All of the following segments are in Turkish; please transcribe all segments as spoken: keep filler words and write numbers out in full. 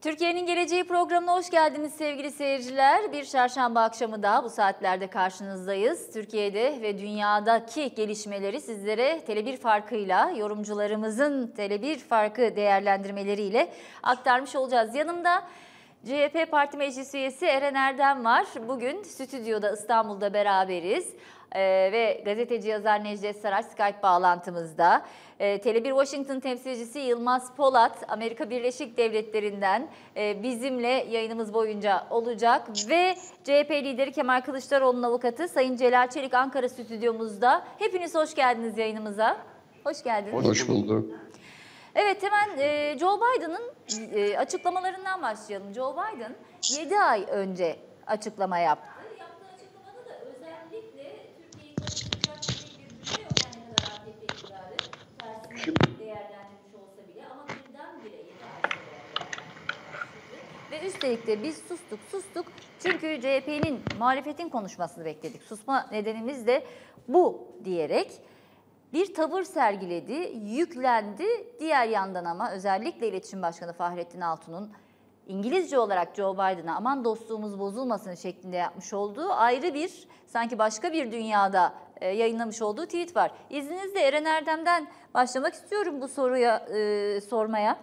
Türkiye'nin Geleceği programına hoş geldiniz sevgili seyirciler. Bir çarşamba akşamı daha bu saatlerde karşınızdayız. Türkiye'de ve dünyadaki gelişmeleri sizlere Tele bir farkıyla, yorumcularımızın Tele bir farkı değerlendirmeleriyle aktarmış olacağız. Yanımda C H P Parti Meclis Üyesi Eren Erdem var. Bugün stüdyoda İstanbul'da beraberiz. Ee, ve gazeteci yazar Necdet Saray Skype bağlantımızda. Ee, Tele bir Washington temsilcisi Yılmaz Polat, Amerika Birleşik Devletleri'nden e, bizimle yayınımız boyunca olacak. Ve C H P lideri Kemal Kılıçdaroğlu'nun avukatı Sayın Celal Çelik Ankara stüdyomuzda. Hepiniz hoş geldiniz yayınımıza. Hoş geldiniz. Hoş bulduk. Evet, hemen e, Joe Biden'ın e, açıklamalarından başlayalım. Joe Biden yedi ay önce açıklama yaptı. Yaptığı açıklamada da özellikle Türkiye'yi karıştıracak bir cümle yok. Yani ne kadar A K P iktidarı tersini değerlendirmiş olsa bile ama birdenbire yedi ay sonra. Ve üstelik de biz sustuk sustuk çünkü C H P'nin muhalefetin konuşmasını bekledik. Susma nedenimiz de bu diyerek bir tavır sergiledi, yüklendi. Diğer yandan ama özellikle İletişim Başkanı Fahrettin Altun'un İngilizce olarak Joe Biden'a aman dostluğumuz bozulmasın şeklinde yapmış olduğu ayrı bir, sanki başka bir dünyada e, yayınlamış olduğu tweet var. İzninizle Eren Erdem'den başlamak istiyorum bu soruya e, sormaya.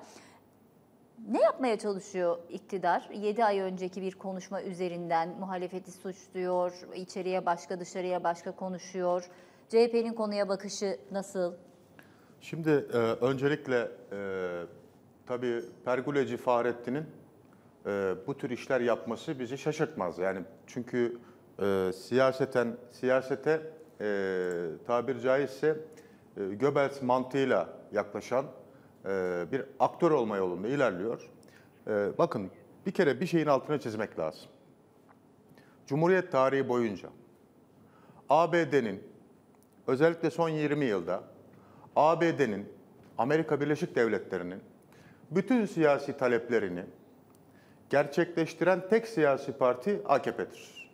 Ne yapmaya çalışıyor iktidar? yedi ay önceki bir konuşma üzerinden muhalefeti suçluyor, içeriye başka dışarıya başka konuşuyor. C H P'nin konuya bakışı nasıl? Şimdi e, öncelikle e, tabii Pergüleci Fahrettin'in e, bu tür işler yapması bizi şaşırtmaz. Yani çünkü e, siyaseten siyasete e, tabiri caizse e, Göbels mantığıyla yaklaşan e, bir aktör olma yolunda ilerliyor. E, bakın bir kere bir şeyin altına çizmek lazım. Cumhuriyet tarihi boyunca A B D'nin özellikle son yirmi yılda A B D'nin, Amerika Birleşik Devletleri'nin bütün siyasi taleplerini gerçekleştiren tek siyasi parti A K P'dir.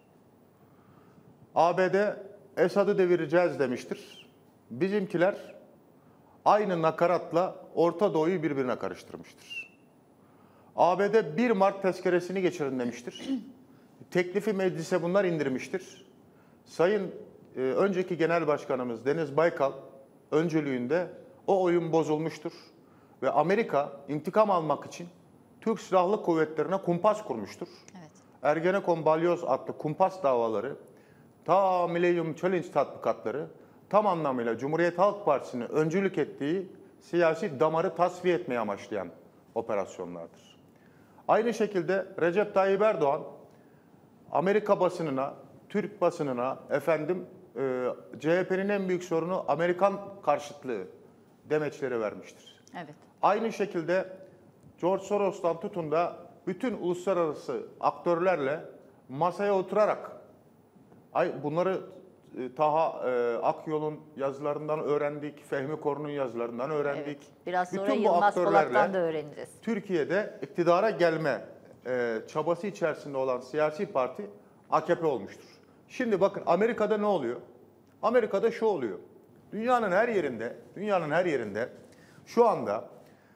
A B D Esad'ı devireceğiz demiştir. Bizimkiler aynı nakaratla Orta Doğu'yu birbirine karıştırmıştır. A B D bir Mart tezkeresini geçirin demiştir. Teklifi meclise bunlar indirmiştir. Sayın e, önceki Genel Başkanımız Deniz Baykal öncülüğünde o oyun bozulmuştur. Ve Amerika intikam almak için Türk Silahlı Kuvvetleri'ne kumpas kurmuştur. Evet. Ergenekon Balyoz adlı kumpas davaları, ta Millennium Challenge tatbikatları tam anlamıyla Cumhuriyet Halk Partisi'nin öncülük ettiği siyasi damarı tasfiye etmeye amaçlayan operasyonlardır. Aynı şekilde Recep Tayyip Erdoğan Amerika basınına, Türk basınına efendim e, C H P'nin en büyük sorunu Amerikan karşıtlığı demeçleri vermiştir. Evet. Aynı şekilde George Soros'tan tutun da bütün uluslararası aktörlerle masaya oturarak bunları e, Taha e, Akyol'un yazılarından öğrendik, Fehmi Korun'un yazılarından öğrendik. Evet. Biraz sonra bütün Yılmaz Polat'tan da öğreneceğiz. Türkiye'de iktidara gelme e, çabası içerisinde olan siyasi parti A K P olmuştur. Şimdi bakın Amerika'da ne oluyor? Amerika'da şu oluyor. Dünyanın her yerinde, dünyanın her yerinde şu anda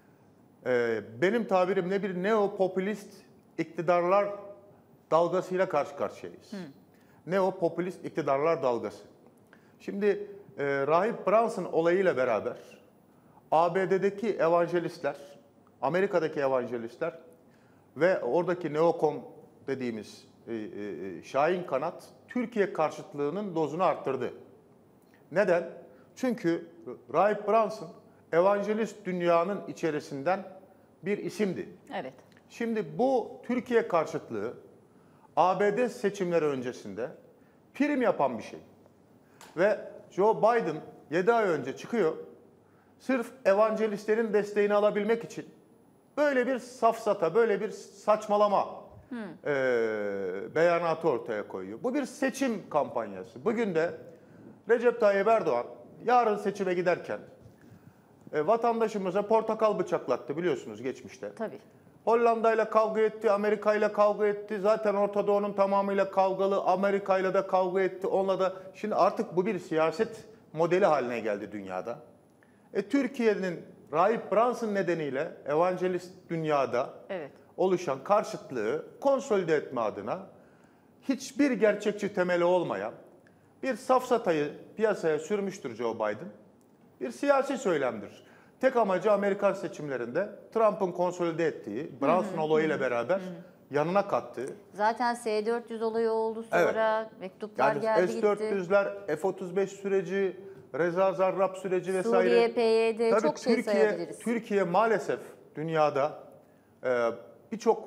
e, benim tabirimle bir neopopülist iktidarlar dalgasıyla karşı karşıyayız. Hmm. Neopopülist iktidarlar dalgası. Şimdi e, Rahip Brunson olayıyla beraber A B D'deki evangelistler, Amerika'daki evangelistler ve oradaki neokon dediğimiz e, e, Şahin kanat Türkiye karşıtlığının dozunu arttırdı. Neden? Çünkü Rahip Brunson evangelist dünyanın içerisinden bir isimdi. Evet. Şimdi bu Türkiye karşıtlığı A B D seçimleri öncesinde prim yapan bir şey. Ve Joe Biden yedi ay önce çıkıyor. Sırf evangelistlerin desteğini alabilmek için böyle bir safsata, böyle bir saçmalama hmm. e, beyanatı ortaya koyuyor. Bu bir seçim kampanyası. Bugün de Recep Tayyip Erdoğan yarın seçime giderken e, vatandaşımıza portakal bıçaklattı biliyorsunuz geçmişte. Tabii. Hollanda'yla kavga etti, Amerika'yla kavga etti. Zaten Orta Doğu'nun tamamıyla kavgalı. Amerika'yla da kavga etti, onunla da. Şimdi artık bu bir siyaset modeli haline geldi dünyada. E, Türkiye'nin Rahip Brunson nedeniyle evangelist dünyada evet. oluşan karşıtlığı konsolide etme adına hiçbir gerçekçi temeli olmayan bir safsatayı piyasaya sürmüştür Joe Biden. Bir siyasi söylemdir. Tek amacı Amerikan seçimlerinde Trump'ın konsolide ettiği, Brunson olayıyla beraber hı hı. yanına kattığı. Zaten S dört yüz olayı oldu sonra, evet. mektuplar yani geldi S dört yüzler, gitti. F otuz beş süreci, Reza Zarrab süreci vesaire. Suriye, P Y D Tabii çok şey Türkiye, sayabiliriz. Türkiye maalesef dünyada e, birçok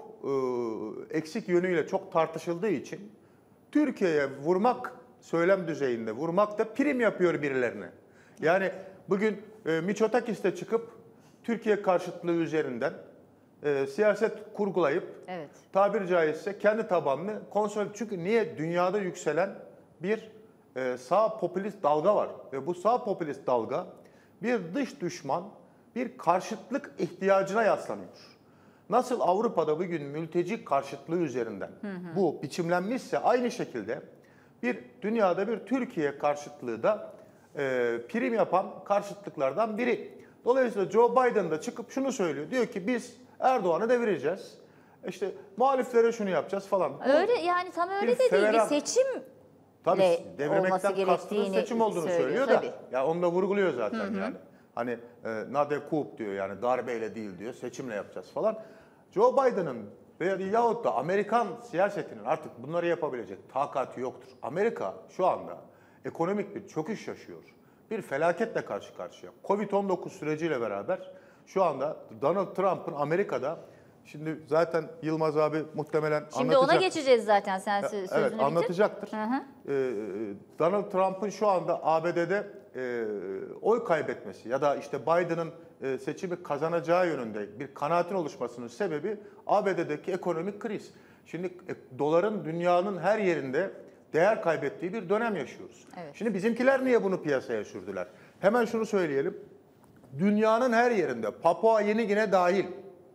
e, eksik yönüyle çok tartışıldığı için Türkiye'ye vurmak söylem düzeyinde vurmak da prim yapıyor birilerine. Yani bugün e, Miçotakis'te çıkıp Türkiye karşıtlığı üzerinden e, siyaset kurgulayıp evet. tabiri caizse kendi tabanını konsol. Çünkü niye? Dünyada yükselen bir e, sağ popülist dalga var. Ve bu sağ popülist dalga bir dış düşman, bir karşıtlık ihtiyacına yaslanıyor. Nasıl Avrupa'da bugün mülteci karşıtlığı üzerinden hı hı. bu biçimlenmişse aynı şekilde bir dünyada bir Türkiye karşıtlığı da e, prim yapan karşıtlıklardan biri. Dolayısıyla Joe Biden da çıkıp şunu söylüyor. Diyor ki biz Erdoğan'ı devireceğiz. İşte muhaliflere şunu yapacağız falan. Öyle yani tam öyle de değil. Bir seçim tabii devirmekten kastının seçim olduğunu söylüyor, söylüyor da. Tabii. Ya onu da vurguluyor zaten hı hı. yani. Hani e, nade coup diyor yani darbeyle değil diyor. Seçimle yapacağız falan. Joe Biden'ın veya yahut da Amerikan siyasetinin artık bunları yapabilecek takati yoktur. Amerika şu anda ekonomik bir çöküş yaşıyor. Bir felaketle karşı karşıya. Covid on dokuz süreciyle beraber şu anda Donald Trump'ın Amerika'da, şimdi zaten Yılmaz abi muhtemelen şimdi anlatacak. Şimdi ona geçeceğiz zaten, sen sözünü bitir. Evet, anlatacaktır. Hı hı. Ee, Donald Trump'ın şu anda A B D'de e, oy kaybetmesi ya da işte Biden'ın e, seçimi kazanacağı yönünde bir kanaatin oluşmasının sebebi A B D'deki ekonomik kriz. Şimdi e, doların dünyanın her yerinde değer kaybettiği bir dönem yaşıyoruz. Evet. Şimdi bizimkiler niye bunu piyasaya sürdüler? Hemen şunu söyleyelim. Dünyanın her yerinde, Papua Yeni Gine dahil,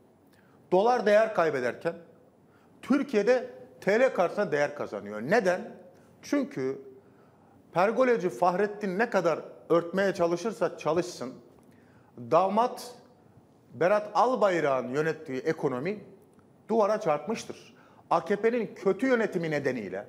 dolar değer kaybederken Türkiye'de T L karşısında değer kazanıyor. Neden? Çünkü pergoleci Fahrettin ne kadar örtmeye çalışırsa çalışsın, damat Berat Albayrak'ın yönettiği ekonomi duvara çarpmıştır. A K P'nin kötü yönetimi nedeniyle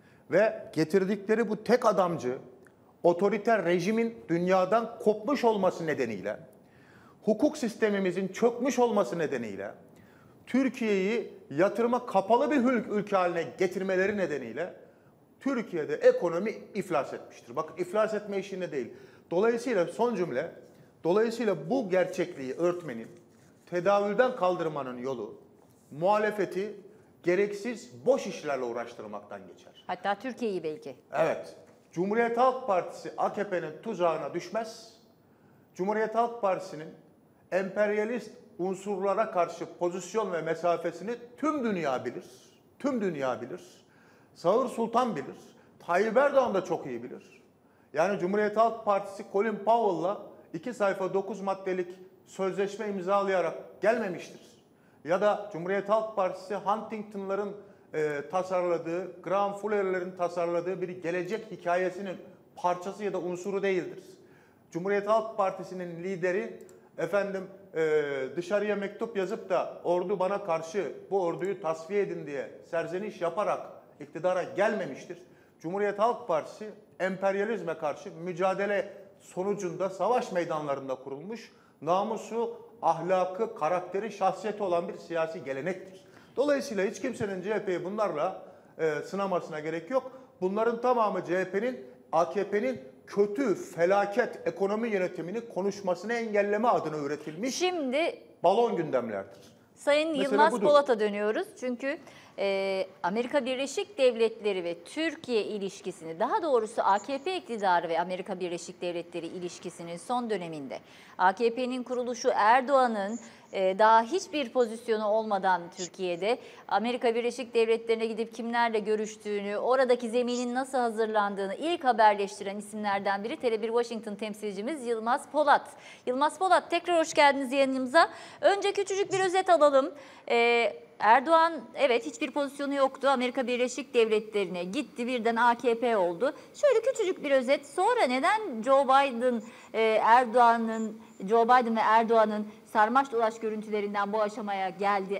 ve getirdikleri bu tek adamcı, otoriter rejimin dünyadan kopmuş olması nedeniyle, hukuk sistemimizin çökmüş olması nedeniyle, Türkiye'yi yatırıma kapalı bir ülke haline getirmeleri nedeniyle Türkiye'de ekonomi iflas etmiştir. Bakın iflas etme işinde değil. Dolayısıyla son cümle, dolayısıyla bu gerçekliği örtmenin, tedavülden kaldırmanın yolu muhalefeti gereksiz boş işlerle uğraştırmaktan geçer. Hatta Türkiye'yi belki. Evet. Cumhuriyet Halk Partisi A K P'nin tuzağına düşmez. Cumhuriyet Halk Partisi'nin emperyalist unsurlara karşı pozisyon ve mesafesini tüm dünya bilir. Tüm dünya bilir. Sağır Sultan bilir. Tayyip Erdoğan da çok iyi bilir. Yani Cumhuriyet Halk Partisi Colin Powell'la iki sayfa dokuz maddelik sözleşme imzalayarak gelmemiştir. Ya da Cumhuriyet Halk Partisi Huntington'ların e, tasarladığı, Graham Fuller'lerin tasarladığı bir gelecek hikayesinin parçası ya da unsuru değildir. Cumhuriyet Halk Partisi'nin lideri efendim e, dışarıya mektup yazıp da ordu bana karşı bu orduyu tasfiye edin diye serzeniş yaparak iktidara gelmemiştir. Cumhuriyet Halk Partisi emperyalizme karşı mücadele sonucunda savaş meydanlarında kurulmuş, namusu, ahlakı, karakteri, şahsiyeti olan bir siyasi gelenektir. Dolayısıyla hiç kimsenin C H P'yi bunlarla e, sınamasına gerek yok. Bunların tamamı C H P'nin, A K P'nin kötü, felaket ekonomi yönetimini konuşmasını engelleme adına üretilmiş Şimdi balon gündemlerdir. Sayın Mesele Yılmaz budur. Polat'a dönüyoruz. Çünkü e, Amerika Birleşik Devletleri ve Türkiye ilişkisini, daha doğrusu A K P iktidarı ve Amerika Birleşik Devletleri ilişkisinin son döneminde A K P'nin kuruluşu, Erdoğan'ın e, daha hiçbir pozisyonu olmadan Türkiye'de Amerika Birleşik Devletleri'ne gidip kimlerle görüştüğünü, oradaki zeminin nasıl hazırlandığını ilk haberleştiren isimlerden biri Tele bir Washington temsilcimiz Yılmaz Polat. Yılmaz Polat, tekrar hoş geldiniz yayınımıza. Önce küçücük bir özet alalım. E, Erdoğan evet hiçbir pozisyonu yoktu. Amerika Birleşik Devletleri'ne gitti, birden A K P oldu. Şöyle küçücük bir özet. Sonra neden Joe Biden, e, Erdoğan'ın, Joe Biden ve Erdoğan'ın sarmaş dolaş görüntülerinden bu aşamaya geldi?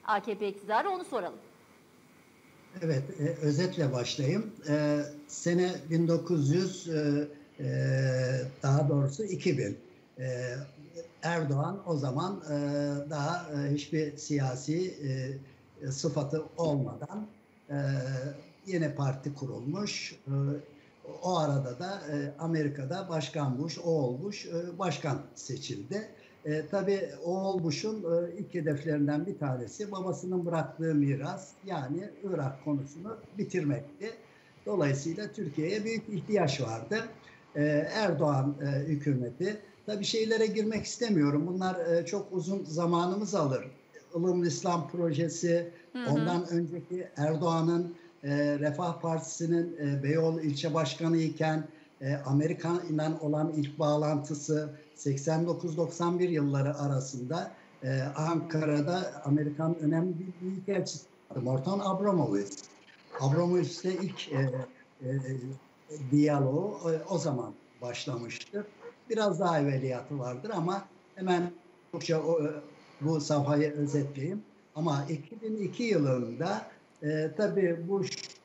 A K P iktidarı, onu soralım. Evet, e, özetle başlayayım. E, sene bin dokuz yüz, e, e, daha doğrusu iki bin. E, Erdoğan o zaman e, daha e, hiçbir siyasi e, sıfatı olmadan e, yeni parti kurulmuş. E, o arada da e, Amerika'da Başkan Bush, oğul Bush e, başkan seçildi. E, tabii oğul Bush'un e, ilk hedeflerinden bir tanesi babasının bıraktığı miras, yani Irak konusunu bitirmekti. Dolayısıyla Türkiye'ye büyük ihtiyaç vardı. E, Erdoğan e, hükümeti, tabii şeylere girmek istemiyorum. Bunlar e, çok uzun zamanımız alır. Ilımlı İslam projesi, hı hı. Ondan önceki Erdoğan'ın e, Refah Partisi'nin e, Beyoğlu ilçe başkanı iken e, Amerika'dan olan ilk bağlantısı, seksen dokuz doksan bir yılları arasında e, Ankara'da Amerikan önemli bir büyükelçisi Morton Abramovich. Abramovich'le ilk e, e, diyaloğu e, o zaman başlamıştır. Biraz daha evveliyatı vardır ama hemen çokça o, bu safhayı özetleyeyim. Ama iki bin iki yılında e, tabii bu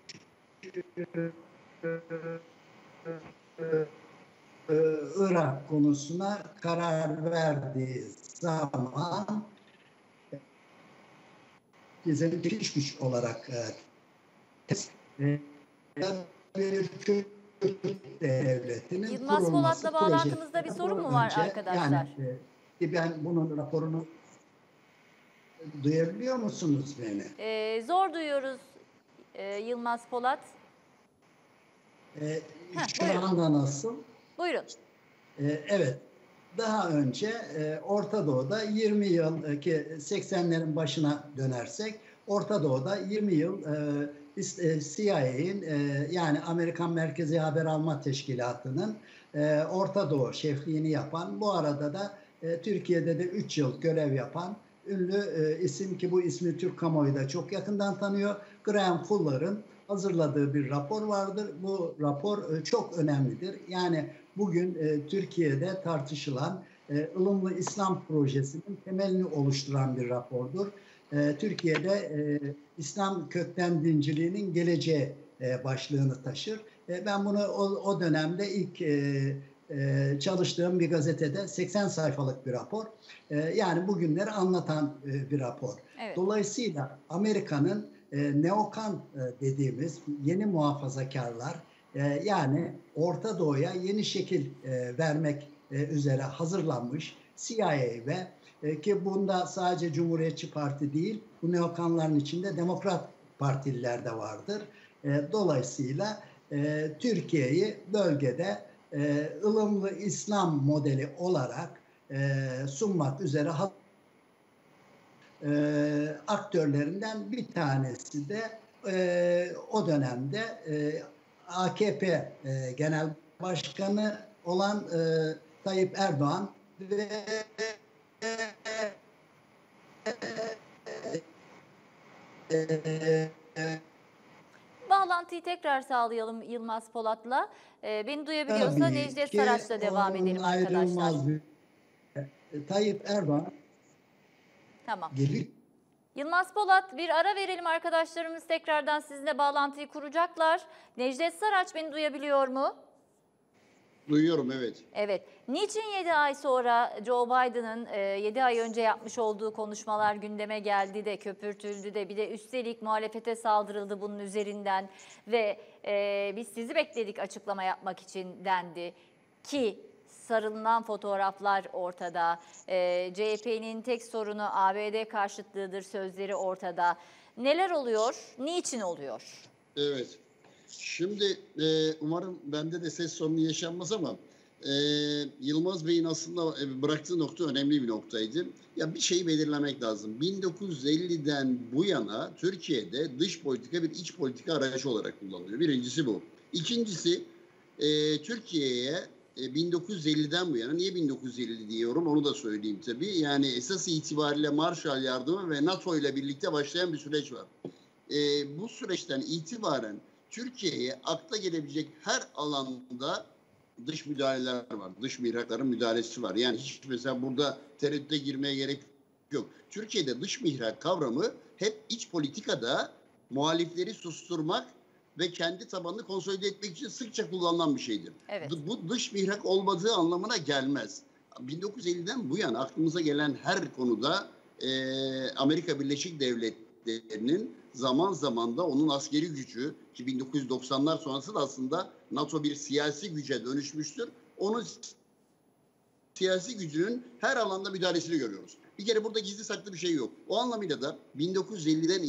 Irak konusuna karar verdiği zaman bizim dış güç olarak e, bir devletinin Yılmaz Polat'la bağlantımızda bir sorun mu var önce, arkadaşlar? Yani e, ben bunun raporunu duyabiliyor musunuz beni? Ee, zor duyuyoruz e, Yılmaz Polat. E, Heh, şu buyurun. anda nasıl? Buyurun. E, evet. Daha önce e, Orta Doğu'da yirmi yıl e, ki seksenlerin başına dönersek Orta Doğu'da yirmi yıl e, C I A'nin e, yani Amerikan Merkezi Haber Alma Teşkilatı'nın e, Orta Doğu şefliğini yapan, bu arada da e, Türkiye'de de üç yıl görev yapan ünlü e, isim, ki bu ismi Türk kamuoyu da çok yakından tanıyor, Graham Fuller'ın hazırladığı bir rapor vardır. Bu rapor e, çok önemlidir. Yani bugün e, Türkiye'de tartışılan e, ılımlı İslam projesinin temelini oluşturan bir rapordur. E, Türkiye'de e, İslam kökten dinciliğinin geleceği e, başlığını taşır. E, ben bunu o, o dönemde ilk e, e, çalıştığım bir gazetede seksen sayfalık bir rapor. E, yani bugünleri anlatan e, bir rapor. Evet. Dolayısıyla Amerika'nın e, neokan e, dediğimiz yeni muhafazakarlar, e, yani Orta Doğu'ya yeni şekil e, vermek e, üzere hazırlanmış C I A ve e, ki bunda sadece Cumhuriyetçi Parti değil, bu neokanların içinde Demokrat Partililer de vardır. E, dolayısıyla e, Türkiye'yi bölgede e, ılımlı İslam modeli olarak e, sunmak üzere e, aktörlerinden bir tanesi de e, o dönemde e, A K P e, Genel Başkanı olan e, Tayyip Erdoğan ve e, e, Bağlantıyı tekrar sağlayalım Yılmaz Polat'la. E, beni duyabiliyorsa Necdet Saraç'la devam edelim arkadaşlar. Tayyip Erdoğan. Tamam. Geliyor. Yılmaz Polat, bir ara verelim, arkadaşlarımız tekrardan sizinle bağlantıyı kuracaklar. Necdet Saraç beni duyabiliyor mu? Duyuyorum, evet. Evet. Niçin yedi ay sonra Joe Biden'ın yedi ay önce yapmış olduğu konuşmalar gündeme geldi de köpürtüldü de, bir de üstelik muhalefete saldırıldı bunun üzerinden ve e, biz sizi bekledik açıklama yapmak için dendi ki sarılınan fotoğraflar ortada. E, C H P'nin tek sorunu A B D karşıtlığıdır sözleri ortada. Neler oluyor? Niçin oluyor? Evet. Şimdi e, umarım bende de ses sorunu yaşanmaz ama e, Yılmaz Bey'in aslında e, bıraktığı nokta önemli bir noktaydı. Ya bir şeyi belirlemek lazım. bin dokuz yüz elliden bu yana Türkiye'de dış politika bir iç politika aracı olarak kullanılıyor. Birincisi bu. İkincisi e, Türkiye'ye e, bin dokuz yüz elliden bu yana, niye bin dokuz yüz elli diyorum onu da söyleyeyim tabii. Yani esas itibariyle Marshall Yardımı ve NATO ile birlikte başlayan bir süreç var. E, bu süreçten itibaren Türkiye'ye akla gelebilecek her alanda dış müdahaleler var. Dış mihrakların müdahalesi var. Yani hiç mesela burada tereddüte girmeye gerek yok. Türkiye'de dış mihrak kavramı hep iç politikada muhalifleri susturmak ve kendi tabanını konsolide etmek için sıkça kullanılan bir şeydir. Evet. Bu dış mihrak olmadığı anlamına gelmez. bin dokuz yüz elliden bu yana aklımıza gelen her konuda e, Amerika Birleşik Devletleri'nin zaman zaman da onun askeri gücü, ki bin dokuz yüz doksanlar sonrası da aslında NATO bir siyasi güce dönüşmüştür. Onun siyasi gücünün her alanda müdahalesini görüyoruz. Bir kere burada gizli saklı bir şey yok. O anlamıyla da bin dokuz yüz elliden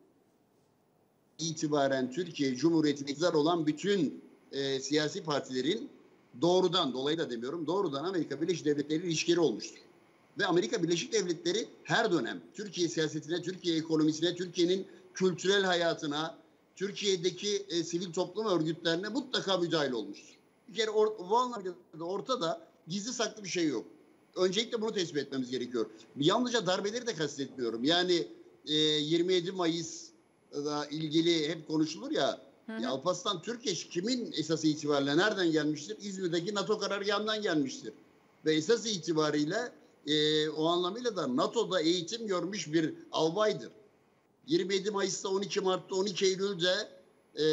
itibaren Türkiye Cumhuriyeti'ne iktidar olan bütün e, siyasi partilerin doğrudan, dolayı demiyorum, doğrudan Amerika Birleşik Devletleri ilişkileri olmuştur. Ve Amerika Birleşik Devletleri her dönem Türkiye siyasetine, Türkiye ekonomisine, Türkiye'nin kültürel hayatına, Türkiye'deki e, sivil toplum örgütlerine mutlaka müdahil olmuştur. Bir kere or, bu anlamda ortada gizli saklı bir şey yok. Öncelikle bunu tespit etmemiz gerekiyor. Yalnızca darbeleri de kastetmiyorum. Yani e, yirmi yedi Mayıs'la ilgili hep konuşulur ya, hı hı. ya Alparslan Türkeş kimin esası itibariyle nereden gelmiştir? İzmir'deki NATO karargahından gelmiştir. Ve esas itibariyle e, o anlamıyla da NATO'da eğitim görmüş bir albaydır. yirmi yedi Mayıs'ta, on iki Mart'ta, on iki Eylül'de, e,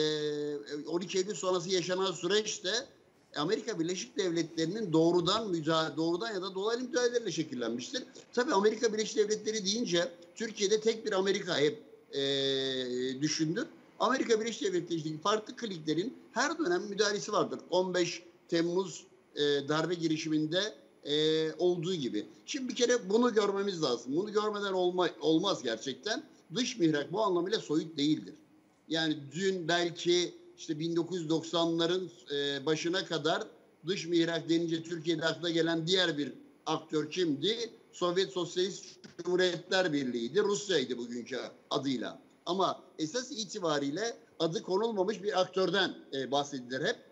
on iki Eylül sonrası yaşanan süreçte Amerika Birleşik Devletleri'nin doğrudan müdahale, doğrudan ya da dolaylı müdahalelerle şekillenmiştir. Tabii Amerika Birleşik Devletleri deyince Türkiye'de tek bir Amerika hep e, düşündür. Amerika Birleşik Devletleri'ndeki farklı kliklerin her dönem müdahalesi vardır. on beş Temmuz e, darbe girişiminde e, olduğu gibi. Şimdi bir kere bunu görmemiz lazım. Bunu görmeden olma, olmaz gerçekten. Dış mihrak bu anlamıyla soyut değildir. Yani dün belki işte bin dokuz yüz doksanların e, başına kadar dış mihrak denince Türkiye'de akla gelen diğer bir aktör kimdi? Sovyet Sosyalist Cumhuriyetler Birliği'ydi. Rusya'ydı bugünkü adıyla. Ama esas itibariyle adı konulmamış bir aktörden e, bahsedilir hep.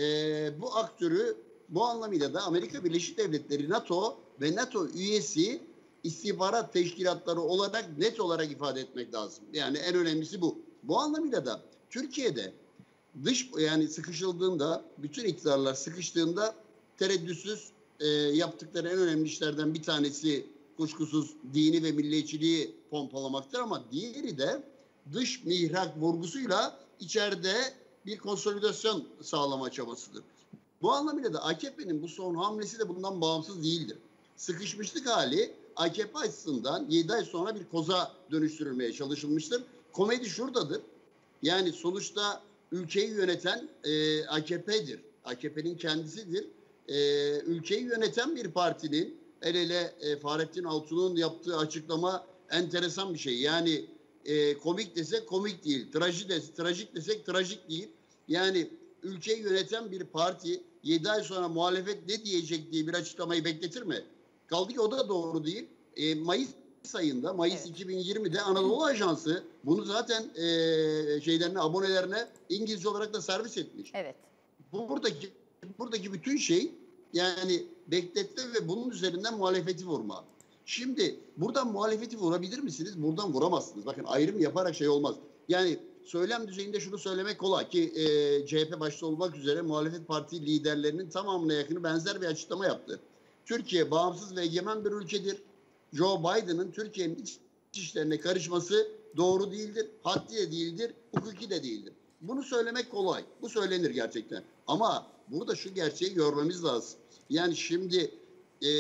E, bu aktörü bu anlamıyla da Amerika Birleşik Devletleri, NATO ve NATO üyesi istihbarat teşkilatları olarak net olarak ifade etmek lazım. Yani en önemlisi bu. Bu anlamıyla da Türkiye'de dış, yani sıkışıldığında, bütün iktidarlar sıkıştığında tereddütsüz e, yaptıkları en önemli işlerden bir tanesi kuşkusuz dini ve milliyetçiliği pompalamaktır, ama diğeri de dış mihrak vurgusuyla içeride bir konsolidasyon sağlama çabasıdır. Bu anlamıyla da A K P'nin bu son hamlesi de bundan bağımsız değildir. Sıkışmışlık hali A K P açısından yedi ay sonra bir koza dönüştürülmeye çalışılmıştır. Komedi şuradadır. Yani sonuçta ülkeyi yöneten e, A K P'dir. A K P'nin kendisidir. E, ülkeyi yöneten bir partinin, el ele e, Fahrettin Altun'un yaptığı açıklama enteresan bir şey. Yani e, komik desek komik değil, trajik desek, trajik desek trajik değil. Yani ülkeyi yöneten bir parti yedi ay sonra muhalefet ne diyecek diye bir açıklamayı bekletir mi? Kaldı ki o da doğru değil. E, Mayıs ayında, Mayıs evet. iki bin yirmide Anadolu Ajansı bunu zaten e, şeylerine, abonelerine İngilizce olarak da servis etmiş. Evet. Bu buradaki buradaki bütün şey yani bekletme ve bunun üzerinden muhalefeti vurma. Şimdi buradan muhalefeti vurabilir misiniz? Buradan vuramazsınız. Bakın ayrım yaparak şey olmaz. Yani söylem düzeyinde şunu söylemek kolay ki e, C H P başta olmak üzere muhalefet parti liderlerinin tamamına yakını benzer bir açıklama yaptı. Türkiye bağımsız ve egemen bir ülkedir. Joe Biden'ın Türkiye'nin iç işlerine karışması doğru değildir, haddi de değildir, hukuki de değildir. Bunu söylemek kolay. Bu söylenir gerçekten. Ama burada şu gerçeği görmemiz lazım. Yani şimdi e,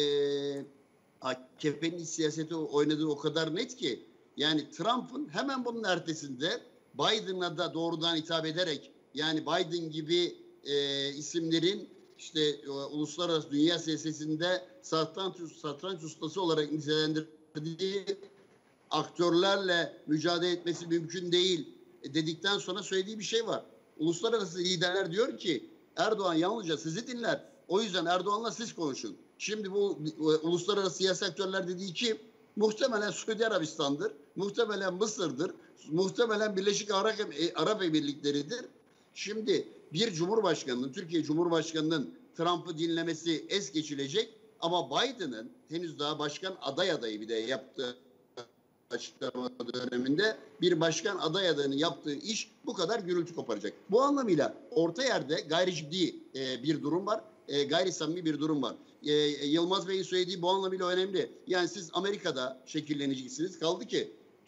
A K P'nin iç siyaseti oynadığı o kadar net ki, yani Trump'ın hemen bunun ertesinde Biden'a da doğrudan hitap ederek, yani Biden gibi e, isimlerin işte e, uluslararası dünya siyasetinde satranç, satranç ustası olarak nitelendirdiği aktörlerle mücadele etmesi mümkün değil e, dedikten sonra söylediği bir şey var. Uluslararası liderler diyor ki Erdoğan yalnızca sizi dinler. O yüzden Erdoğan'la siz konuşun. Şimdi bu e, uluslararası siyasi aktörler dediği ki muhtemelen Suudi Arabistan'dır, muhtemelen Mısır'dır, muhtemelen Birleşik Arap, Arap Emirlikleri'dir. Şimdi bir Cumhurbaşkanı'nın, Türkiye Cumhurbaşkanı'nın Trump'ı dinlemesi es geçilecek, ama Biden'ın henüz daha başkan aday adayı bir de yaptığı açıklama döneminde bir başkan aday adayının yaptığı iş bu kadar gürültü koparacak. Bu anlamıyla orta yerde gayri ciddi e, bir durum var, e, gayri samimi bir durum var. E, Yılmaz Bey'in söylediği bu anlamıyla önemli. Yani siz Amerika'da şekilleneceksiniz. Kaldı ki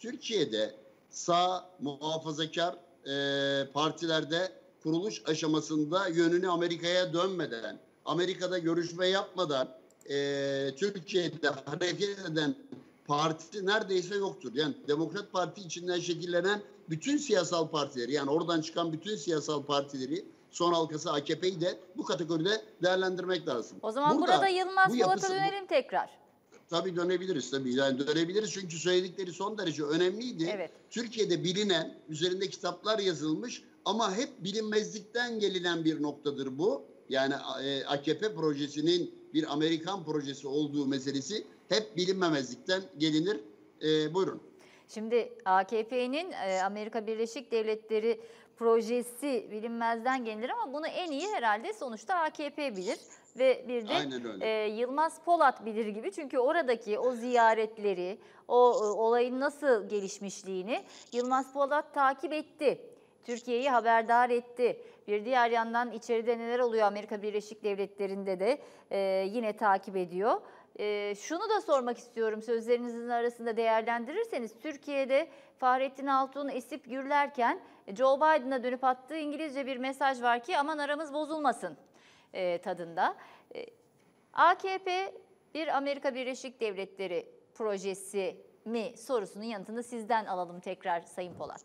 Türkiye'de sağ muhafazakar e, partilerde kuruluş aşamasında yönünü Amerika'ya dönmeden, Amerika'da görüşme yapmadan e, Türkiye'de hareket eden parti neredeyse yoktur. Yani Demokrat Parti içinden şekillenen bütün siyasal partileri, yani oradan çıkan bütün siyasal partileri, son halkası A K P'yi de bu kategoride değerlendirmek lazım. O zaman burada, burada Yılmaz bu Polat'a yapısı, dönelim tekrar. Tabii dönebiliriz tabii. Yani dönebiliriz çünkü söyledikleri son derece önemliydi. Evet. Türkiye'de bilinen, üzerinde kitaplar yazılmış ama hep bilinmezlikten gelinen bir noktadır bu. Yani e, A K P projesinin bir Amerikan projesi olduğu meselesi hep bilinmemezlikten gelinir. E, buyurun. Şimdi A K P'nin e, Amerika Birleşik Devletleri projesi bilinmezden gelir ama bunu en iyi herhalde sonuçta A K P bilir. Ve bir de e, Yılmaz Polat bilir gibi, çünkü oradaki o ziyaretleri, o e, olayın nasıl gelişmişliğini Yılmaz Polat takip etti. Türkiye'yi haberdar etti. Bir diğer yandan içeride neler oluyor Amerika Birleşik Devletleri'nde de e, yine takip ediyor. E, şunu da sormak istiyorum, sözlerinizin arasında değerlendirirseniz, Türkiye'de Fahrettin Altun esip gürlerken Joe Biden'a dönüp attığı İngilizce bir mesaj var ki aman aramız bozulmasın E, tadında. E, A K P bir Amerika Birleşik Devletleri projesi mi sorusunun yanıtını sizden alalım tekrar Sayın Polat.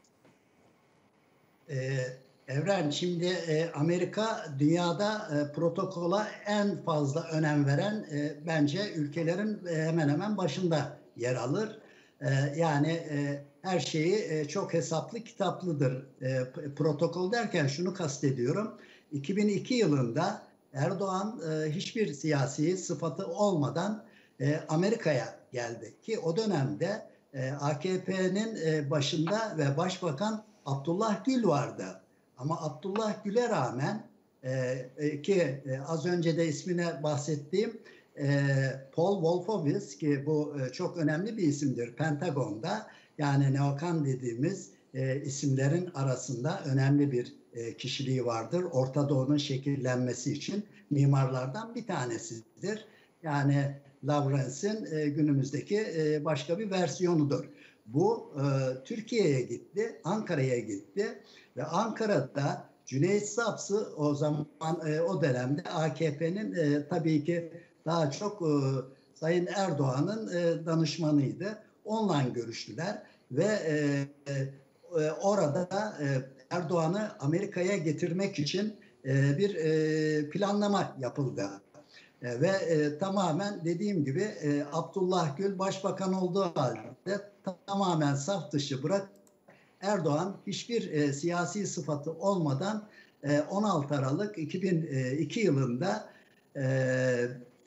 Ee, Evren, şimdi e, Amerika dünyada e, protokola en fazla önem veren e, bence ülkelerin e, hemen hemen başında yer alır. E, yani e, her şeyi e, çok hesaplı, kitaplıdır. E, protokol derken şunu kastediyorum. iki bin iki yılında Erdoğan e, hiçbir siyasi sıfatı olmadan e, Amerika'ya geldi ki o dönemde e, A K P'nin e, başında ve Başbakan Abdullah Gül vardı. Ama Abdullah Gül'e rağmen e, e, ki e, az önce de ismine bahsettiğim e, Paul Wolfowitz, ki bu e, çok önemli bir isimdir Pentagon'da, yani neokon dediğimiz e, isimlerin arasında önemli bir e, kişiliği vardır. Orta Doğu'nun şekillenmesi için mimarlardan bir tanesidir. Yani Lawrence'in e, günümüzdeki e, başka bir versiyonudur. Bu e, Türkiye'ye gitti, Ankara'ya gitti ve Ankara'da Cüneyt Sapsı o zaman e, o dönemde A K P'nin e, tabii ki daha çok e, Sayın Erdoğan'ın e, danışmanıydı. Onunla görüştüler ve e, e, orada e, Erdoğan'ı Amerika'ya getirmek için e, bir e, planlama yapıldı. E, ve e, tamamen dediğim gibi e, Abdullah Gül başbakan olduğu halde tamamen saf dışı bırak, Erdoğan hiçbir e, siyasi sıfatı olmadan e, on altı Aralık iki bin iki yılında e,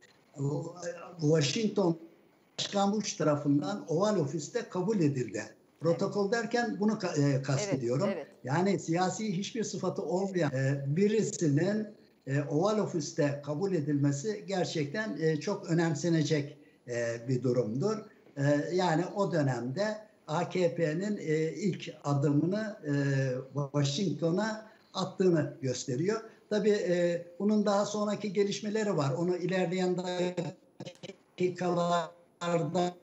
Washington Başkan Bush tarafından Oval Ofis'te kabul edildi. Protokol derken bunu e, kastediyorum. Evet, evet. Yani siyasi hiçbir sıfatı olmayan e, birisinin e, Oval Ofis'te kabul edilmesi gerçekten e, çok önemsenecek e, bir durumdur. E, yani o dönemde A K P'nin e, ilk adımını e, Washington'a attığını gösteriyor. Tabii e, bunun daha sonraki gelişmeleri var. Onu ilerleyen dakikalarda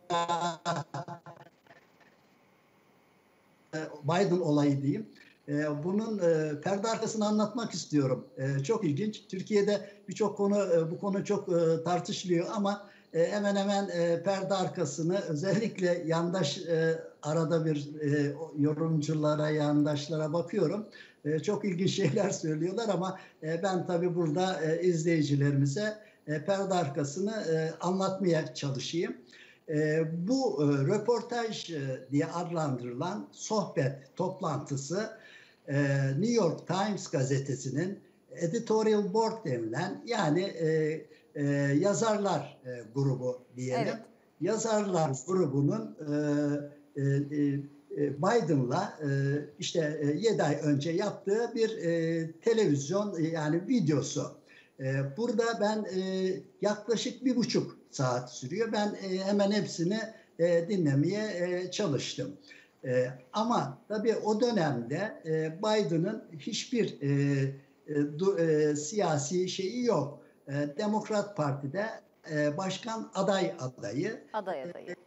Biden olayı diyeyim. Bunun perde arkasını anlatmak istiyorum. Çok ilginç. Türkiye'de birçok konu, bu konu çok tartışılıyor ama hemen hemen perde arkasını, özellikle yandaş, arada bir yorumculara, yandaşlara bakıyorum. Çok ilginç şeyler söylüyorlar ama ben tabii burada izleyicilerimize perde arkasını anlatmaya çalışayım. Bu röportaj diye adlandırılan sohbet toplantısı New York Times gazetesinin editorial board denilen, yani e, e, yazarlar e, grubu diyelim. Evet. Yazarlar grubunun e, e, Biden'la e, işte yedi ay önce yaptığı bir e, televizyon, yani videosu. E, burada ben e, yaklaşık bir buçuk saat sürüyor. Ben e, hemen hepsini e, dinlemeye e, çalıştım. E, ama tabii o dönemde e, Biden'ın hiçbir e, e, du, e, siyasi şeyi yok. E, Demokrat Parti'de e, başkan aday adayı. Aday adayı.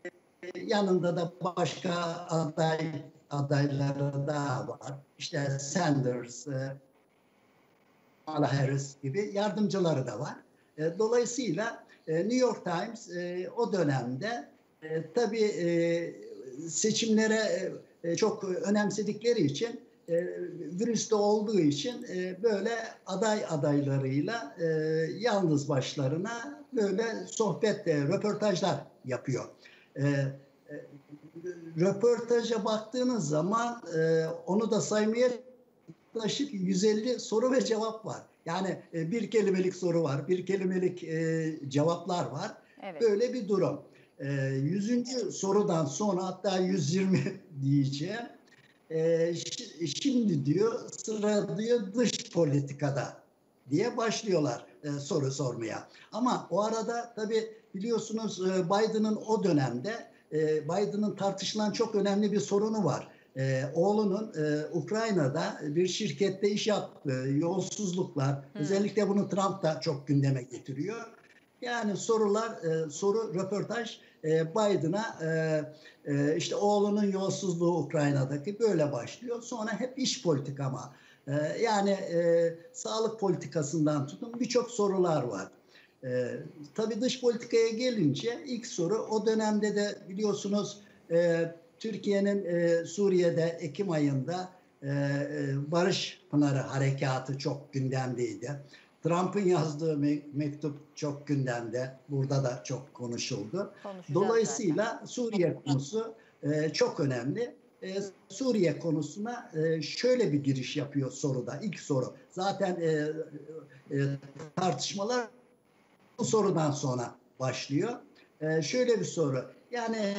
yanında da başka aday adayları daha var. İşte Sanders, e, Kamala Harris gibi yardımcıları da var. E, dolayısıyla e, New York Times e, o dönemde e, tabii e, seçimlere e, çok önemsedikleri için, e, virüste olduğu için e, böyle aday adaylarıyla e, yalnız başlarına böyle sohbet, e, röportajlar yapıyor. E, e, röportaja baktığınız zaman e, onu da saymaya yaklaşık yüz elli soru ve cevap var. Yani e, bir kelimelik soru var, bir kelimelik e, cevaplar var. Evet. Böyle bir durum. E, yüzüncü sorudan sonra, hatta yüz yirmi diyeceğim. E, şimdi diyor sıra diyor dış politikada diye başlıyorlar e, soru sormaya. Ama o arada tabii biliyorsunuz e, Biden'ın o dönemde e, Biden'ın tartışılan çok önemli bir sorunu var. Ee, oğlunun e, Ukrayna'da bir şirkette iş yaptığı, yolsuzluklar, hmm. özellikle bunu Trump da çok gündeme getiriyor. Yani sorular, e, soru, röportaj e, Biden'a e, e, işte oğlunun yolsuzluğu Ukrayna'daki böyle başlıyor. Sonra hep iş politikama, e, yani e, sağlık politikasından tutun birçok sorular var. E, tabii dış politikaya gelince ilk soru, o dönemde de biliyorsunuz e, Türkiye'nin e, Suriye'de Ekim ayında e, e, Barış Pınarı Harekatı çok gündemdeydi. Trump'ın yazdığı me- mektup çok gündemde. Burada da çok konuşuldu. Dolayısıyla zaten Suriye konusu e, çok önemli. E, Suriye konusuna e, şöyle bir giriş yapıyor soruda. İlk soru. Zaten e, e, tartışmalar bu sorudan sonra başlıyor. E, şöyle bir soru. Yani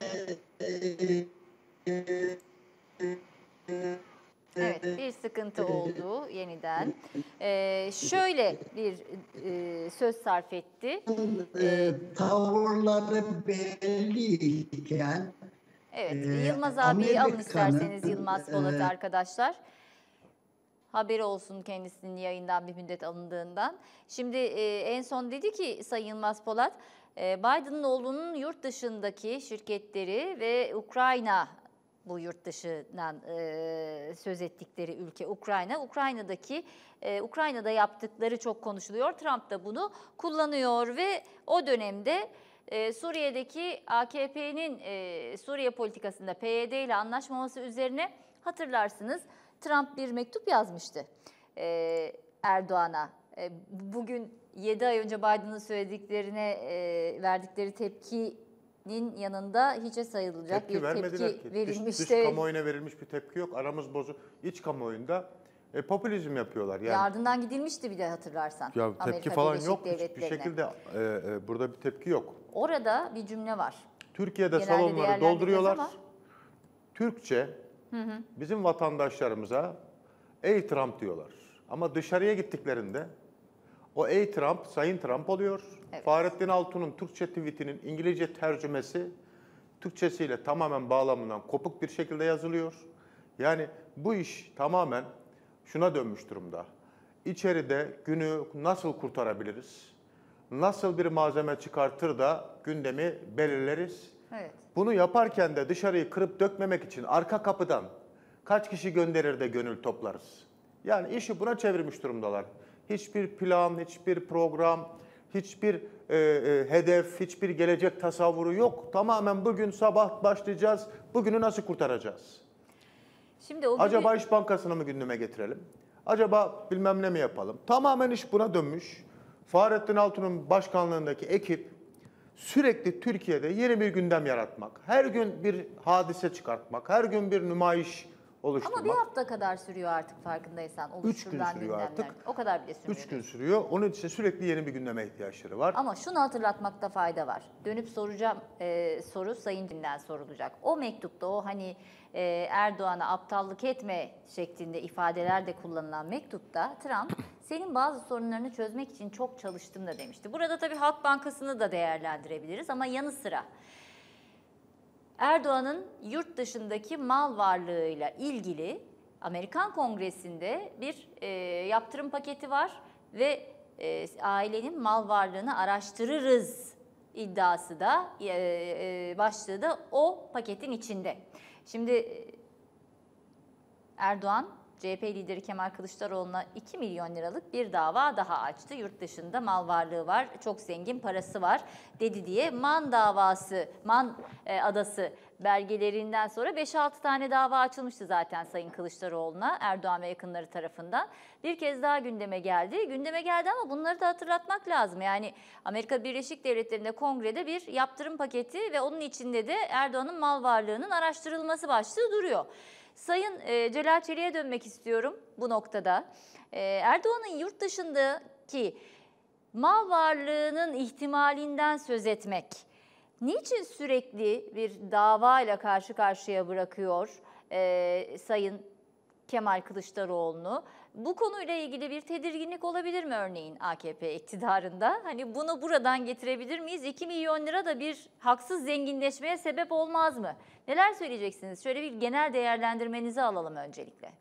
evet, bir sıkıntı oldu yeniden. Ee, şöyle bir e, söz sarf etti. E, tavırları belliyken, evet, e, Yılmaz abiyi alın isterseniz, Yılmaz Polat e, arkadaşlar. Haberi olsun kendisinin yayından bir müddet alındığından. Şimdi e, en son dedi ki Sayın Yılmaz Polat, e, Biden'ın oğlunun yurt dışındaki şirketleri ve Ukrayna, bu yurt dışından e, söz ettikleri ülke Ukrayna, Ukrayna'daki e, Ukrayna'da yaptıkları çok konuşuluyor. Trump da bunu kullanıyor ve o dönemde e, Suriye'deki A K P'nin e, Suriye politikasında P Y D ile anlaşmaması üzerine hatırlarsınız Trump bir mektup yazmıştı e, Erdoğan'a. E, bugün yedi ay önce Biden'ın söylediklerine e, verdikleri tepkinin yanında hiçe sayılacak tepki bir tepki ki. verilmişti. Dış, dış kamuoyuna verilmiş bir tepki yok. Aramız bozuk. İç kamuoyunda e, popülizm yapıyorlar. Yani, ardından gidilmişti bir de hatırlarsan. Ya, tepki Amerika falan Birleşik yok. Devletleri'ne. Hiçbir şekilde e, e, burada bir tepki yok. Orada bir cümle var. Türkiye'de Genelde salonları dolduruyorlar. Ama... Hı Türkçe hı. bizim vatandaşlarımıza ey Trump diyorlar. Ama dışarıya gittiklerinde o ey Trump, Sayın Trump oluyor. Evet. Fahrettin Altun'un Türkçe tweetinin İngilizce tercümesi Türkçesiyle tamamen bağlamından kopuk bir şekilde yazılıyor. Yani bu iş tamamen şuna dönmüş durumda. İçeride günü nasıl kurtarabiliriz? Nasıl bir malzeme çıkartır da gündemi belirleriz? Evet. Bunu yaparken de dışarıyı kırıp dökmemek için arka kapıdan kaç kişi gönderir de gönül toplarız? Yani işi buna çevirmiş durumdalar. Hiçbir plan, hiçbir program, hiçbir e, e, hedef, hiçbir gelecek tasavvuru yok. Tamamen bugün sabah başlayacağız, bugünü nasıl kurtaracağız? Şimdi o Acaba gibi... İş Bankası'nı mı gündeme getirelim? Acaba bilmem ne mi yapalım? Tamamen iş buna dönmüş. Fahrettin Altun'un başkanlığındaki ekip sürekli Türkiye'de yeni bir gündem yaratmak, her gün bir hadise çıkartmak, her gün bir nümayiş oluşturmak. Ama bir hafta kadar sürüyor artık farkındaysan oluşturulan gündemler. Üç gün sürüyor artık. O kadar bile sürüyor. Üç gün sürüyor. Onun için sürekli yeni bir gündeme ihtiyaçları var. Ama şunu hatırlatmakta fayda var. Dönüp soracağım e, soru Sayın Din'den sorulacak. O mektupta o hani e, Erdoğan'a aptallık etme şeklinde ifadeler de kullanılan mektupta Trump senin bazı sorunlarını çözmek için çok çalıştım da demişti. Burada tabii Halk Bankası'nı da değerlendirebiliriz ama yanı sıra Erdoğan'ın yurt dışındaki mal varlığıyla ilgili Amerikan Kongresi'nde bir e, yaptırım paketi var ve e, ailenin mal varlığını araştırırız iddiası da e, e, başlığı da o paketin içinde. Şimdi Erdoğan C H P lideri Kemal Kılıçdaroğlu'na iki milyon liralık bir dava daha açtı. Yurt dışında mal varlığı var, çok zengin parası var dedi diye Man davası, Man e, adası belgelerinden sonra beş altı tane dava açılmıştı zaten Sayın Kılıçdaroğlu'na Erdoğan ve yakınları tarafından. Bir kez daha gündeme geldi. Gündeme geldi ama bunları da hatırlatmak lazım. Yani Amerika Birleşik Devletleri'nde kongrede bir yaptırım paketi ve onun içinde de Erdoğan'ın mal varlığının araştırılması başlığı duruyor. Sayın e, Celal Çelik'e dönmek istiyorum bu noktada. E, Erdoğan'ın yurt dışındaki mal varlığının ihtimalinden söz etmek niçin sürekli bir davayla karşı karşıya bırakıyor e, Sayın Kemal Kılıçdaroğlu'nu? Bu konuyla ilgili bir tedirginlik olabilir mi örneğin A K P iktidarında? Hani bunu buradan getirebilir miyiz? iki milyon lira da bir haksız zenginleşmeye sebep olmaz mı? Neler söyleyeceksiniz? Şöyle bir genel değerlendirmenizi alalım öncelikle.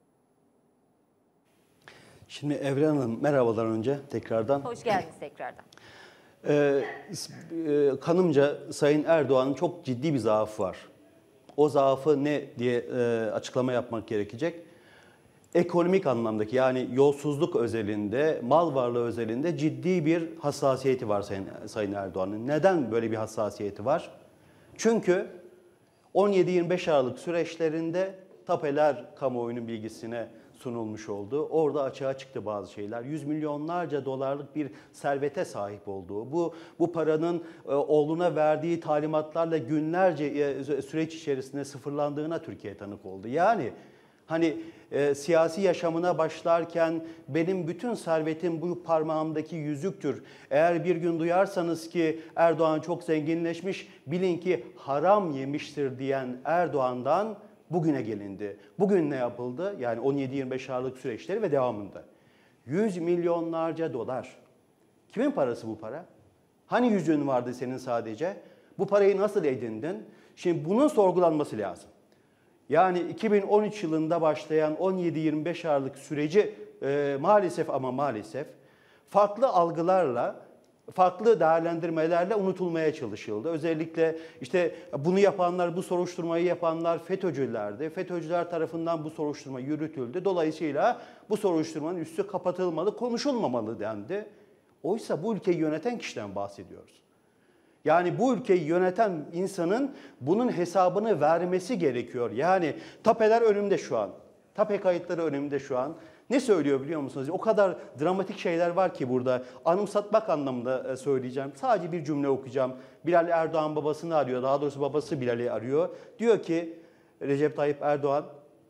Şimdi Evren Hanım merhabalar önce tekrardan. Hoş geldiniz tekrardan. Ee, e, kanımca Sayın Erdoğan'ın çok ciddi bir zaafı var. O zaafı ne diye e, açıklama yapmak gerekecek. Ekonomik anlamdaki yani yolsuzluk özelinde, mal varlığı özelinde ciddi bir hassasiyeti var Sayın, Sayın Erdoğan'ın. Neden böyle bir hassasiyeti var? Çünkü on yedi yirmi beş Aralık süreçlerinde tapeler kamuoyunun bilgisine sunulmuş oldu. Orada açığa çıktı bazı şeyler. Yüz milyonlarca dolarlık bir servete sahip olduğu, bu bu paranın e, oğluna verdiği talimatlarla günlerce e, süreç içerisinde sıfırlandığına Türkiye tanık oldu. Yani hani e, siyasi yaşamına başlarken benim bütün servetim bu parmağımdaki yüzüktür. Eğer bir gün duyarsanız ki Erdoğan çok zenginleşmiş, bilin ki haram yemiştir diyen Erdoğan'dan bugüne gelindi. Bugün ne yapıldı? Yani on yedi yirmi beş Aralık süreçleri ve devamında. Yüz milyonlarca dolar. Kimin parası bu para? Hani yüzüğün vardı senin sadece? Bu parayı nasıl edindin? Şimdi bunun sorgulanması lazım. Yani iki bin on üç yılında başlayan on yedi yirmi beş Aralık süreci e, maalesef ama maalesef farklı algılarla, farklı değerlendirmelerle unutulmaya çalışıldı. Özellikle işte bunu yapanlar, bu soruşturmayı yapanlar FETÖ'cülerdi. FETÖ'cüler tarafından bu soruşturma yürütüldü. Dolayısıyla bu soruşturmanın üstü kapatılmalı, konuşulmamalı dendi. Oysa bu ülkeyi yöneten kişiden bahsediyoruz. Yani bu ülkeyi yöneten insanın bunun hesabını vermesi gerekiyor. Yani tapeler önümde şu an. Tape kayıtları önümde şu an. Ne söylüyor biliyor musunuz? O kadar dramatik şeyler var ki burada. Anımsatmak anlamında söyleyeceğim. Sadece bir cümle okuyacağım. Bilal Erdoğan babasını arıyor. Daha doğrusu babası Bilal'i arıyor. Diyor ki Recep Tayyip Erdoğan,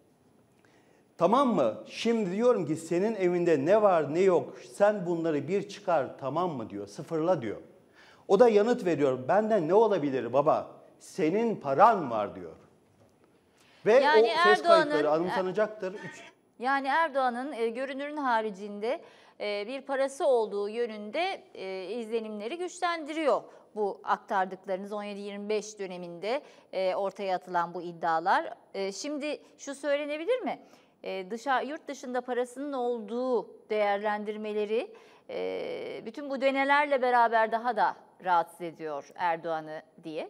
tamam mı? Şimdi diyorum ki senin evinde ne var ne yok sen bunları bir çıkar tamam mı diyor. Sıfırla diyor. O da yanıt veriyor. Benden ne olabilir baba? Senin paran var diyor. Ve Yani o ses Erdoğan'ın- kayıtları anımsanacaktır. Üç, Yani Erdoğan'ın e, görünürün haricinde e, bir parası olduğu yönünde e, izlenimleri güçlendiriyor bu aktardıklarınız on yedi yirmi beş döneminde e, ortaya atılan bu iddialar. E, şimdi şu söylenebilir mi? E, dışarı, yurt dışında parasının olduğu değerlendirmeleri e, bütün bu denelerle beraber daha da rahatsız ediyor Erdoğan'ı diye.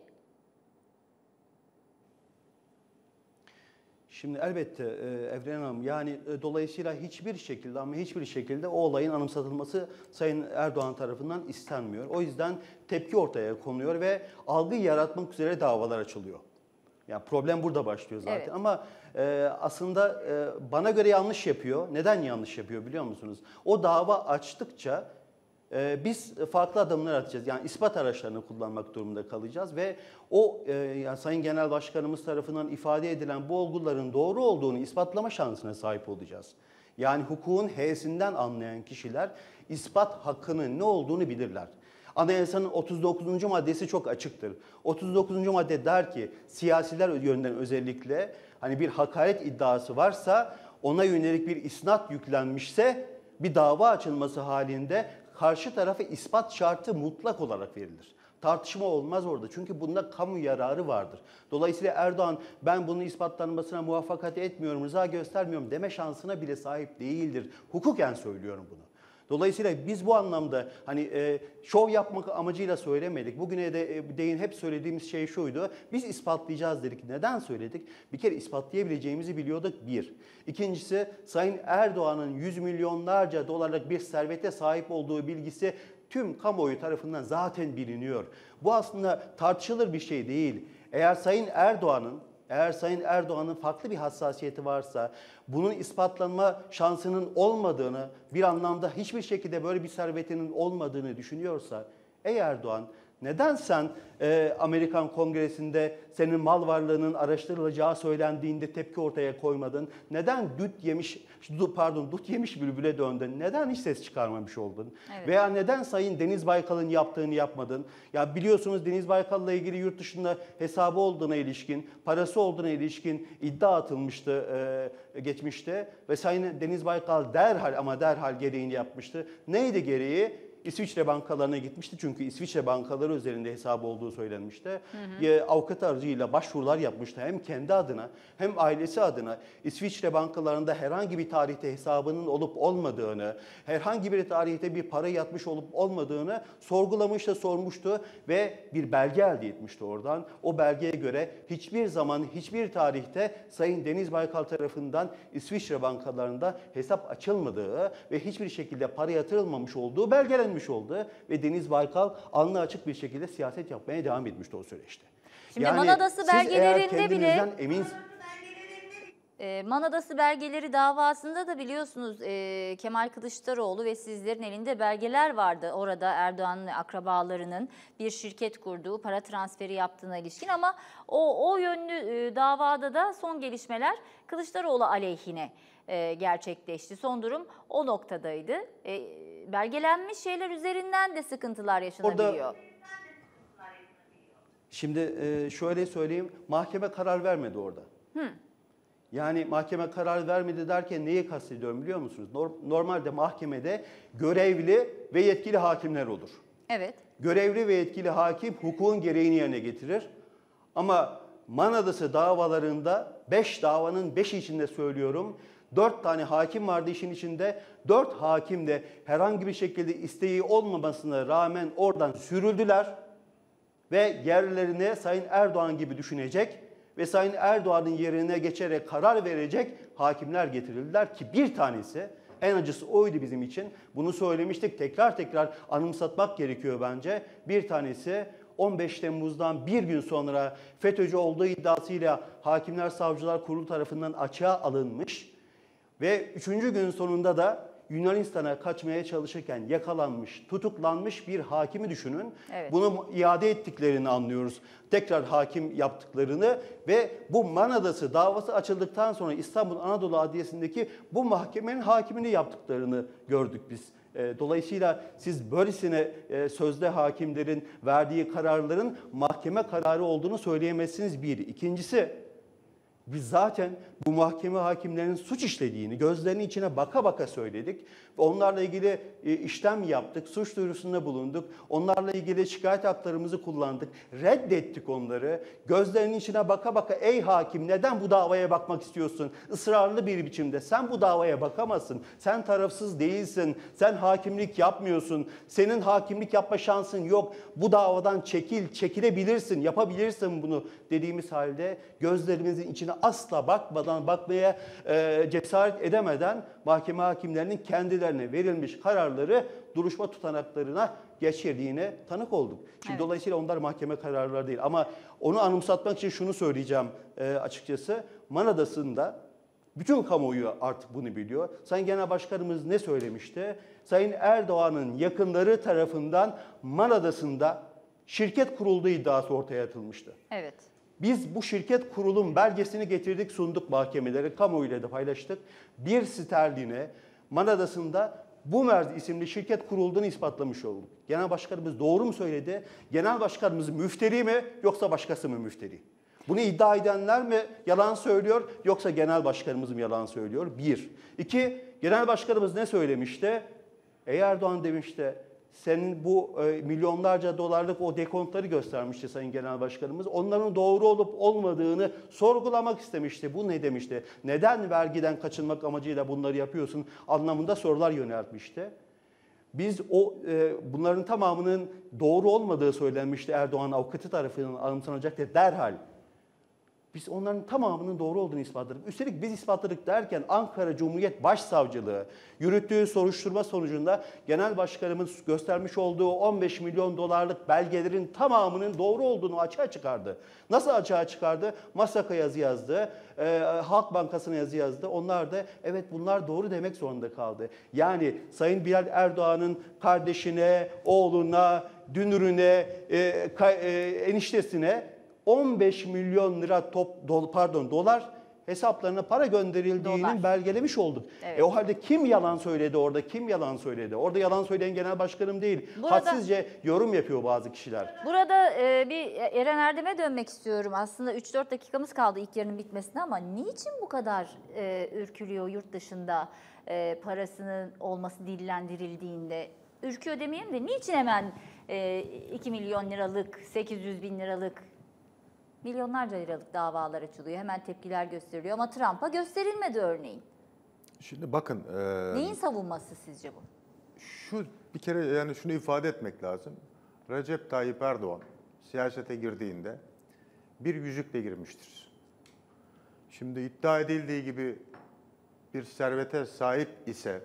Şimdi elbette e, Evren Hanım yani e, dolayısıyla hiçbir şekilde ama hiçbir şekilde o olayın anımsatılması Sayın Erdoğan tarafından istenmiyor. O yüzden tepki ortaya konuluyor ve algı yaratmak üzere davalar açılıyor. Yani problem burada başlıyor zaten Evet. ama e, aslında e, bana göre yanlış yapıyor. Neden yanlış yapıyor biliyor musunuz? O dava açtıkça e, biz farklı adımlar atacağız. Yani ispat araçlarını kullanmak durumunda kalacağız ve o e, yani Sayın Genel Başkanımız tarafından ifade edilen bu olguların doğru olduğunu ispatlama şansına sahip olacağız. Yani hukukun H'sinden anlayan kişiler ispat hakkının ne olduğunu bilirler. Anayasanın otuz dokuzuncu maddesi çok açıktır. otuz dokuzuncu madde der ki siyasiler yönden özellikle hani bir hakaret iddiası varsa ona yönelik bir isnat yüklenmişse bir dava açılması halinde karşı tarafa ispat şartı mutlak olarak verilir. Tartışma olmaz orada çünkü bunda kamu yararı vardır. Dolayısıyla Erdoğan ben bunun ispatlanmasına muvaffakat etmiyorum, rıza göstermiyorum deme şansına bile sahip değildir. Hukuken söylüyorum bunu. Dolayısıyla biz bu anlamda hani e, şov yapmak amacıyla söylemedik. Bugüne de e, değin hep söylediğimiz şey şuydu. Biz ispatlayacağız dedik. Neden söyledik? Bir kere ispatlayabileceğimizi biliyorduk bir. İkincisi Sayın Erdoğan'ın yüz milyonlarca dolarlık bir servete sahip olduğu bilgisi tüm kamuoyu tarafından zaten biliniyor. Bu aslında tartışılır bir şey değil. Eğer Sayın Erdoğan'ın Eğer Sayın Erdoğan'ın farklı bir hassasiyeti varsa, bunun ispatlanma şansının olmadığını, bir anlamda hiçbir şekilde böyle bir servetinin olmadığını düşünüyorsa, ey Erdoğan, neden sen e, Amerikan Kongresi'nde senin mal varlığının araştırılacağı söylendiğinde tepki ortaya koymadın? Neden dut yemiş, pardon dut yemiş bülbüle döndün? Neden hiç ses çıkarmamış oldun? Evet. Veya neden Sayın Deniz Baykal'ın yaptığını yapmadın? Ya biliyorsunuz Deniz Baykal'la ilgili yurt dışında hesabı olduğuna ilişkin, parası olduğuna ilişkin iddia atılmıştı e, geçmişte. Ve Sayın Deniz Baykal derhal ama derhal gereğini yapmıştı. Neydi gereği? İsviçre bankalarına gitmişti çünkü İsviçre bankaları üzerinde hesabı olduğu söylenmişti. Hı hı. Avukat aracıyla başvurular yapmıştı hem kendi adına hem ailesi adına. İsviçre bankalarında herhangi bir tarihte hesabının olup olmadığını, herhangi bir tarihte bir para yatmış olup olmadığını sorgulamıştı, sormuştu ve bir belge elde etmişti oradan. O belgeye göre hiçbir zaman, hiçbir tarihte Sayın Deniz Baykal tarafından İsviçre bankalarında hesap açılmadığı ve hiçbir şekilde para yatırılmamış olduğu belgelenmişti. oldu ve Deniz Baykal alnı açık bir şekilde siyaset yapmaya devam etmişti o süreçte. Şimdi yani Manadası belgelerinde bile emin... e, Manadası belgeleri davasında da biliyorsunuz e, Kemal Kılıçdaroğlu ve sizlerin elinde belgeler vardı. Orada Erdoğan'ın akrabalarının bir şirket kurduğu, para transferi yaptığına ilişkin ama o, o yönlü e, davada da son gelişmeler Kılıçdaroğlu aleyhine e, gerçekleşti. Son durum o noktadaydı. E, belgelenmiş şeyler üzerinden de sıkıntılar yaşanabiliyor. Orada, şimdi e, şöyle söyleyeyim, mahkeme karar vermedi orada. Hı. Yani mahkeme karar vermedi derken neyi kastediyorum biliyor musunuz? Normalde mahkemede görevli ve yetkili hakimler olur. Evet. Görevli ve yetkili hakim hukukun gereğini yerine getirir. Ama Manadası davalarında beş davanın beşi içinde söylüyorum, dört tane hakim vardı işin içinde. Dört hakim de herhangi bir şekilde isteği olmamasına rağmen oradan sürüldüler. Ve yerlerine Sayın Erdoğan gibi düşünecek ve Sayın Erdoğan'ın yerine geçerek karar verecek hakimler getirildiler ki bir tanesi, en acısı oydu bizim için. Bunu söylemiştik, tekrar tekrar anımsatmak gerekiyor bence. Bir tanesi on beş Temmuz'dan bir gün sonra FETÖ'cü olduğu iddiasıyla Hakimler Savcılar Kurulu tarafından açığa alınmış. Ve üçüncü gün sonunda da Yunanistan'a kaçmaya çalışırken yakalanmış, tutuklanmış bir hakimi düşünün. Evet. Bunu iade ettiklerini anlıyoruz. Tekrar hakim yaptıklarını ve bu Manadası davası açıldıktan sonra İstanbul Anadolu Adliyesi'ndeki bu mahkemenin hakimini yaptıklarını gördük biz. Dolayısıyla siz böylesine sözde hakimlerin verdiği kararların mahkeme kararı olduğunu söyleyemezsiniz bir. İkincisi, biz zaten bu mahkeme hakimlerinin suç işlediğini gözlerinin içine baka baka söyledik. Ve onlarla ilgili işlem yaptık, suç duyurusunda bulunduk. Onlarla ilgili şikayet haklarımızı kullandık, reddettik onları. Gözlerinin içine baka baka ey hakim neden bu davaya bakmak istiyorsun? Israrlı bir biçimde sen bu davaya bakamazsın. Sen tarafsız değilsin, sen hakimlik yapmıyorsun. Senin hakimlik yapma şansın yok. Bu davadan çekil, çekilebilirsin, yapabilirsin bunu dediğimiz halde gözlerimizin içine asla bakmadan, bakmaya e, cesaret edemeden mahkeme hakimlerinin kendilerine verilmiş kararları duruşma tutanaklarına geçirdiğine tanık olduk. Şimdi evet. Dolayısıyla onlar mahkeme kararları değil. Ama onu anımsatmak için şunu söyleyeceğim e, açıkçası. Manadası'nda bütün kamuoyu artık bunu biliyor. Sayın Genel Başkanımız ne söylemişti? Sayın Erdoğan'ın yakınları tarafından Manadası'nda şirket kurulduğu iddiası ortaya atılmıştı. Evet. Biz bu şirket kurulum belgesini getirdik, sunduk mahkemelere, kamuoyuyla da paylaştık. Bir sterline Manadası'nda Bumerz isimli şirket kurulduğunu ispatlamış olduk. Genel Başkanımız doğru mu söyledi? Genel Başkanımız müfteri mi yoksa başkası mı müfteri? Bunu iddia edenler mi yalan söylüyor yoksa Genel Başkanımız mı yalan söylüyor? Bir. İki, Genel Başkanımız ne söylemişti? Ey Erdoğan demişti. Senin bu e, milyonlarca dolarlık o dekontları göstermişti Sayın Genel Başkanımız. Onların doğru olup olmadığını sorgulamak istemişti. Bu ne demişti? Neden vergiden kaçınmak amacıyla bunları yapıyorsun anlamında sorular yöneltmişti. Biz o e, bunların tamamının doğru olmadığı söylenmişti Erdoğan avukatı tarafından anımsanacak diye derhal. Biz onların tamamının doğru olduğunu ispatladık. Üstelik biz ispatladık derken Ankara Cumhuriyet Başsavcılığı yürüttüğü soruşturma sonucunda Genel Başkanımız göstermiş olduğu on beş milyon dolarlık belgelerin tamamının doğru olduğunu açığa çıkardı. Nasıl açığa çıkardı? MASAK'a yazı yazdı, e, Halk Bankası'na yazı yazdı. Onlar da evet bunlar doğru demek zorunda kaldı. Yani Sayın Bilal Erdoğan'ın kardeşine, oğluna, dünürüne, e, ka, e, eniştesine on beş milyon lira top, do, pardon dolar hesaplarına para gönderildiğini Dolar. belgelemiş olduk. Evet. E o halde kim yalan söyledi orada? Kim yalan söyledi? Orada yalan söyleyen genel başkanım değil. Burada- Hadsizce yorum yapıyor bazı kişiler. Burada e, bir Eren Erdem'e dönmek istiyorum. Aslında üç dört dakikamız kaldı ilk yarının bitmesine ama niçin bu kadar e, ürkülüyor yurt dışında e, parasının olması dillendirildiğinde? Ürküyor demeyeyim de niçin hemen e, iki milyon liralık, sekiz yüz bin liralık, milyonlarca liralık davalar açılıyor. Hemen tepkiler gösteriliyor ama Trump'a gösterilmedi örneğin. Şimdi bakın, e, Neyin savunması sizce bu? şu bir kere yani şunu ifade etmek lazım. Recep Tayyip Erdoğan siyasete girdiğinde bir yüzükle girmiştir. Şimdi iddia edildiği gibi bir servete sahip ise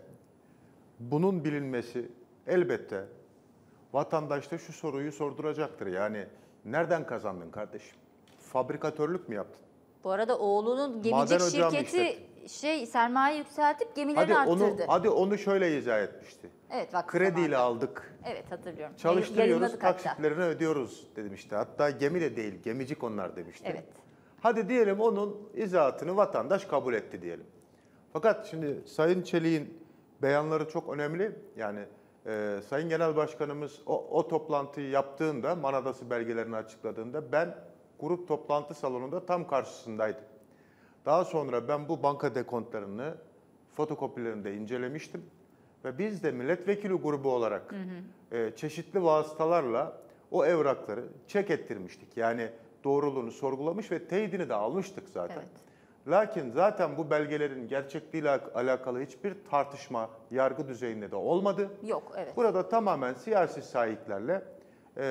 bunun bilinmesi elbette vatandaşta şu soruyu sorduracaktır. Yani nereden kazandın kardeşim? Fabrikatörlük mü yaptın? Bu arada oğlunun Maden gemicik ocağı mı şirketi şey sermaye yükseltip gemilerini Hadi onu arttırdı. hadi onu şöyle izah etmişti. Evet vakıf Krediyle zamanında. aldık. Evet hatırlıyorum. Çalıştırıyoruz, Yayınladık hatta. taksitlerini ödüyoruz demişti. Hatta gemi de değil, gemicik onlar demişti. Evet. Hadi diyelim onun izahatını vatandaş kabul etti diyelim. Fakat şimdi Sayın Çelik'in beyanları çok önemli. Yani e, Sayın Genel Başkanımız o, o toplantıyı yaptığında, Manadası belgelerini açıkladığında ben grup toplantı salonunda tam karşısındaydım. Daha sonra ben bu banka dekontlarını, fotokopilerini de incelemiştim. Ve biz de milletvekili grubu olarak hı hı. E, çeşitli vasıtalarla o evrakları çek ettirmiştik. Yani doğruluğunu sorgulamış ve teyidini de almıştık zaten. Evet. Lakin zaten bu belgelerin gerçekliğiyle alakalı hiçbir tartışma yargı düzeyinde de olmadı. Yok evet. Burada tamamen siyasi sahiplerle e,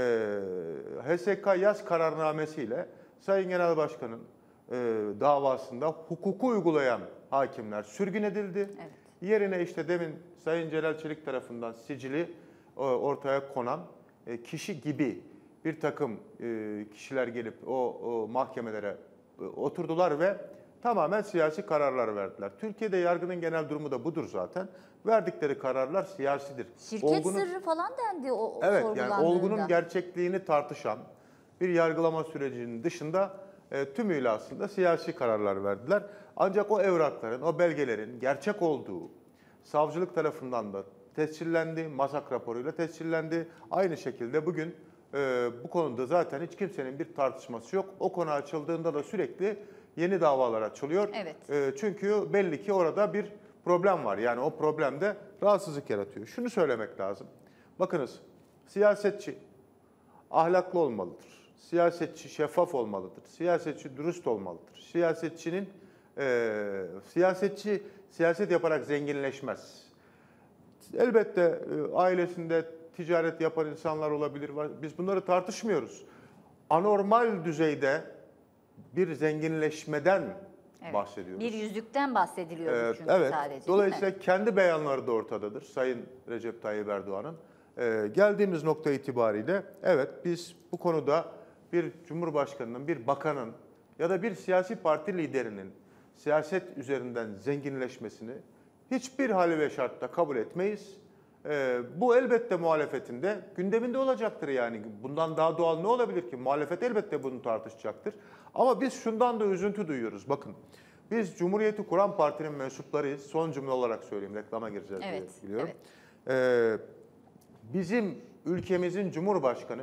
H S K yaz kararnamesiyle Sayın Genel Başkan'ın e, davasında hukuku uygulayan hakimler sürgün edildi. Evet. Yerine işte demin Sayın Celal Çelik tarafından sicili e, ortaya konan e, kişi gibi bir takım e, kişiler gelip o, o mahkemelere e, oturdular ve tamamen siyasi kararlar verdiler. Türkiye'de yargının genel durumu da budur zaten. Verdikleri kararlar siyasidir. Şirket Olgunun, sırrı falan dendi o, o evet, yani sorgulandığında. olgunun gerçekliğini tartışan bir yargılama sürecinin dışında e, tümüyle aslında siyasi kararlar verdiler. Ancak o evrakların, o belgelerin gerçek olduğu savcılık tarafından da tescillendi, MASAK raporuyla tescillendi. Aynı şekilde bugün e, bu konuda zaten hiç kimsenin bir tartışması yok. O konu açıldığında da sürekli yeni davalar açılıyor. Evet. E, çünkü belli ki orada bir problem var. Yani o problem de rahatsızlık yaratıyor. Şunu söylemek lazım. Bakınız, siyasetçi ahlaklı olmalıdır. Siyasetçi şeffaf olmalıdır. Siyasetçi dürüst olmalıdır. Siyasetçinin e, siyasetçi siyaset yaparak zenginleşmez. Elbette e, ailesinde ticaret yapan insanlar olabilir. Biz bunları tartışmıyoruz. Anormal düzeyde bir zenginleşmeden Evet. bahsediyoruz. Bir yüzlükten bahsediliyor Ee, çünkü evet. sadece. değil mi? Dolayısıyla kendi beyanları da ortadadır Sayın Recep Tayyip Erdoğan'ın. Ee, geldiğimiz nokta itibariyle evet biz bu konuda bir cumhurbaşkanının, bir bakanın ya da bir siyasi parti liderinin siyaset üzerinden zenginleşmesini hiçbir hal ve şartta kabul etmeyiz. Ee, bu elbette muhalefetin de gündeminde olacaktır yani. Bundan daha doğal ne olabilir ki? Muhalefet elbette bunu tartışacaktır. Ama biz şundan da üzüntü duyuyoruz. Bakın, biz Cumhuriyeti kuran partinin mensuplarıyız. Son cümle olarak söyleyeyim, reklama gireceğiz Evet, diye biliyorum. evet. Ee, bizim ülkemizin Cumhurbaşkanı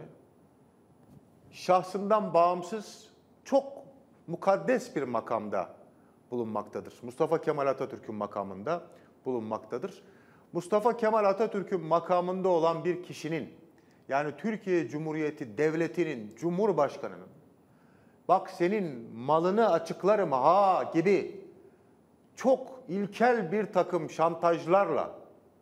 şahsından bağımsız çok mukaddes bir makamda bulunmaktadır. Mustafa Kemal Atatürk'ün makamında bulunmaktadır. Mustafa Kemal Atatürk'ün makamında olan bir kişinin, yani Türkiye Cumhuriyeti Devleti'nin Cumhurbaşkanı'nın, bak senin malını açıklarım ha gibi çok ilkel bir takım şantajlarla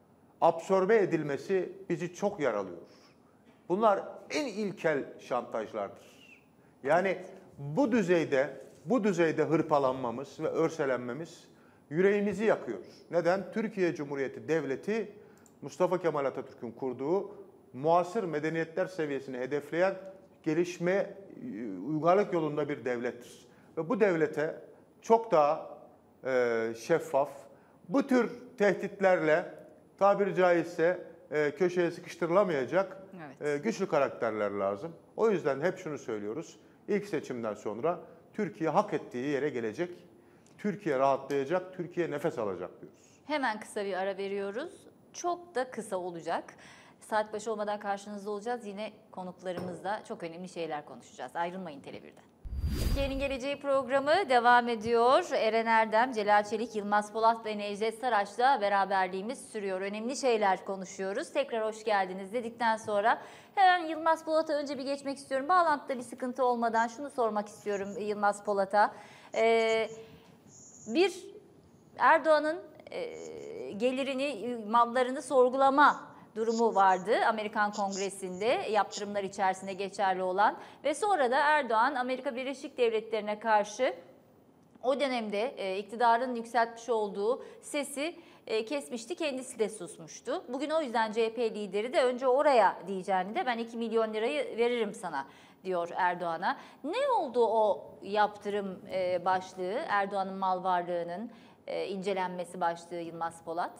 absorbe edilmesi bizi çok yaralıyor. Bunlar en ilkel şantajlardır. Yani bu düzeyde, bu düzeyde hırpalanmamız ve örselenmemiz yüreğimizi yakıyor. Neden? Türkiye Cumhuriyeti Devleti, Mustafa Kemal Atatürk'ün kurduğu muasır medeniyetler seviyesini hedefleyen gelişme, uygarlık yolunda bir devlettir. Ve bu devlete çok daha e, şeffaf, bu tür tehditlerle tabiri caizse e, köşeye sıkıştırılamayacak Evet. e, güçlü karakterler lazım. O yüzden hep şunu söylüyoruz. İlk seçimden sonra Türkiye hak ettiği yere gelecek. Türkiye rahatlayacak, Türkiye nefes alacak diyoruz. Hemen kısa bir ara veriyoruz. Çok da kısa olacak. Saat başı olmadan karşınızda olacağız. Yine konuklarımızla çok önemli şeyler konuşacağız. Ayrılmayın Tele bir'den. Türkiye'nin Geleceği programı devam ediyor. Eren Erdem, Celal Çelik, Yılmaz Polat ve Necdet Saraç'la beraberliğimiz sürüyor. Önemli şeyler konuşuyoruz. Tekrar hoş geldiniz dedikten sonra hemen Yılmaz Polat'a önce bir geçmek istiyorum. Bağlantıda bir sıkıntı olmadan şunu sormak istiyorum Yılmaz Polat'a. Ee, bir Erdoğan'ın e, gelirini, mallarını sorgulama durumu vardı Amerikan Kongresi'nde, yaptırımlar içerisinde geçerli olan ve sonra da Erdoğan Amerika Birleşik Devletleri'ne karşı o dönemde e, iktidarın yükseltmiş olduğu sesi e, kesmişti, kendisi de susmuştu. Bugün o yüzden C H P lideri de önce oraya diyeceğini de ben iki milyon lirayı veririm sana diyor Erdoğan'a. Ne oldu o yaptırım e, başlığı, Erdoğan'ın mal varlığının e, incelenmesi başlığı Yılmaz Polat?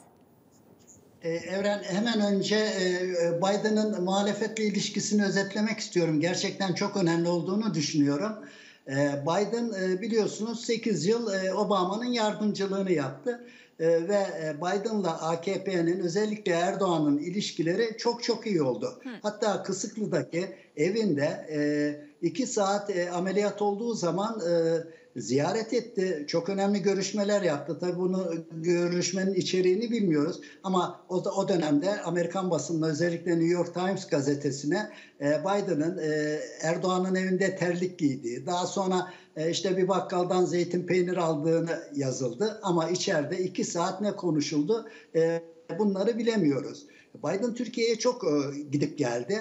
Evren, hemen önce Biden'ın muhalefetle ilişkisini özetlemek istiyorum. Gerçekten çok önemli olduğunu düşünüyorum. Biden biliyorsunuz sekiz yıl Obama'nın yardımcılığını yaptı. Ve Biden'la A K P'nin özellikle Erdoğan'ın ilişkileri çok çok iyi oldu. Hı. Hatta Kısıklı'daki evinde iki saat ameliyat olduğu zaman ziyaret etti. Çok önemli görüşmeler yaptı. Tabii bunu görüşmenin içeriğini bilmiyoruz. Ama o, o dönemde Amerikan basınına, özellikle New York Times gazetesine Biden'ın Erdoğan'ın evinde terlik giydiği, daha sonra işte bir bakkaldan zeytin peynir aldığını yazıldı. Ama içeride iki saat ne konuşuldu? Bunları bilemiyoruz. Biden Türkiye'ye çok gidip geldi.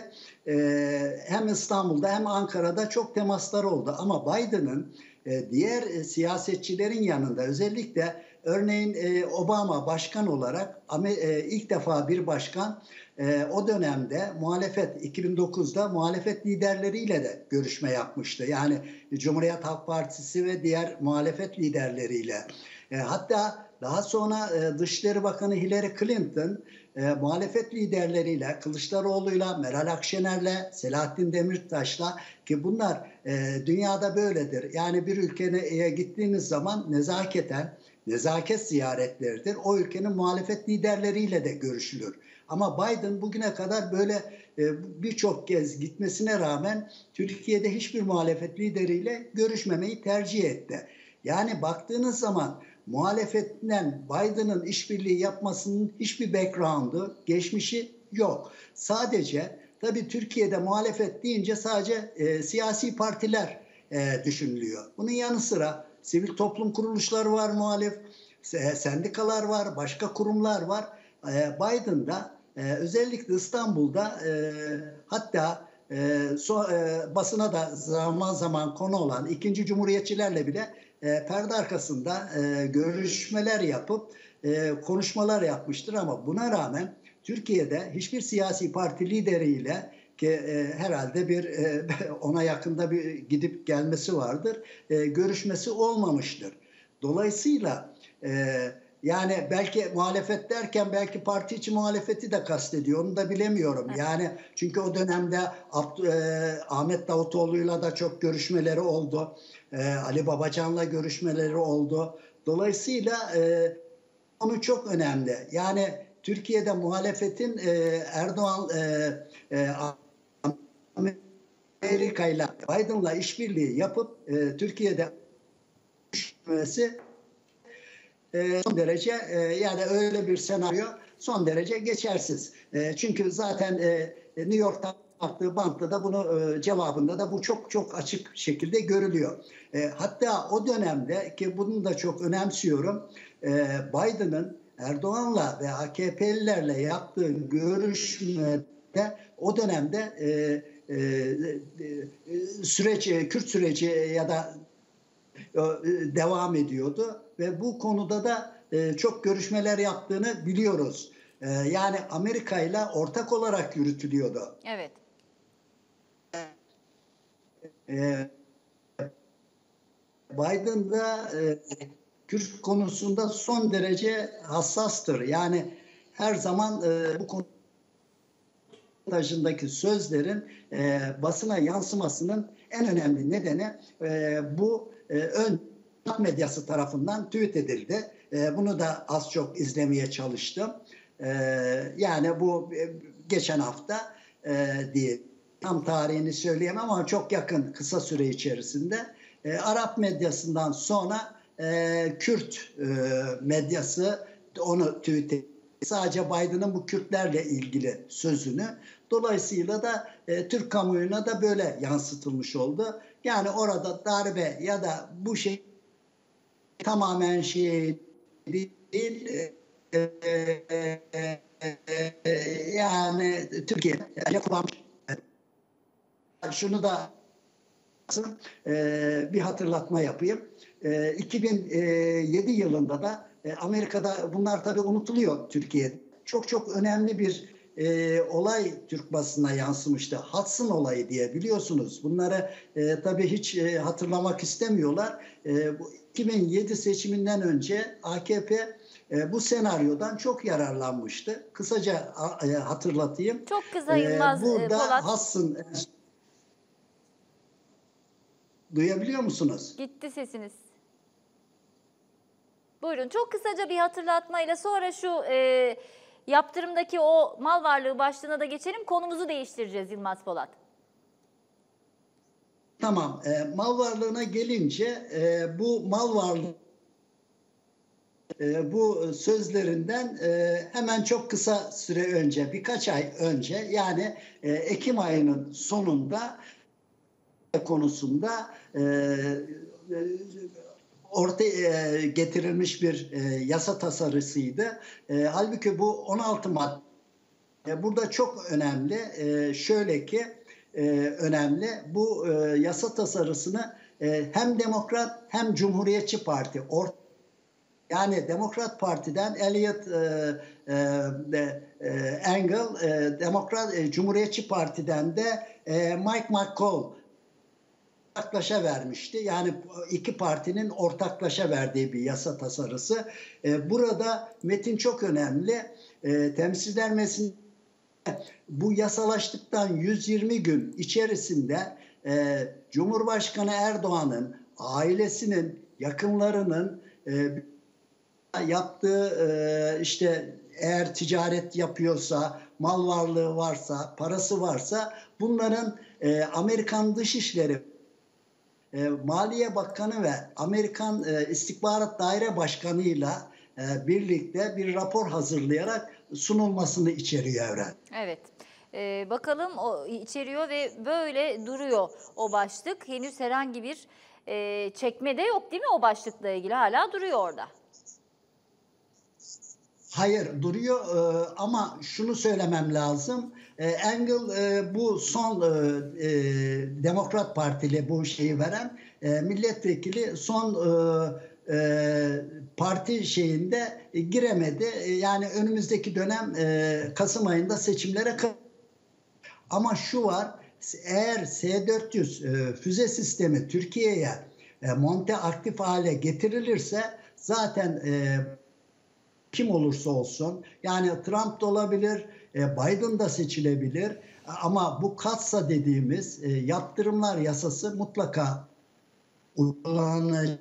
Hem İstanbul'da hem Ankara'da çok temaslar oldu. Ama Biden'ın diğer siyasetçilerin yanında, özellikle örneğin Obama başkan olarak ilk defa bir başkan o dönemde muhalefet, iki bin dokuzda muhalefet liderleriyle de görüşme yapmıştı. Yani Cumhuriyet Halk Partisi ve diğer muhalefet liderleriyle. Hatta daha sonra Dışişleri Bakanı Hillary Clinton e, muhalefet liderleriyle, Kılıçdaroğlu'yla, Meral Akşener'le, Selahattin Demirtaş'la, ki bunlar e, dünyada böyledir. Yani bir ülkeye gittiğiniz zaman nezaketen, nezaket ziyaretleridir. O ülkenin muhalefet liderleriyle de görüşülür. Ama Biden bugüne kadar böyle e, birçok kez gitmesine rağmen Türkiye'de hiçbir muhalefet lideriyle görüşmemeyi tercih etti. Yani baktığınız zaman muhalefetten Biden'ın işbirliği yapmasının hiçbir background'u, geçmişi yok. Sadece tabii Türkiye'de muhalefet deyince sadece e, siyasi partiler e, düşünülüyor. Bunun yanı sıra sivil toplum kuruluşları var muhalif, e, sendikalar var, başka kurumlar var. E, Biden'da e, özellikle İstanbul'da e, hatta e, so, e, basına da zaman zaman konu olan ikinci cumhuriyetçilerle bile E, perde arkasında e, görüşmeler yapıp e, konuşmalar yapmıştır. Ama buna rağmen Türkiye'de hiçbir siyasi parti lideriyle, ki e, herhalde bir e, ona yakında bir gidip gelmesi vardır, e, görüşmesi olmamıştır. Dolayısıyla e, yani belki muhalefet derken belki parti içi muhalefeti de kastediyor, onu da bilemiyorum. Yani çünkü o dönemde Abd- e, Ahmet Davutoğlu'yla da çok görüşmeleri oldu. E, Ali Babacan'la görüşmeleri oldu. Dolayısıyla e, konu çok önemli. Yani Türkiye'de muhalefetin e, Erdoğan e, e, Amerika'yla, Biden'la işbirliği yapıp e, Türkiye'de görüşmesi e, son derece e, yani öyle bir senaryo son derece geçersiz. E, çünkü zaten e, New York'ta attığı bantta da bunu e, cevabında da bu çok çok açık şekilde görülüyor. E, hatta o dönemde, ki bunu da çok önemsiyorum, e, Biden'ın Erdoğan'la ve A K P'lilerle yaptığı görüşmede o dönemde e, e, e, süreç, Kürt süreci ya da e, devam ediyordu ve bu konuda da e, çok görüşmeler yaptığını biliyoruz. E, yani Amerika ile ortak olarak yürütülüyordu. Evet. E, Biden da e, Kürt konusunda son derece hassastır. Yani her zaman e, bu konu taşındaki sözlerin e, basına yansımasının en önemli nedeni e, bu e, ön medyası tarafından tweet edildi. E, bunu da az çok izlemeye çalıştım. E, yani bu e, geçen hafta e, diye tam tarihini söyleyemem ama çok yakın kısa süre içerisinde e, Arap medyasından sonra e, Kürt e, medyası onu tweet etti. Sadece Biden'ın bu Kürtlerle ilgili sözünü. Dolayısıyla da e, Türk kamuoyuna da böyle yansıtılmış oldu. Yani orada darbe ya da bu şey tamamen şey değil. E, e, e, e, yani Türkiye kullanmış. Şunu da e, bir hatırlatma yapayım. E, iki bin yedi yılında da e, Amerika'da bunlar tabii unutuluyor Türkiye'de. Çok çok önemli bir e, olay Türk basına yansımıştı. Hudson olayı diye biliyorsunuz. Bunları e, tabii hiç e, hatırlamak istemiyorlar. E, bu iki bin yedi seçiminden önce A K P e, bu senaryodan çok yararlanmıştı. Kısaca e, hatırlatayım. Çok kısa Yılmaz e, Burada Polat. Hudson... Duyabiliyor musunuz? Gitti sesiniz. Buyurun, çok kısaca bir hatırlatmayla sonra şu e, yaptırımdaki o mal varlığı başlığına da geçelim. Konumuzu değiştireceğiz Yılmaz Polat. Tamam. E, mal varlığına gelince e, bu mal varlığı e, bu sözlerinden e, hemen çok kısa süre önce, birkaç ay önce yani e, Ekim ayının sonunda konusunda e, ortaya getirilmiş bir e, yasa tasarısıydı. E, halbuki bu on altı madde e, burada çok önemli. E, şöyle ki e, önemli. Bu e, yasa tasarısını e, hem Demokrat hem Cumhuriyetçi Parti or yani Demokrat Parti'den Elliot e, e, e, Engel, e, Demokrat e, Cumhuriyetçi Parti'den de e, Mike McCall ortaklaşa vermişti. Yani iki partinin ortaklaşa verdiği bir yasa tasarısı. Ee, burada metin çok önemli. Ee, Temsilciler Meclisi'nde bu yasalaştıktan yüz yirmi gün içerisinde e, Cumhurbaşkanı Erdoğan'ın, ailesinin, yakınlarının e, yaptığı e, işte eğer ticaret yapıyorsa, mal varlığı varsa, parası varsa bunların e, Amerikan Dışişleri E, Maliye Bakanı ve Amerikan e, İstihbarat Daire Başkanı'yla e, birlikte bir rapor hazırlayarak sunulmasını içeriyor Evren. Evet. Ee, bakalım o içeriyor ve böyle duruyor o başlık. Henüz herhangi bir e, çekme de yok değil mi o başlıkla ilgili? Hala duruyor orada. Hayır duruyor e, ama şunu söylemem lazım. E, Engel e, bu son e, e, Demokrat Partili bu şeyi veren e, milletvekili son e, e, parti şeyinde e, giremedi. E, yani önümüzdeki dönem e, Kasım ayında seçimlere ama şu var, eğer S dört yüz e, füze sistemi Türkiye'ye e, monte aktif hale getirilirse zaten e, kim olursa olsun yani Trump da olabilir, e, Biden da seçilebilir ama bu katsa dediğimiz e, yaptırımlar yasası mutlaka uygulanacak.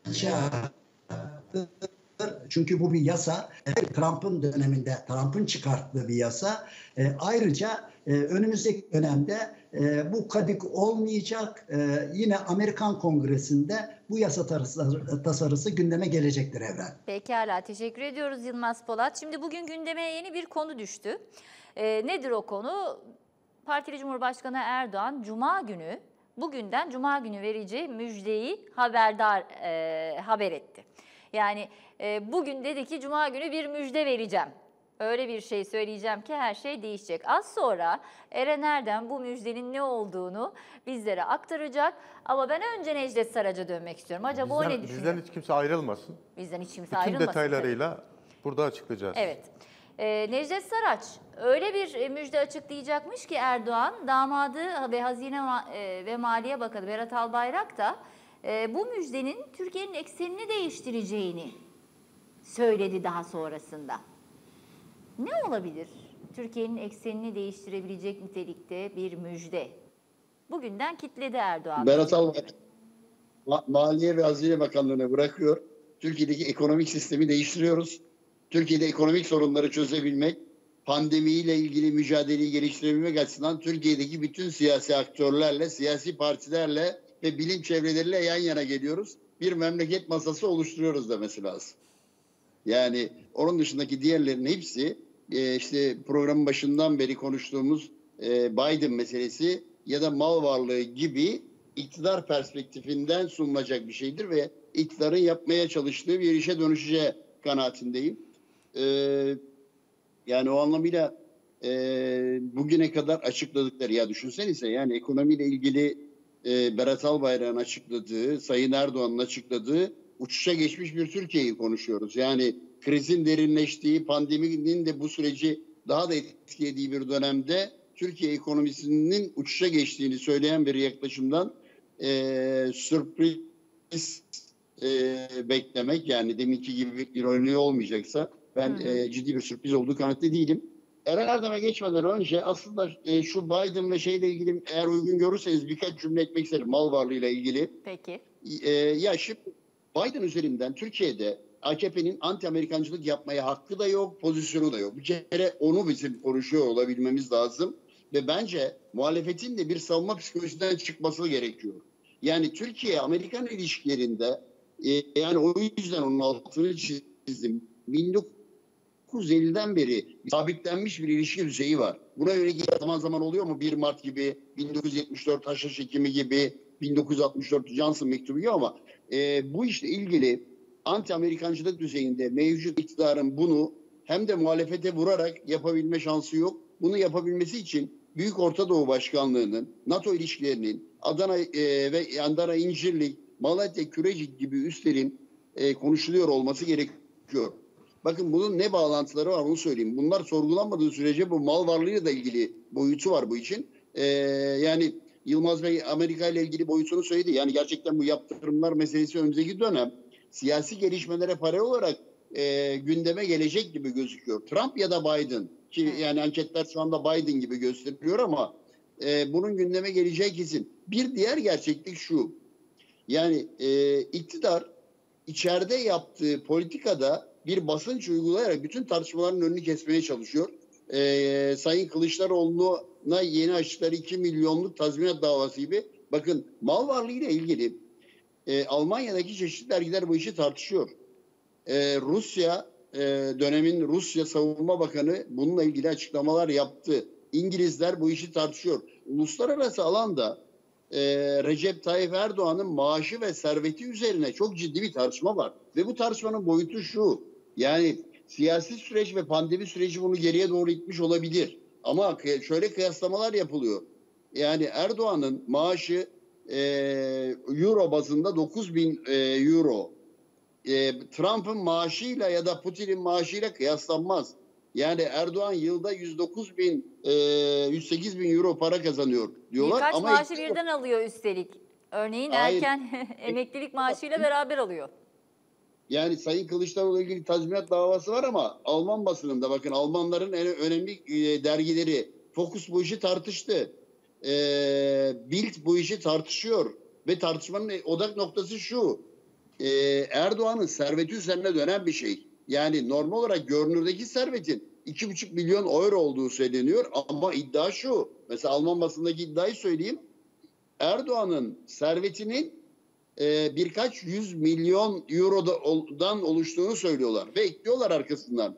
Çünkü bu bir yasa. Trump'ın döneminde Trump'ın çıkarttığı bir yasa. E, ayrıca e, önümüzdeki dönemde e, bu kadik olmayacak. E, yine Amerikan Kongresi'nde bu yasa tasarısı, tasarısı gündeme gelecektir Evren. Pekala, teşekkür ediyoruz Yılmaz Polat. Şimdi bugün gündeme yeni bir konu düştü. E, nedir o konu? Partili Cumhurbaşkanı Erdoğan Cuma günü, bugünden Cuma günü vereceği müjdeyi haberdar e, haber etti. Yani e, bugün dedi ki Cuma günü bir müjde vereceğim. Öyle bir şey söyleyeceğim ki her şey değişecek. Az sonra Eren Erdem bu müjdenin ne olduğunu bizlere aktaracak. Ama ben önce Necdet Saraç'a dönmek istiyorum. Acaba o ne Bizden, düşünüyor? bizden hiç kimse ayrılmasın. Bizden hiç kimse Bütün ayrılmasın. detaylarıyla burada açıklayacağız. Evet. Ee, Necdet Saraç öyle bir e, müjde açıklayacakmış ki Erdoğan, damadı ve Hazine Ma- e, ve Maliye Bakanı Berat Albayrak da e, bu müjdenin Türkiye'nin eksenini değiştireceğini söyledi daha sonrasında. Ne olabilir? Türkiye'nin eksenini değiştirebilecek nitelikte bir müjde. Bugünden kitledi Erdoğan. Berat Albayrak Ma- Maliye ve Hazine Bakanlığı'na bırakıyor. Türkiye'deki ekonomik sistemi değiştiriyoruz. Türkiye'de ekonomik sorunları çözebilmek, pandemiyle ilgili mücadeleyi geliştirebilmek açısından Türkiye'deki bütün siyasi aktörlerle, siyasi partilerle ve bilim çevreleriyle yan yana geliyoruz. Bir memleket masası oluşturuyoruz demesi lazım. Yani onun dışındaki diğerlerinin hepsi e, işte programın başından beri konuştuğumuz e, Biden meselesi ya da mal varlığı gibi iktidar perspektifinden sunulacak bir şeydir ve iktidarın yapmaya çalıştığı bir işe dönüşeceği kanaatindeyim. Ee, yani o anlamıyla e, bugüne kadar açıkladıkları, ya düşünsenize, yani ekonomiyle ilgili e, Berat Albayrak'ın açıkladığı, Sayın Erdoğan'ın açıkladığı uçuşa geçmiş bir Türkiye'yi konuşuyoruz. Yani krizin derinleştiği, pandeminin de bu süreci daha da etkilediği bir dönemde Türkiye ekonomisinin uçuşa geçtiğini söyleyen bir yaklaşımdan e, sürpriz e, beklemek, yani deminki gibi bir ironi olmayacaksa ben Hı hı. e, ciddi bir sürpriz olduğu kanaatinde değilim. Eren Erdem'e geçmeden önce aslında e, şu Biden ve şeyle ilgili eğer uygun görürseniz birkaç cümle etmek isterim, mal varlığıyla ilgili. Peki. E, ya şimdi Biden üzerinden Türkiye'de A K P'nin anti-Amerikancılık yapmaya hakkı da yok, pozisyonu da yok. Bir kere onu bizim konuşuyor olabilmemiz lazım. Ve bence muhalefetin de bir savunma psikolojisinden çıkması gerekiyor. Yani Türkiye-Amerikan ilişkilerinde e, yani o yüzden onun altını çizdim. bin dokuz yüz elliden beri sabitlenmiş bir ilişki düzeyi var. Buna yönelik zaman zaman oluyor mu? bir Mart gibi, bin dokuz yüz yetmiş dört Haşhaş Hekimi gibi, bin dokuz yüz altmış dört Johnson mektubu gibi, ama e, bu işle ilgili anti-Amerikancılık düzeyinde mevcut iktidarın bunu hem de muhalefete vurarak yapabilme şansı yok. Bunu yapabilmesi için Büyük Orta Doğu Başkanlığı'nın, NATO ilişkilerinin, Adana e, ve Adana İncirlik, Malatya Kürecik gibi üslerin e, konuşuluyor olması gerekiyor. Bakın bunun ne bağlantıları var onu söyleyeyim. Bunlar sorgulanmadığı sürece bu mal varlığıyla da ilgili boyutu var bu için. E, yani Yılmaz Bey Amerika ile ilgili boyutunu söyledi. Yani gerçekten bu yaptırımlar meselesi önümüzdeki dönem siyasi gelişmelere paralel olarak e, gündeme gelecek gibi gözüküyor. Trump ya da Biden, ki yani anketler şu anda Biden gibi gösteriyor, ama e, bunun gündeme geleceği kesin. Bir diğer gerçeklik şu. Yani e, iktidar içeride yaptığı politikada bir basınç uygulayarak bütün tartışmaların önünü kesmeye çalışıyor. E, Sayın Kılıçdaroğlu'na yeni açtıkları iki milyonluk tazminat davası gibi. Bakın, mal varlığıyla ilgili e, Almanya'daki çeşitli dergiler bu işi tartışıyor. E, Rusya e, dönemin Rusya Savunma Bakanı bununla ilgili açıklamalar yaptı. İngilizler bu işi tartışıyor. Uluslararası alanda e, Recep Tayyip Erdoğan'ın maaşı ve serveti üzerine çok ciddi bir tartışma var. Ve bu tartışmanın boyutu şu. Yani siyasi süreç ve pandemi süreci bunu geriye doğru itmiş olabilir. Ama şöyle kıyaslamalar yapılıyor. Yani Erdoğan'ın maaşı e, euro bazında dokuz bin e, euro. E, Trump'ın maaşıyla ya da Putin'in maaşıyla kıyaslanmaz. Yani Erdoğan yılda yüz dokuz bin, e, yüz sekiz bin euro para kazanıyor diyorlar. Birkaç ama maaşı iktidar- birden alıyor üstelik. Örneğin Hayır. erken emeklilik maaşıyla beraber alıyor. Yani Sayın Kılıçdaroğlu'yla ilgili tazminat davası var, ama Alman basınında, bakın, Almanların en önemli e, dergileri Focus bu işi tartıştı. E, Bild bu işi tartışıyor. Ve tartışmanın odak noktası şu. E, Erdoğan'ın serveti üzerine dönen bir şey. Yani normal olarak görünürdeki servetin iki buçuk milyon euro olduğu söyleniyor. Ama iddia şu. Mesela Alman basındaki iddiayı söyleyeyim. Erdoğan'ın servetinin e, birkaç yüz milyon eurodan oluştuğunu söylüyorlar. Ve ekliyorlar arkasından.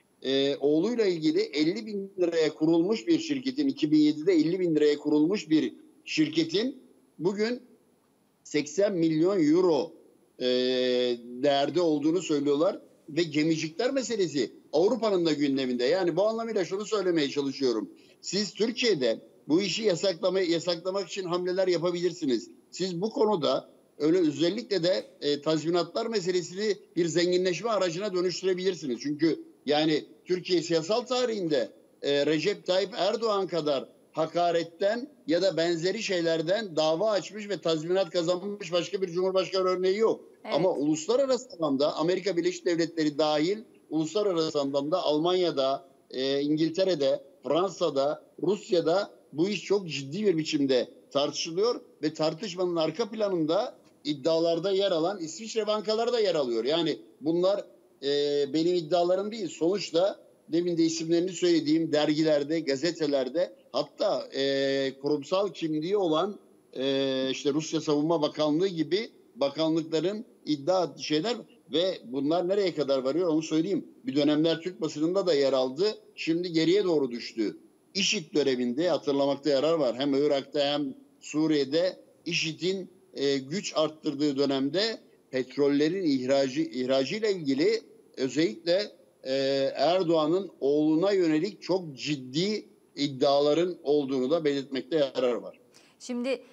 E, oğluyla ilgili elli bin liraya kurulmuş bir şirketin, iki bin yedide elli bin liraya kurulmuş bir şirketin bugün seksen milyon euro e, değerde olduğunu söylüyorlar. Ve gemicikler meselesi Avrupa'nın da gündeminde. Yani bu anlamıyla şunu söylemeye çalışıyorum. Siz Türkiye'de bu işi yasaklama, yasaklamak için hamleler yapabilirsiniz. Siz bu konuda öyle özellikle de e, tazminatlar meselesini bir zenginleşme aracına dönüştürebilirsiniz. Çünkü yani Türkiye siyasal tarihinde e, Recep Tayyip Erdoğan kadar hakaretten ya da benzeri şeylerden dava açmış ve tazminat kazanmış başka bir cumhurbaşkanı örneği yok. Evet. Ama uluslararası alanda Amerika Birleşik Devletleri dahil uluslararası alanda Almanya'da, e, İngiltere'de, Fransa'da, Rusya'da bu iş çok ciddi bir biçimde tartışılıyor ve tartışmanın arka planında iddialarda yer alan İsviçre bankaları da yer alıyor. Yani bunlar e, benim iddialarım değil. Sonuçta demin de isimlerini söylediğim dergilerde, gazetelerde, hatta e, kurumsal kimliği olan e, işte Rusya Savunma Bakanlığı gibi bakanlıkların iddia şeyler ve bunlar nereye kadar varıyor onu söyleyeyim. Bir dönemler Türk basınında da yer aldı. Şimdi geriye doğru düştü. İŞİD döneminde hatırlamakta yarar var. Hem Irak'ta hem Suriye'de İŞİD'in e, güç arttırdığı dönemde petrollerin ihracı, ihracıyla ilgili özellikle e, Erdoğan'ın oğluna yönelik çok ciddi iddiaların olduğunu da belirtmekte yarar var. Şimdi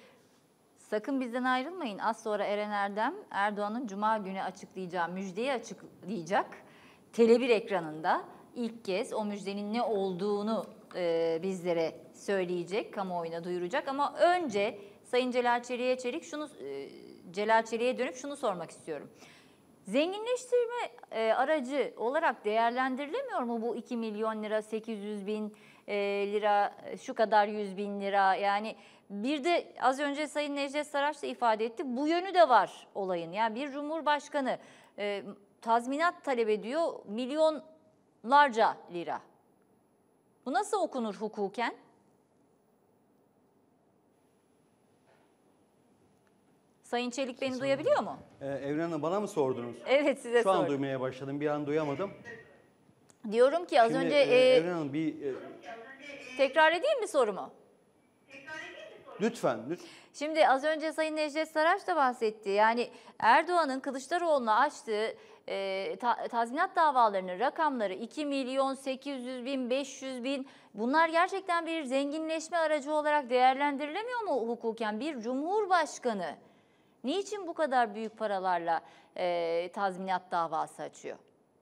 sakın bizden ayrılmayın. Az sonra Eren Erdem Erdoğan'ın Cuma günü açıklayacağı müjdeyi açıklayacak. Tele bir ekranında ilk kez o müjdenin ne olduğunu e, bizlere söyleyecek, kamuoyuna duyuracak. Ama önce Sayın Celal Çelik'e Çelik şunu e, Celal Çelik'e dönüp şunu sormak istiyorum. Zenginleştirme e, aracı olarak değerlendirilemiyor mu bu iki milyon lira, sekiz yüz bin e, lira, şu kadar yüz bin lira? Yani bir de az önce Sayın Necdet Saraç da ifade etti. Bu yönü de var olayın. Yani bir cumhurbaşkanı e, tazminat talep ediyor milyonlarca lira. Bu nasıl okunur hukuken? Sayın Çelik beni duyabiliyor mu? Ee, Evren Hanım bana mı sordunuz? Evet, size Şu an sordum. duymaya başladım. Bir an duyamadım. Diyorum ki az Şimdi, önce e, e, Evren Hanım bir e, tekrar edeyim mi sorumu? lütfen, lütfen. Şimdi az önce Sayın Necdet Saraç da bahsetti. Yani Erdoğan'ın Kılıçdaroğlu'na açtığı e, ta, tazminat davalarının rakamları iki milyon sekiz yüz bin, beş yüz bin, bunlar gerçekten bir zenginleşme aracı olarak değerlendirilemiyor mu hukuken? Bir cumhurbaşkanı niçin bu kadar büyük paralarla e, tazminat davası açıyor?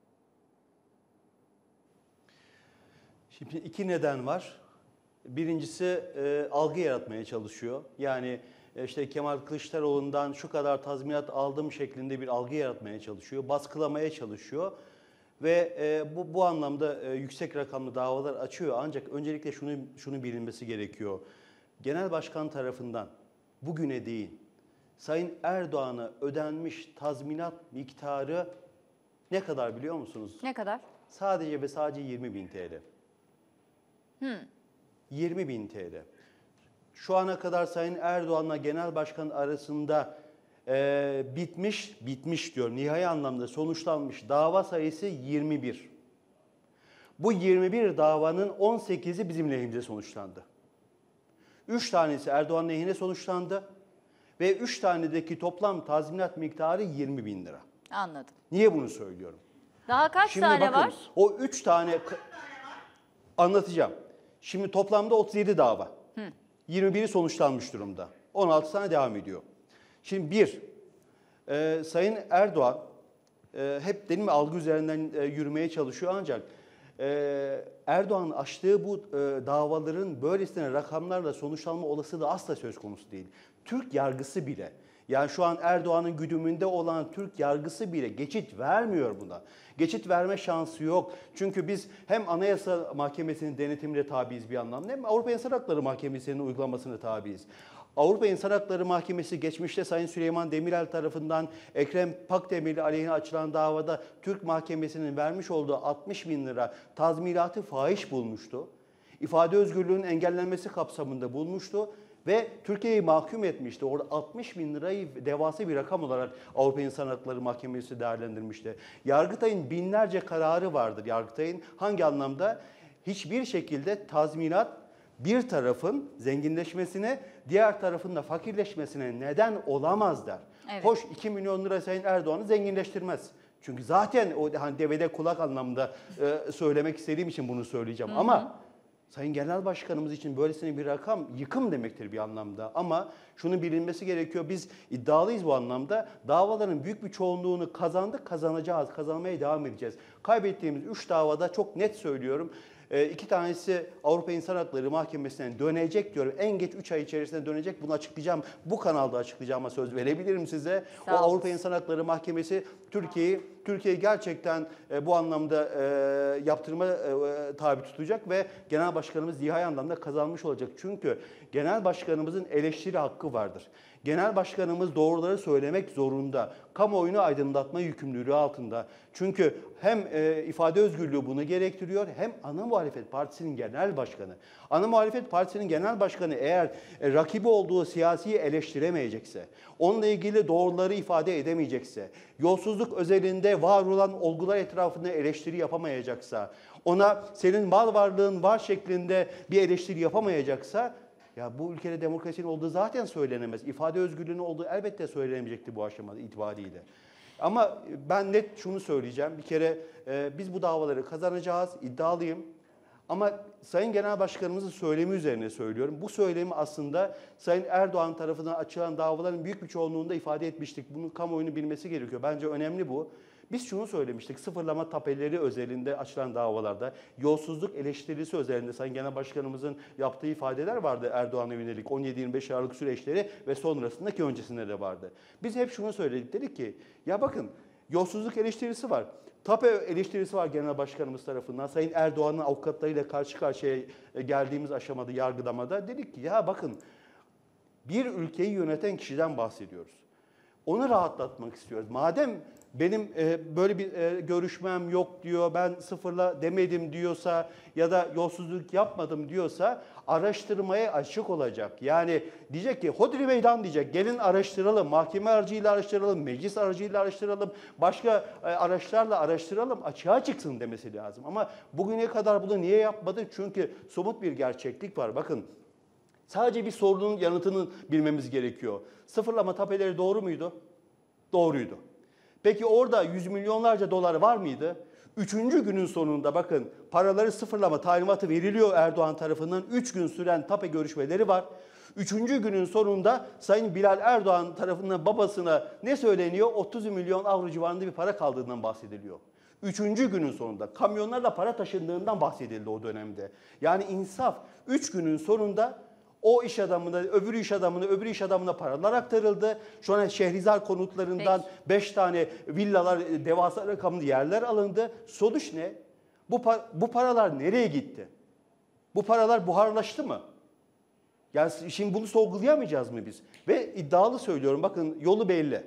Şimdi iki neden var. Birincisi e, algı yaratmaya çalışıyor. Yani e, işte Kemal Kılıçdaroğlu'ndan şu kadar tazminat aldım şeklinde bir algı yaratmaya çalışıyor. Baskılamaya çalışıyor. Ve e, bu, bu anlamda e, yüksek rakamlı davalar açıyor. Ancak öncelikle şunu, şunu bilinmesi gerekiyor. Genel Başkan tarafından bugüne değin Sayın Erdoğan'a ödenmiş tazminat miktarı ne kadar biliyor musunuz? Ne kadar? Sadece ve sadece yirmi bin T L. Hmm. yirmi bin T L. Şu ana kadar Sayın Erdoğan'la Genel Başkan arasında e, bitmiş, bitmiş diyor, nihai anlamda sonuçlanmış dava sayısı yirmi bir. Bu yirmi bir davanın on sekizi bizim lehimize sonuçlandı. üç tanesi Erdoğan lehine sonuçlandı ve üç tanedeki toplam tazminat miktarı yirmi bin lira. Anladım. Niye bunu söylüyorum? Daha kaç Şimdi tane bakın, var? o üç tane anlatacağım. Şimdi toplamda otuz yedi dava. Hı. yirmi biri sonuçlanmış durumda. on altı tane devam ediyor. Şimdi bir, e, Sayın Erdoğan e, hep benim algı üzerinden e, yürümeye çalışıyor ancak e, Erdoğan'ın açtığı bu e, davaların böylesine rakamlarla sonuçlanma olasılığı asla söz konusu değil. Türk yargısı bile, yani şu an Erdoğan'ın güdümünde olan Türk yargısı bile geçit vermiyor buna. Geçit verme şansı yok. Çünkü biz hem Anayasa Mahkemesi'nin denetimine tabiiz bir anlamda hem Avrupa İnsan Hakları Mahkemesi'nin uygulamasına tabiiz. Avrupa İnsan Hakları Mahkemesi geçmişte Sayın Süleyman Demirel tarafından Ekrem Pakdemirli aleyhine açılan davada Türk Mahkemesi'nin vermiş olduğu altmış bin lira tazminatı fahiş bulmuştu. İfade özgürlüğünün engellenmesi kapsamında bulmuştu. Ve Türkiye'yi mahkum etmişti. Orada altmış bin lirayı devasa bir rakam olarak Avrupa İnsan Hakları Mahkemesi değerlendirmişti. Yargıtay'ın binlerce kararı vardır. Yargıtay'ın hangi anlamda? Hiçbir şekilde tazminat bir tarafın zenginleşmesine, diğer tarafın da fakirleşmesine neden olamaz der. Evet. Hoş iki milyon lira Sayın Erdoğan'ı zenginleştirmez. Çünkü zaten o hani devede kulak anlamında e, söylemek istediğim için bunu söyleyeceğim. Hı hı. Ama Sayın Genel Başkanımız için böylesine bir rakam yıkım demektir bir anlamda. Ama şunu bilinmesi gerekiyor. Biz iddialıyız bu anlamda. Davaların büyük bir çoğunluğunu kazandık, kazanacağız, kazanmaya devam edeceğiz. Kaybettiğimiz üç davada çok net söylüyorum. E, iki tanesi Avrupa İnsan Hakları Mahkemesi'ne dönecek diyorum. En geç üç ay içerisinde dönecek. Bunu açıklayacağım. Bu kanalda açıklayacağıma söz verebilirim size. Sağ o olun. Avrupa İnsan Hakları Mahkemesi Türkiye'yi Türkiye'yi gerçekten e, bu anlamda e, yaptırıma e, tabi tutacak ve Genel Başkanımız nihai anlamda kazanmış olacak. Çünkü Genel Başkanımızın eleştiri hakkı vardır. Genel Başkanımız doğruları söylemek zorunda. Kamuoyunu aydınlatma yükümlülüğü altında. Çünkü hem e, ifade özgürlüğü bunu gerektiriyor hem ana muhalefet partisinin genel başkanı. Ana muhalefet partisinin genel başkanı eğer e, rakibi olduğu siyasiyi eleştiremeyecekse, onunla ilgili doğruları ifade edemeyecekse, yolsuzluk özelinde var olan olgular etrafında eleştiri yapamayacaksa, ona senin mal varlığın var şeklinde bir eleştiri yapamayacaksa, ya bu ülkede demokrasinin olduğu zaten söylenemez. İfade özgürlüğünün olduğu elbette söylenemeyecekti bu aşamada itibariyle. Ama ben net şunu söyleyeceğim. Bir kere e, biz bu davaları kazanacağız, iddialıyım. Ama Sayın Genel Başkanımızın söylemi üzerine söylüyorum. Bu söylemi aslında Sayın Erdoğan tarafından açılan davaların büyük bir çoğunluğunda ifade etmiştik. Bunun kamuoyunun bilmesi gerekiyor. Bence önemli bu. Biz şunu söylemiştik, sıfırlama tapeleri özelinde açılan davalarda, yolsuzluk eleştirisi özelinde Sayın Genel Başkanımızın yaptığı ifadeler vardı Erdoğan'a yönelik on yedi yirmi beş Aralık süreçleri ve sonrasındaki öncesinde de vardı. Biz hep şunu söyledik, dedik ki ya bakın yolsuzluk eleştirisi var. Tape eleştirisi var Genel Başkanımız tarafından. Sayın Erdoğan'ın avukatlarıyla karşı karşıya geldiğimiz aşamada, yargılamada dedik ki ya bakın bir ülkeyi yöneten kişiden bahsediyoruz. Onu rahatlatmak istiyoruz. Madem benim e, böyle bir e, görüşmem yok diyor, ben sıfırla demedim diyorsa ya da yolsuzluk yapmadım diyorsa araştırmaya açık olacak. Yani diyecek ki hodri meydan diyecek, gelin araştıralım, mahkeme aracıyla araştıralım, meclis aracıyla araştıralım, başka e, araçlarla araştıralım, açığa çıksın demesi lazım. Ama bugüne kadar bunu niye yapmadı? Çünkü somut bir gerçeklik var. Bakın sadece bir sorunun yanıtını bilmemiz gerekiyor. Sıfırlama tapeleri doğru muydu? Doğruydu. Peki orada yüz milyonlarca dolar var mıydı? Üçüncü günün sonunda bakın paraları sıfırlama talimatı veriliyor Erdoğan tarafından. Üç gün süren tape görüşmeleri var. Üçüncü günün sonunda Sayın Bilal Erdoğan tarafından babasına ne söyleniyor? otuz milyon avro civarında bir para kaldığından bahsediliyor. Üçüncü günün sonunda kamyonlarla para taşındığından bahsedildi o dönemde. Yani insaf. Üç günün sonunda o iş adamına, öbür iş adamına, öbür iş adamına paralar aktarıldı. Şu an Şehrizar konutlarından beş tane villalar, devasa rakamlı yerler alındı. Sonuç ne? Bu, bu paralar nereye gitti? Bu paralar buharlaştı mı? Yani şimdi bunu sorgulayamayacağız mı biz? Ve iddialı söylüyorum, bakın yolu belli.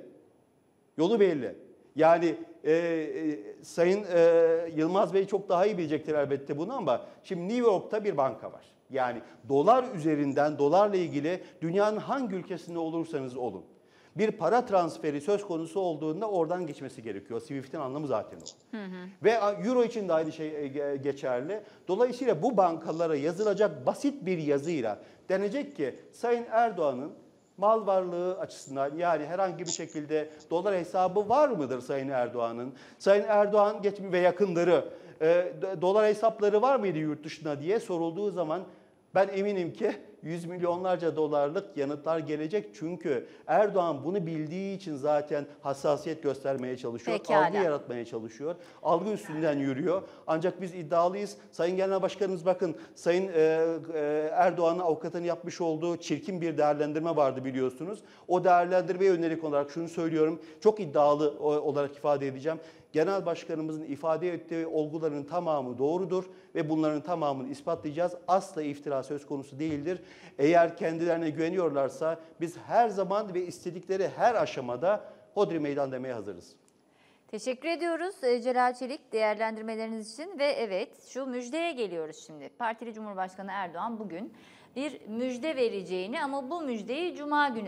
Yolu belli. Yani e, e, Sayın e, Yılmaz Bey çok daha iyi bilecektir elbette bunu ama şimdi New York'ta bir banka var. Yani dolar üzerinden, dolarla ilgili dünyanın hangi ülkesinde olursanız olun, bir para transferi söz konusu olduğunda oradan geçmesi gerekiyor. Swift'in anlamı zaten o. Hı hı. Ve Euro için de aynı şey geçerli. Dolayısıyla bu bankalara yazılacak basit bir yazıyla denecek ki Sayın Erdoğan'ın mal varlığı açısından, yani herhangi bir şekilde dolar hesabı var mıdır Sayın Erdoğan'ın? Sayın Erdoğan geçmiş ve yakınları e, dolar hesapları var mıydı yurt dışına diye sorulduğu zaman ben eminim ki yüz milyonlarca dolarlık yanıtlar gelecek. Çünkü Erdoğan bunu bildiği için zaten hassasiyet göstermeye çalışıyor. Pekala. Algı yaratmaya çalışıyor. Algı üstünden yürüyor. Ancak biz iddialıyız. Sayın Genel Başkanımız bakın Sayın e, e, Erdoğan'ın avukatının yapmış olduğu çirkin bir değerlendirme vardı biliyorsunuz. O değerlendirmeye yönelik olarak şunu söylüyorum. Çok iddialı olarak ifade edeceğim. Genel Başkanımızın ifade ettiği olguların tamamı doğrudur ve bunların tamamını ispatlayacağız. Asla iftira söz konusu değildir. Eğer kendilerine güveniyorlarsa biz her zaman ve istedikleri her aşamada hodri meydan demeye hazırız. Teşekkür ediyoruz Celal Çelik değerlendirmeleriniz için ve evet şu müjdeye geliyoruz şimdi. Partili Cumhurbaşkanı Erdoğan bugün bir müjde vereceğini ama bu müjdeyi Cuma günü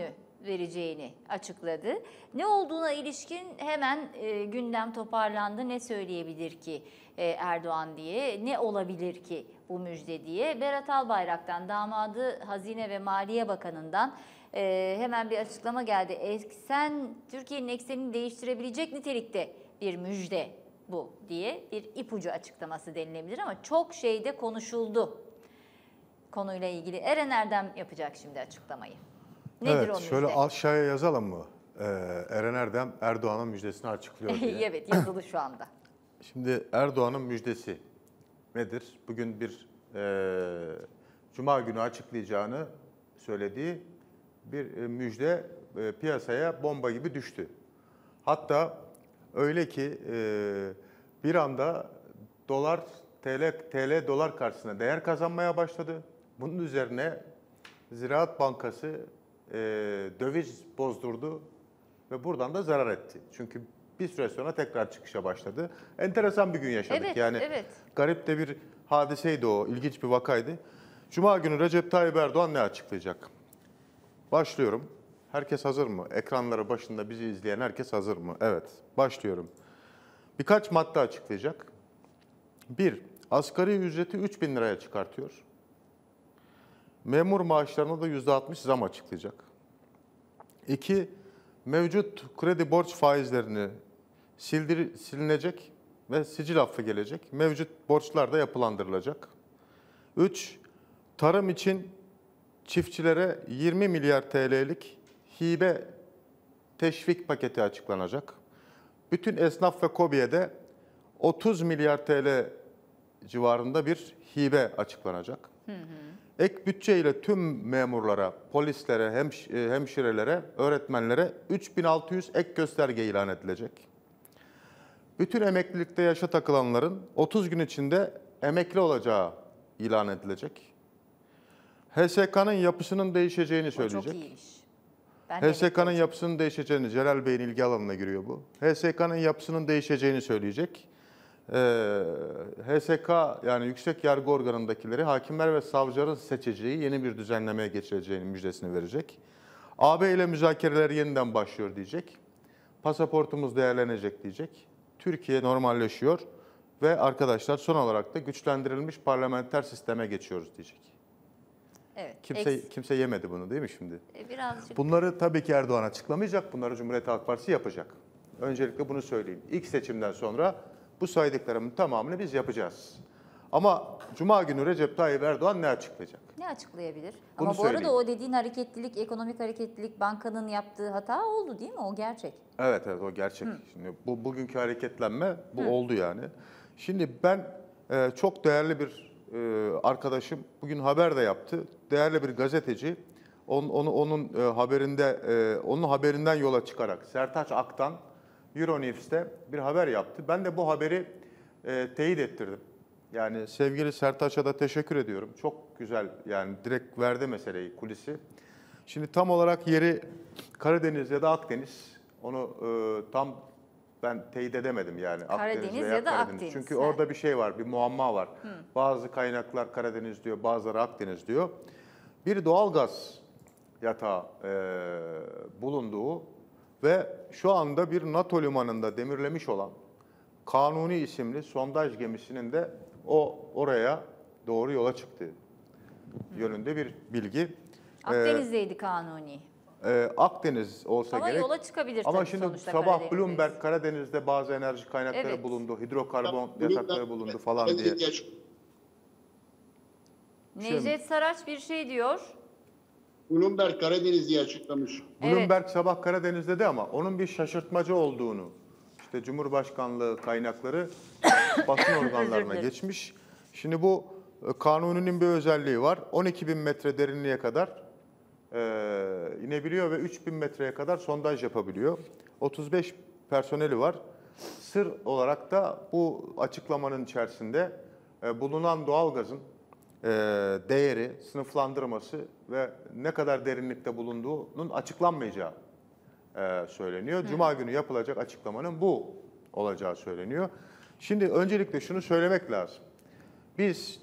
vereceğini açıkladı. Ne olduğuna ilişkin hemen e, gündem toparlandı. Ne söyleyebilir ki e, Erdoğan diye, ne olabilir ki bu müjde diye. Berat Albayrak'tan, damadı Hazine ve Maliye Bakanı'ndan e, hemen bir açıklama geldi. Eksen, Türkiye'nin eksenini değiştirebilecek nitelikte bir müjde bu diye bir ipucu açıklaması denilebilir ama çok şeyde konuşuldu konuyla ilgili. Eren Erdem yapacak şimdi açıklamayı. Nedir evet, o müjde? şöyle aşağıya yazalım mı? Ee, Eren Erdem Erdoğan'ın müjdesini açıklıyor diye. Evet, yazılı şu anda. Şimdi Erdoğan'ın müjdesi nedir? Bugün bir e, Cuma günü açıklayacağını söylediği bir e, müjde e, piyasaya bomba gibi düştü. Hatta öyle ki e, bir anda dolar, T L, T L dolar karşısında değer kazanmaya başladı. Bunun üzerine Ziraat Bankası e, döviz bozdurdu ve buradan da zarar etti. Çünkü bir süre sonra tekrar çıkışa başladı. Enteresan bir gün yaşadık. Evet, yani evet. garip de bir hadiseydi o, ilginç bir vakaydı. Cuma günü Recep Tayyip Erdoğan ne açıklayacak? Başlıyorum. Herkes hazır mı? Ekranları başında bizi izleyen herkes hazır mı? Evet, başlıyorum. Birkaç madde açıklayacak. Bir, asgari ücreti üç bin liraya çıkartıyor. Memur maaşlarına da yüzde altmış zam açıklayacak. İki, mevcut kredi borç faizlerini sildir, silinecek ve sicil affı gelecek. Mevcut borçlar da yapılandırılacak. Üç, tarım için çiftçilere yirmi milyar T L'lik hibe teşvik paketi açıklanacak. Bütün esnaf ve KOBİ'ye de otuz milyar T L civarında bir hibe açıklanacak. Hı hı. Ek bütçe ile tüm memurlara, polislere, hemş hemşirelere, öğretmenlere üç bin altı yüz ek gösterge ilan edilecek. Bütün emeklilikte yaşa takılanların otuz gün içinde emekli olacağı ilan edilecek. H S K'nın yapısının değişeceğini söyleyecek. O çok iyiymiş. Ben de H S K'nın yapısının değişeceğini, Celal Bey'in ilgi alanına giriyor bu. H S K'nın yapısının değişeceğini söyleyecek. Ee, H S K yani yüksek yargı organındakileri hakimler ve savcıların seçeceği yeni bir düzenlemeye geçireceğinin müjdesini verecek. A B ile müzakereler yeniden başlıyor diyecek. Pasaportumuz değerlenecek diyecek. Türkiye normalleşiyor ve arkadaşlar son olarak da güçlendirilmiş parlamenter sisteme geçiyoruz diyecek. Evet. Kimse Eks- kimse yemedi bunu değil mi şimdi? E, Birazcık. Bunları tabii ki Erdoğan açıklamayacak. Bunları Cumhuriyet Halk Partisi yapacak. Öncelikle bunu söyleyeyim. İlk seçimden sonra bu saydıklarımın tamamını biz yapacağız. Ama Cuma günü Recep Tayyip Erdoğan ne açıklayacak? Ne açıklayabilir? Bunu Ama bu arada söyleyeyim. o dediğin hareketlilik, ekonomik hareketlilik bankanın yaptığı hata oldu değil mi? O gerçek. Evet evet o gerçek. Şimdi bu bugünkü hareketlenme bu Hı. oldu yani. Şimdi ben e, çok değerli bir e, arkadaşım bugün haber de yaptı. Değerli bir gazeteci. Onun, onu, onun e, haberinde e, onun haberinden yola çıkarak Sertaç Aktan Euronews'te bir haber yaptı. Ben de bu haberi e, teyit ettirdim. Yani sevgili Sertaç'a da teşekkür ediyorum. Çok güzel yani direkt verdi meseleyi, kulisi. Şimdi tam olarak yeri Karadeniz ya da Akdeniz. Onu e, tam ben teyit edemedim yani. Karadeniz Akdeniz veya ya da Karadeniz. Akdeniz. Çünkü He. orada bir şey var, bir muamma var. Hı. Bazı kaynaklar Karadeniz diyor, bazıları Akdeniz diyor. Bir doğalgaz yatağı e, bulunduğu ve şu anda bir NATO limanında demirlemiş olan Kanuni isimli sondaj gemisinin de o oraya doğru yola çıktığı yönünde bir bilgi. Akdeniz'deydi Kanuni. Ee, Akdeniz olsa Ama gerek. yola çıkabilir Ama tabii şimdi sonuçta sabah Karadeniz'deyiz. Bloomberg Karadeniz'de bazı enerji kaynakları Evet. bulundu, hidrokarbon Bloomberg- yatakları bulundu falan diye. Karadeniz- Necdet Saraç bir şey diyor. Bloomberg Karadeniz diye açıklamış. Bloomberg sabah Karadeniz'de de ama onun bir şaşırtmacı olduğunu, işte Cumhurbaşkanlığı kaynakları basın organlarına dilerim. geçmiş. Şimdi bu e, kanunun bir özelliği var. on iki bin metre derinliğe kadar e, inebiliyor ve üç bin metreye kadar sondaj yapabiliyor. otuz beş personeli var. Sır olarak da bu açıklamanın içerisinde e, bulunan doğalgazın e, değeri, sınıflandırması ve ne kadar derinlikte bulunduğunun açıklanmayacağı e, söyleniyor. Cuma günü yapılacak açıklamanın bu olacağı söyleniyor. Şimdi öncelikle şunu söylemek lazım. Biz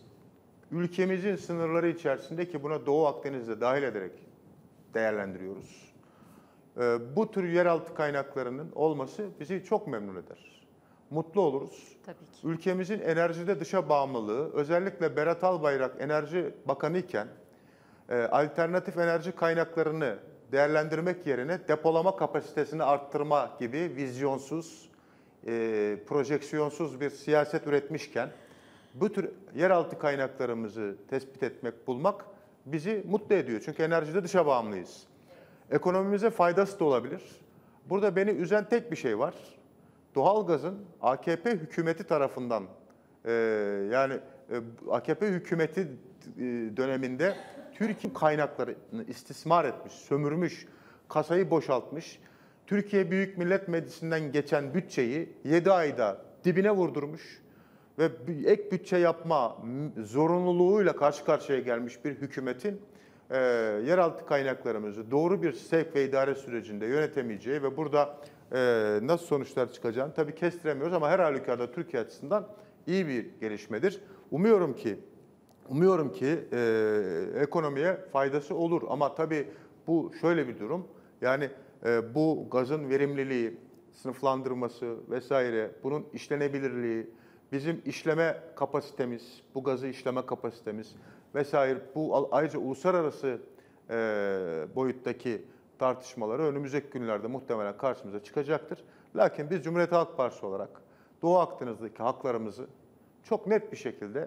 ülkemizin sınırları içerisinde ki buna Doğu Akdeniz'de dahil ederek değerlendiriyoruz. e, bu tür yeraltı kaynaklarının olması bizi çok memnun eder. Mutlu oluruz. Tabii ki. Ülkemizin enerjide dışa bağımlılığı, özellikle Berat Albayrak Enerji Bakanı iken e, alternatif enerji kaynaklarını değerlendirmek yerine depolama kapasitesini arttırma gibi vizyonsuz, e, projeksiyonsuz bir siyaset üretmişken bu tür yeraltı kaynaklarımızı tespit etmek, bulmak bizi mutlu ediyor. Çünkü enerjide dışa bağımlıyız. Ekonomimize faydası da olabilir. Burada beni üzen tek bir şey var. Doğalgazın A K P hükümeti tarafından e, yani e, A K P hükümeti e, döneminde Türkiye kaynaklarını istismar etmiş, sömürmüş, kasayı boşaltmış. Türkiye Büyük Millet Meclisi'nden geçen bütçeyi yedi ayda dibine vurdurmuş ve ek bütçe yapma zorunluluğuyla karşı karşıya gelmiş bir hükümetin e, yeraltı kaynaklarımızı doğru bir sevk ve idare sürecinde yönetemeyeceği ve burada e, nasıl sonuçlar çıkacağını tabii kestiremiyoruz ama her halükarda Türkiye açısından iyi bir gelişmedir. Umuyorum ki umuyorum ki e, ekonomiye faydası olur ama tabii bu şöyle bir durum. Yani e, bu gazın verimliliği, sınıflandırması vesaire, bunun işlenebilirliği, bizim işleme kapasitemiz, bu gazı işleme kapasitemiz vesaire, bu ayrıca uluslararası e, boyuttaki tartışmaları önümüzdeki günlerde muhtemelen karşımıza çıkacaktır. Lakin biz Cumhuriyet Halk Partisi olarak Doğu Akdeniz'deki haklarımızı çok net bir şekilde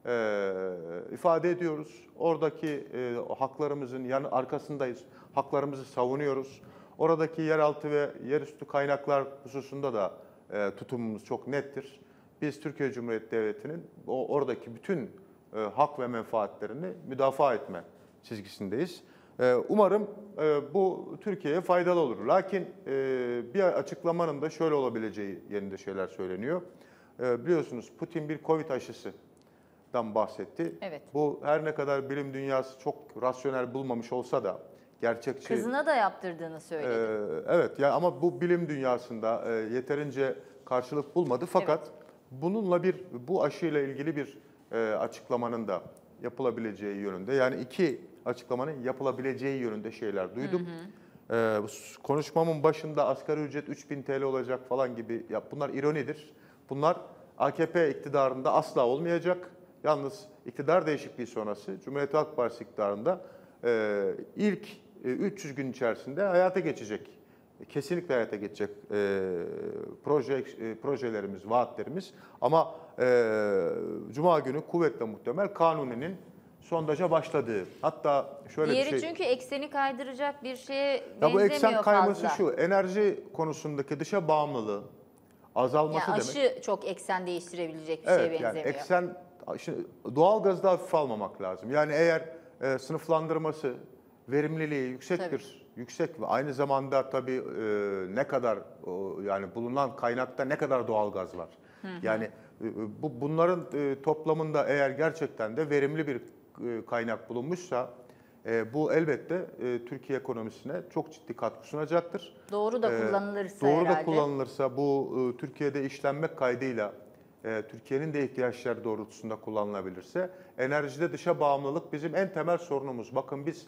e, ifade ediyoruz. Oradaki e, haklarımızın yanı arkasındayız. Haklarımızı savunuyoruz. Oradaki yeraltı ve yerüstü kaynaklar hususunda da e, tutumumuz çok nettir. Biz Türkiye Cumhuriyeti Devleti'nin o oradaki bütün e, hak ve menfaatlerini müdafaa etme çizgisindeyiz. E, umarım e, bu Türkiye'ye faydalı olur. Lakin e, bir açıklamanın da şöyle olabileceği yerinde şeyler söyleniyor. E, biliyorsunuz Putin bir Covid aşısından bahsetti. Evet. Bu her ne kadar bilim dünyası çok rasyonel bulmamış olsa da gerçekçi. Kızına da yaptırdığını söyledi. E, evet ya ama bu bilim dünyasında e, yeterince karşılık bulmadı. Fakat evet. bununla bir bu aşıyla ilgili bir e, açıklamanın da yapılabileceği yönünde. Yani iki açıklamanın yapılabileceği yönünde şeyler duydum. Hı hı. E, konuşmamın başında asgari ücret üç bin T L olacak falan gibi. Ya bunlar ironidir. Bunlar A K P iktidarında asla olmayacak. Yalnız iktidar değişikliği sonrası Cumhuriyet Halk Partisi iktidarında e, ilk e, üç yüz gün içerisinde hayata geçecek. Kesinlikle hayata geçecek e, proje e, projelerimiz, vaatlerimiz. Ama e, Cuma günü kuvvetle muhtemel Kanuni'nin sondaja başladığı. Hatta şöyle Diğeri bir şey. çünkü ekseni kaydıracak bir şeye ya benzemiyor bu eksen kayması fazla. şu, enerji konusundaki dışa bağımlılığı azalması Yani demek. aşı çok eksen değiştirebilecek bir Evet, şeye benzemiyor. yani eksen, şimdi doğalgazda hafife almamak lazım. Yani eğer e, sınıflandırması, verimliliği yüksektir, tabii. yüksek ve aynı zamanda tabii e, ne kadar o, yani bulunan kaynakta ne kadar doğalgaz var. Hı hı. Yani e, bu bunların e, toplamında eğer gerçekten de verimli bir e, kaynak bulunmuşsa e, bu elbette e, Türkiye ekonomisine çok ciddi katkı sunacaktır. Doğru da E, kullanılırsa doğru herhalde. da kullanılırsa bu e, Türkiye'de işlenmek kaydıyla e, Türkiye'nin de ihtiyaçları doğrultusunda kullanılabilirse enerjide dışa bağımlılık bizim en temel sorunumuz. Bakın biz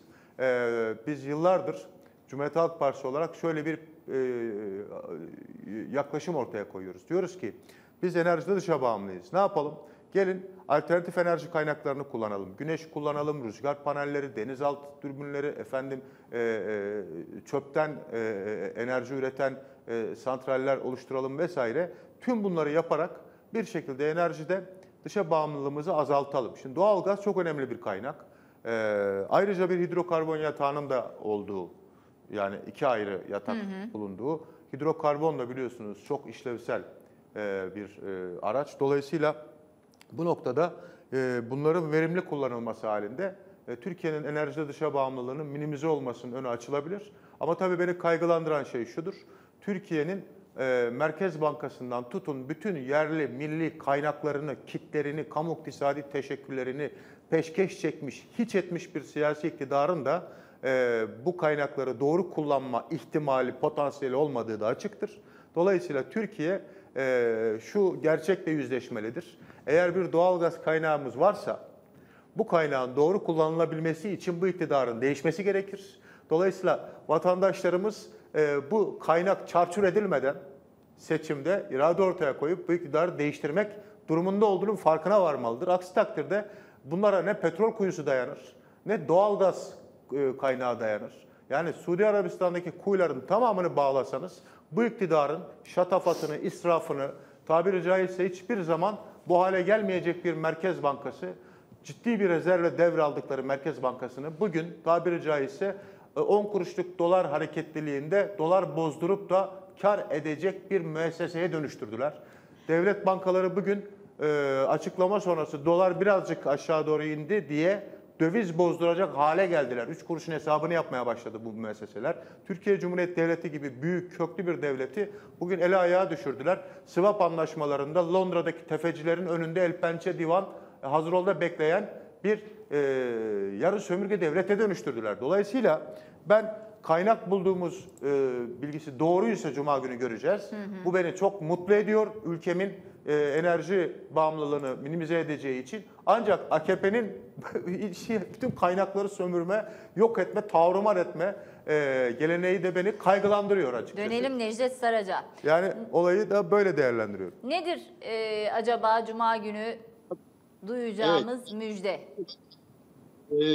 e, biz yıllardır Cumhuriyet Halk Partisi olarak şöyle bir e, yaklaşım ortaya koyuyoruz. Diyoruz ki biz enerjide dışa bağımlıyız. Ne yapalım? Gelin alternatif enerji kaynaklarını kullanalım. Güneş kullanalım, rüzgar panelleri, denizaltı türbinleri, efendim e, e, çöpten e, enerji üreten e, santraller oluşturalım vesaire. Tüm bunları yaparak bir şekilde enerjide dışa bağımlılığımızı azaltalım. Şimdi doğalgaz çok önemli bir kaynak. E, ayrıca bir hidrokarbon yatağının da olduğu, yani iki ayrı yatak hı hı. bulunduğu. Hidrokarbon da biliyorsunuz çok işlevsel e, bir e, araç. Dolayısıyla bu noktada e, bunların verimli kullanılması halinde e, Türkiye'nin enerjide dışa bağımlılığının minimize olmasının önü açılabilir. Ama tabii beni kaygılandıran şey şudur. Türkiye'nin e, Merkez Bankası'ndan tutun bütün yerli, milli kaynaklarını, kitlerini, kamu iktisadi teşekkürlerini peşkeş çekmiş, hiç etmiş bir siyasi iktidarın da e, bu kaynakları doğru kullanma ihtimali, potansiyeli olmadığı da açıktır. Dolayısıyla Türkiye e, şu gerçekle yüzleşmelidir. Eğer bir doğalgaz kaynağımız varsa bu kaynağın doğru kullanılabilmesi için bu iktidarın değişmesi gerekir. Dolayısıyla vatandaşlarımız e, bu kaynak çarçur edilmeden seçimde irade ortaya koyup bu iktidarı değiştirmek durumunda olduğunun farkına varmalıdır. Aksi takdirde bunlara ne petrol kuyusu dayanır, ne doğalgaz e, kaynağı dayanır. Yani Suudi Arabistan'daki kuyuların tamamını bağlasanız bu iktidarın şatafatını, israfını, tabiri caizse hiçbir zaman bu hale gelmeyecek bir Merkez Bankası, ciddi bir rezervle devraldıkları Merkez Bankası'nı bugün tabiri caizse on kuruşluk dolar hareketliliğinde dolar bozdurup da kar edecek bir müesseseye dönüştürdüler. Devlet bankaları bugün e, açıklama sonrası dolar birazcık aşağı doğru indi diye döviz bozduracak hale geldiler. Üç kuruşun hesabını yapmaya başladı bu müesseseler. Türkiye Cumhuriyeti Devleti gibi büyük, köklü bir devleti bugün ele ayağa düşürdüler. Swap anlaşmalarında Londra'daki tefecilerin önünde el pençe divan hazır olda bekleyen bir e, yarı sömürge devlete dönüştürdüler. Dolayısıyla ben kaynak bulduğumuz e, bilgisi doğruysa Cuma günü göreceğiz. Hı hı. Bu beni çok mutlu ediyor. Ülkemin e, enerji bağımlılığını minimize edeceği için. Ancak A K P'nin bütün kaynakları sömürme, yok etme, tavrımar etme e, geleneği de beni kaygılandırıyor açıkçası. Dönelim Necdet Saraç'a. Yani olayı da böyle değerlendiriyorum. Nedir e, acaba Cuma günü duyacağımız evet. müjde? Ee,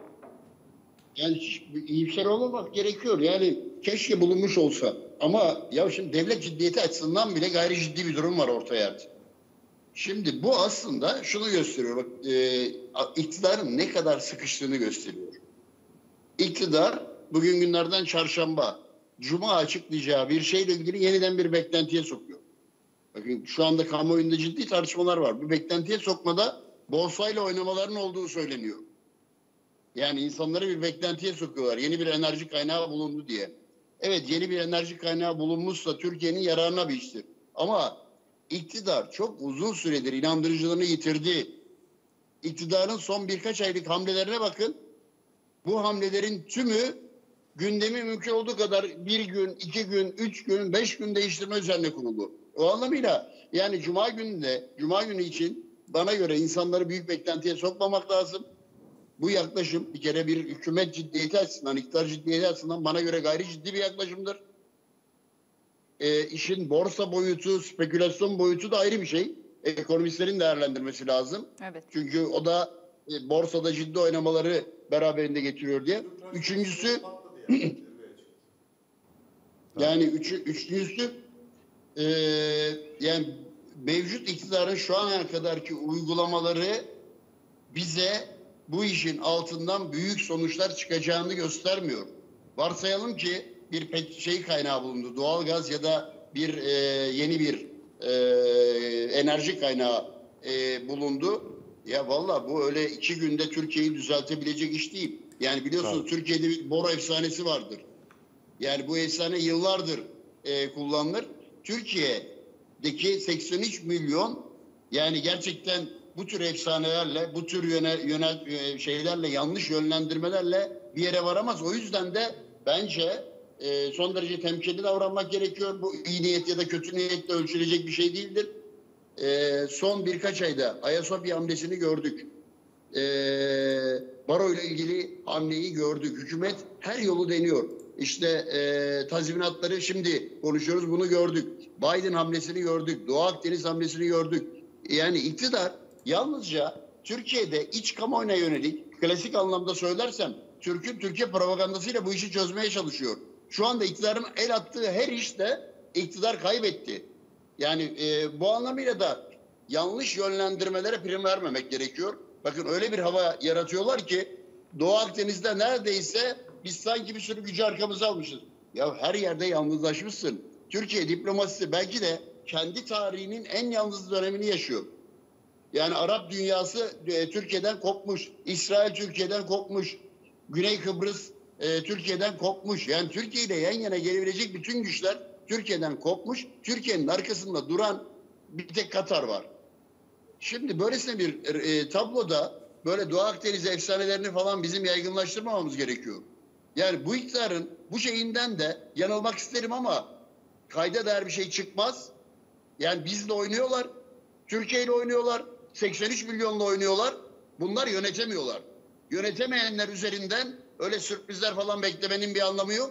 yani iyimser olmamak gerekiyor. Yani keşke bulunmuş olsa. Ama ya şimdi devlet ciddiyeti açısından bile gayri ciddi bir durum var ortaya. Şimdi bu aslında şunu gösteriyor. Bak, e, iktidarın ne kadar sıkıştığını gösteriyor. İktidar bugün günlerden çarşamba, cuma açıklayacağı bir şeyle ilgili yeniden bir beklentiye sokuyor. Bakın şu anda kamuoyunda ciddi tartışmalar var. Bu beklentiye sokmada borsayla oynamaların olduğu söyleniyor. Yani insanları bir beklentiye sokuyorlar. Yeni bir enerji kaynağı bulundu diye. Evet, yeni bir enerji kaynağı bulunmuşsa Türkiye'nin yararına bir iştir. Ama iktidar çok uzun süredir inandırıcılığını yitirdi. İktidarın son birkaç aylık hamlelerine bakın. Bu hamlelerin tümü gündemi mümkün olduğu kadar bir gün, iki gün, üç gün, beş gün değiştirme üzerine kuruldu. O anlamıyla yani Cuma gününde, Cuma günü için bana göre insanları büyük beklentiye sokmamak lazım. Bu yaklaşım bir kere bir hükümet ciddiyeti açısından, iktidar ciddiyeti açısından bana göre gayri ciddi bir yaklaşımdır. E, işin borsa boyutu, spekülasyon boyutu da ayrı bir şey. Ekonomistlerin değerlendirmesi lazım. Evet. Çünkü o da e, borsada ciddi oynamaları beraberinde getiriyor diye. Üçüncüsü yani üç, üçüncüsü e, yani mevcut iktidarın şu ana kadarki uygulamaları bize bu işin altından büyük sonuçlar çıkacağını göstermiyor. Varsayalım ki bir pet şey kaynağı bulundu, doğalgaz ya da bir e, yeni bir e, enerji kaynağı e, bulundu. Ya vallahi bu öyle iki günde Türkiye'yi düzeltebilecek iş değil. Yani biliyorsunuz evet. Türkiye'de bir boru efsanesi vardır. Yani bu efsane yıllardır e, kullanılır. Türkiye'deki seksen üç milyon yani gerçekten bu tür efsanelerle, bu tür yönel, yönel şeylerle, yanlış yönlendirmelerle bir yere varamaz. O yüzden de bence e, son derece temkinli davranmak gerekiyor. Bu iyi niyet ya da kötü niyetle ölçülecek bir şey değildir. E, son birkaç ayda Ayasofya hamlesini gördük. E, baro ile ilgili hamleyi gördük. Hükümet her yolu deniyor. İşte e, tazminatları şimdi konuşuyoruz, bunu gördük. Biden hamlesini gördük. Doğu Akdeniz hamlesini gördük. Yani iktidar yalnızca Türkiye'de iç kamuoyuna yönelik, klasik anlamda söylersem, Türk'ün Türkiye propagandasıyla bu işi çözmeye çalışıyor. Şu anda iktidarın el attığı her işte iktidar kaybetti. Yani e, bu anlamıyla da yanlış yönlendirmelere prim vermemek gerekiyor. Bakın öyle bir hava yaratıyorlar ki Doğu Akdeniz'de neredeyse biz sanki bir sürü gücü arkamıza almışız. Ya her yerde yalnızlaşmışsın. Türkiye diplomasisi belki de kendi tarihinin en yalnız dönemini yaşıyor. Yani Arap dünyası e, Türkiye'den kopmuş. İsrail Türkiye'den kopmuş. Güney Kıbrıs e, Türkiye'den kopmuş. Yani Türkiye ile yan yana gelebilecek bütün güçler Türkiye'den kopmuş. Türkiye'nin arkasında duran bir tek Katar var. Şimdi böylesine bir e, tabloda böyle Doğu Akdeniz efsanelerini falan bizim yaygınlaştırmamamız gerekiyor. Yani bu iktidarın bu şeyinden de yanılmak isterim ama kayda değer bir şey çıkmaz. Yani bizle oynuyorlar. Türkiye ile oynuyorlar. seksen üç milyonla oynuyorlar. Bunlar yönetemiyorlar. Yönetemeyenler üzerinden öyle sürprizler falan beklemenin bir anlamı yok.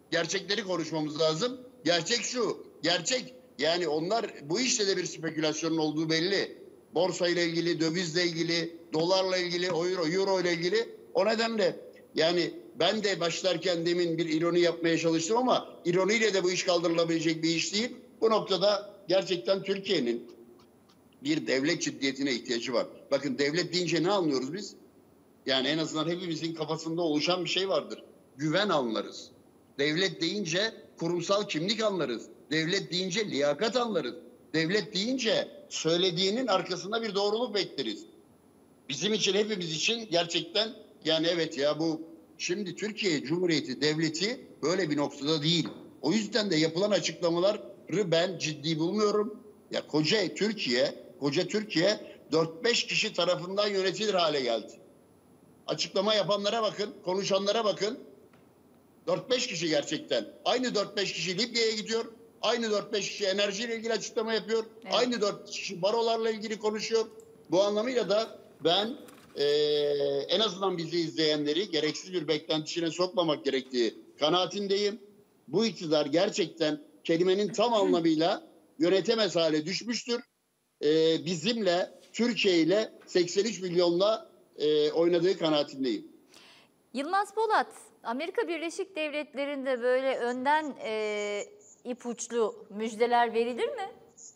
Gerçekleri konuşmamız lazım. Gerçek şu. Gerçek yani onlar bu işte de bir spekülasyonun olduğu belli. Borsa ile ilgili, dövizle ilgili, dolarla ilgili, euro, euro ile ilgili. O nedenle yani ben de başlarken demin bir ironi yapmaya çalıştım ama ironiyle de bu iş kaldırılabilecek bir iş değil. Bu noktada gerçekten Türkiye'nin bir devlet ciddiyetine ihtiyacı var. Bakın devlet deyince ne anlıyoruz biz? Yani en azından hepimizin kafasında oluşan bir şey vardır. Güven anlarız. Devlet deyince kurumsal kimlik anlarız. Devlet deyince liyakat anlarız. Devlet deyince söylediğinin arkasında bir doğruluk bekleriz. Bizim için, hepimiz için gerçekten yani evet ya bu şimdi Türkiye Cumhuriyeti Devleti böyle bir noktada değil. O yüzden de yapılan açıklamaları ben ciddi bulmuyorum. Ya koca Türkiye, koca Türkiye dört beş kişi tarafından yönetilir hale geldi. Açıklama yapanlara bakın, konuşanlara bakın. dört beş kişi gerçekten. Aynı dört beş kişi Libya'ya gidiyor. Aynı dört beş kişi enerjiyle ilgili açıklama yapıyor. Evet. Aynı dört kişi barolarla ilgili konuşuyor. Bu anlamıyla da ben e, en azından bizi izleyenleri gereksiz bir beklenti içine sokmamak gerektiği kanaatindeyim. Bu iktidar gerçekten kelimenin tam anlamıyla yönetemez hale düşmüştür. E, bizimle, Türkiye ile seksen üç milyonla e, oynadığı kanaatindeyim. Yılmaz Polat, Amerika Birleşik Devletleri'nde böyle önden e, ipuçlu müjdeler verilir mi?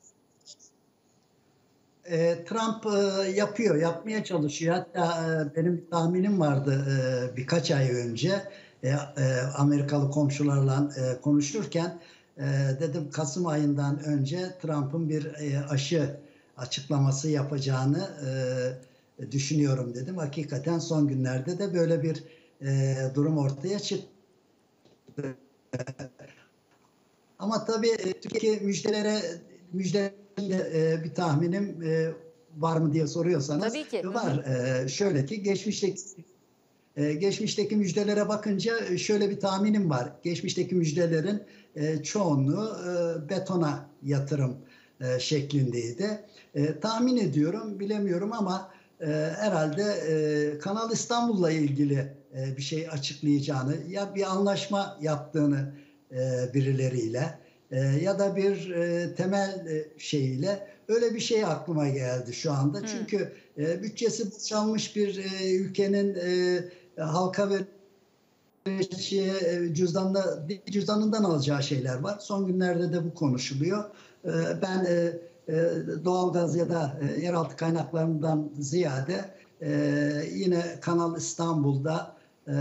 E, Trump e, yapıyor, yapmaya çalışıyor. Hatta e, benim bir tahminim vardı e, birkaç ay önce e, e, Amerikalı komşularla e, konuşurken e, dedim Kasım ayından önce Trump'ın bir e, aşı açıklaması yapacağını e, düşünüyorum dedim. Hakikaten son günlerde de böyle bir e, durum ortaya çıktı. Ama tabii e, Türkiye müjdelere müjdelerinde e, bir tahminim e, var mı diye soruyorsanız tabii ki. var. E, şöyle ki geçmişteki e, geçmişteki müjdelere bakınca şöyle bir tahminim var. Geçmişteki müjdelerin e, çoğunluğu e, betona yatırım e, şeklindeydi. E, tahmin ediyorum, bilemiyorum ama e, herhalde e, Kanal İstanbul'la ilgili e, bir şey açıklayacağını ya bir anlaşma yaptığını e, birileriyle e, ya da bir e, temel e, şeyiyle öyle bir şey aklıma geldi şu anda. Hmm. Çünkü e, bütçesi boşalmış bir e, ülkenin e, halka ve e, cüzdanla, cüzdanından alacağı şeyler var. Son günlerde de bu konuşuluyor. E, ben e, e, doğalgaz ya da e, yeraltı kaynaklarından ziyade e, yine Kanal İstanbul'da